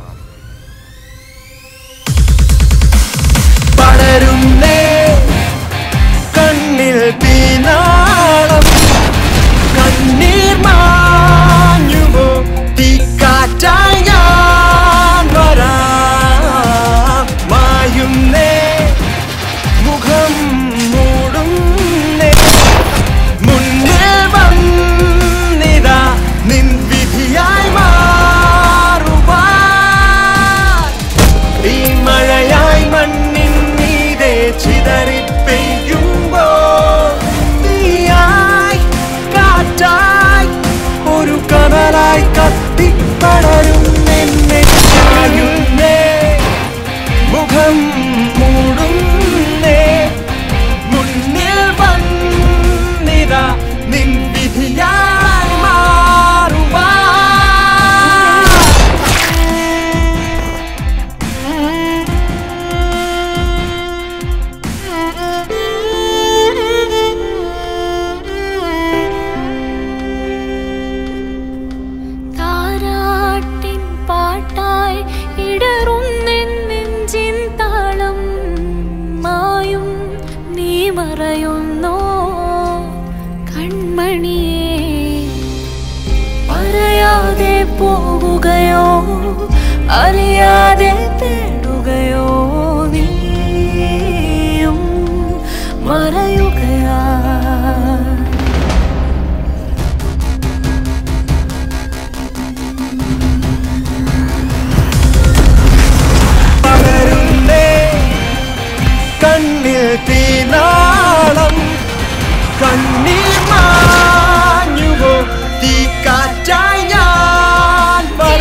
പടരുന്നേ കണ്ണിൽ തീനാളം, കണ്ണീർ മാഞ്ഞുമോ തീക്കാറ്റായി ഞാൻ വരാം. മായുന്നേ മുഖം മൂടുന്നേ, മുന്നിൽ വന്നിതാ നിൻ വിധിയായി മാറുവാൻ. ഈ മഴയായി മണ്ണിൻ മീതെ ചിതറി പെയ്യുമ്പോ തീയായി കാറ്റായി ഒരു കനലായി കത്തിപ്പടരും എന്നെ ചായുന്നേ. അറിയാതെ തേടുകയോ നീയും മറയുകയാ കണ്ണിൽ തീനാളം കണ്ണീർ മാഞ്ഞുവോ തീക്കാറ്റായി ഞാൻ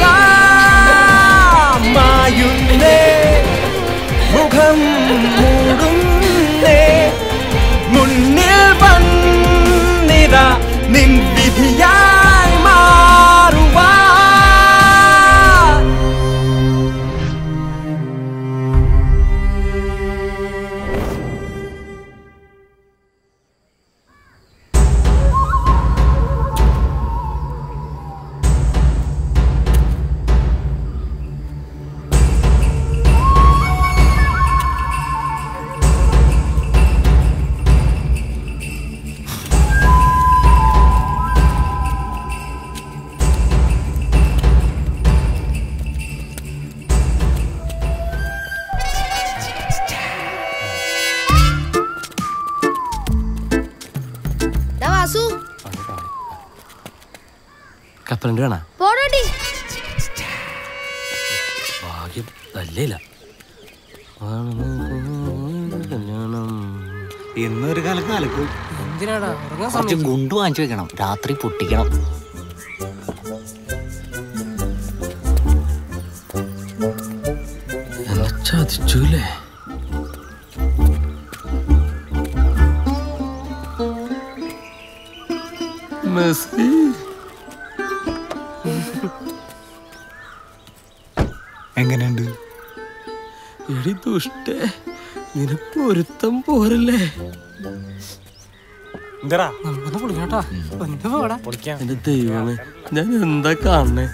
മായുന്നേ മുഖം മൂടുന്നേ മുന്നിൽ വന്നിതാ നിൻ വിധിയായി മാറുവാ കപ്പലണ്ടി വേണ പോടോടി. ഭാഗ്യം നല്ലില്ല. ഇന്നൊരു കാലത്ത് അലക്കും. എന്തിനാടാ കുറച്ച് ഗുണ്ട് വാങ്ങിച്ചു വെക്കണം, രാത്രി പൊട്ടിക്കണം. എന്നെ ചതിച്ചൂലേ? മെസ്സി എങ്ങനെയുണ്ട്? എടി ദുഷ്ടേ, നിനക്ക് പൊരുത്തം പോരല്ലേ? എന്റെ ദൈവമേ, ഞാൻ എന്താ കാണണേ?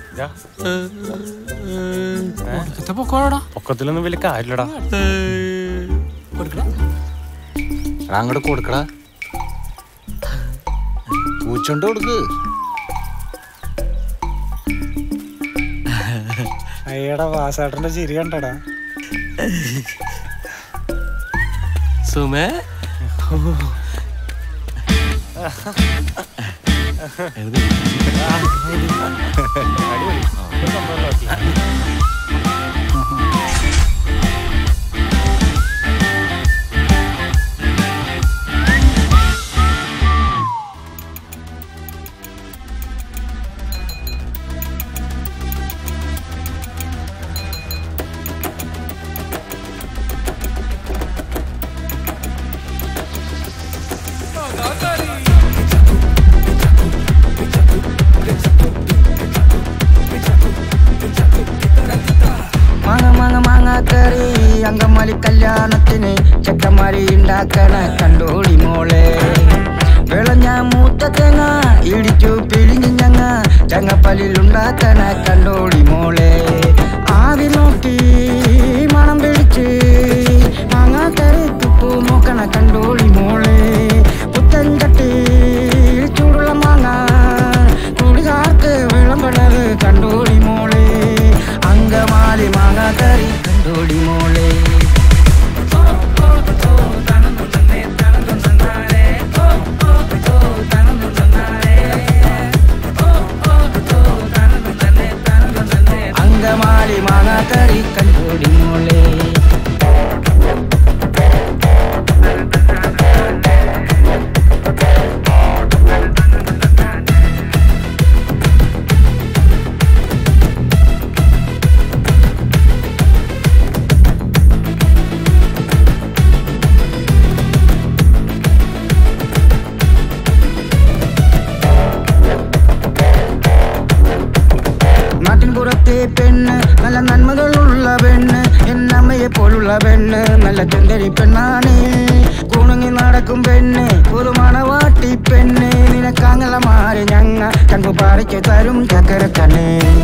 പൊക്കത്തിലൊന്നും വലിയ കാര്യമില്ലടാ. അങ്ങോട്ട് കൊടുക്കടാ, പൂച്ചോണ്ട് കൊടുക്ക്. അയ്യടാ വാസാട്ടന്റെ ചിരി കണ്ടടാ. സുമേ മാങ്ങാക്കറി അങ്കമാലി കല്യാണത്തിന് ചെക്കന്മാരി ഉണ്ടാക്കണ കണ്ടോടി മോളെ. വിളഞ്ഞ മൂത്ത തേങ്ങ ഇടിച്ചു പിഴിഞ്ഞ് ഞങ്ങ ചങ്ങപ്പല്ലിലുണ്ടാക്കണ കണ്ടോടി മോളെ. ആവി നോക്കി മണം പിടിച്ച് മാങ്ങാക്കറി തുപ്പു നോക്കണ കണ്ടോടി മോളെ. പുത്തൻ ചട്ടി ചൂടുള്ള മാങ്ങ കുടികാർക്ക് വിളമ്പണത് കണ്ടോടി മോളെ. അങ്കമാലി മാങ്ങാക്കറി കണ്ടോടി മോളെ. അങ്കമാലി മാങ്ങാക്കറി കണ്ടോടി മോളെ. നാട്ടിൻപുറത്തെ പെണ്ണ് നല്ല നന്മകളുള്ള പെണ്ണ്, എന്നമ്മയെ പോലുള്ള പെണ്ണ് നല്ല ചുന്ദരി പെണ്ണാണ്. കുണുങ്ങി നടക്കും പെണ്ണ് ഒരു മണവാട്ടി പെണ്ണ്, നിനക്കാങ്ങളമാരെ ഞങ്ങ കണ്ടു പാറിച്ചു തരും ചക്കരക്കണ്ണ്.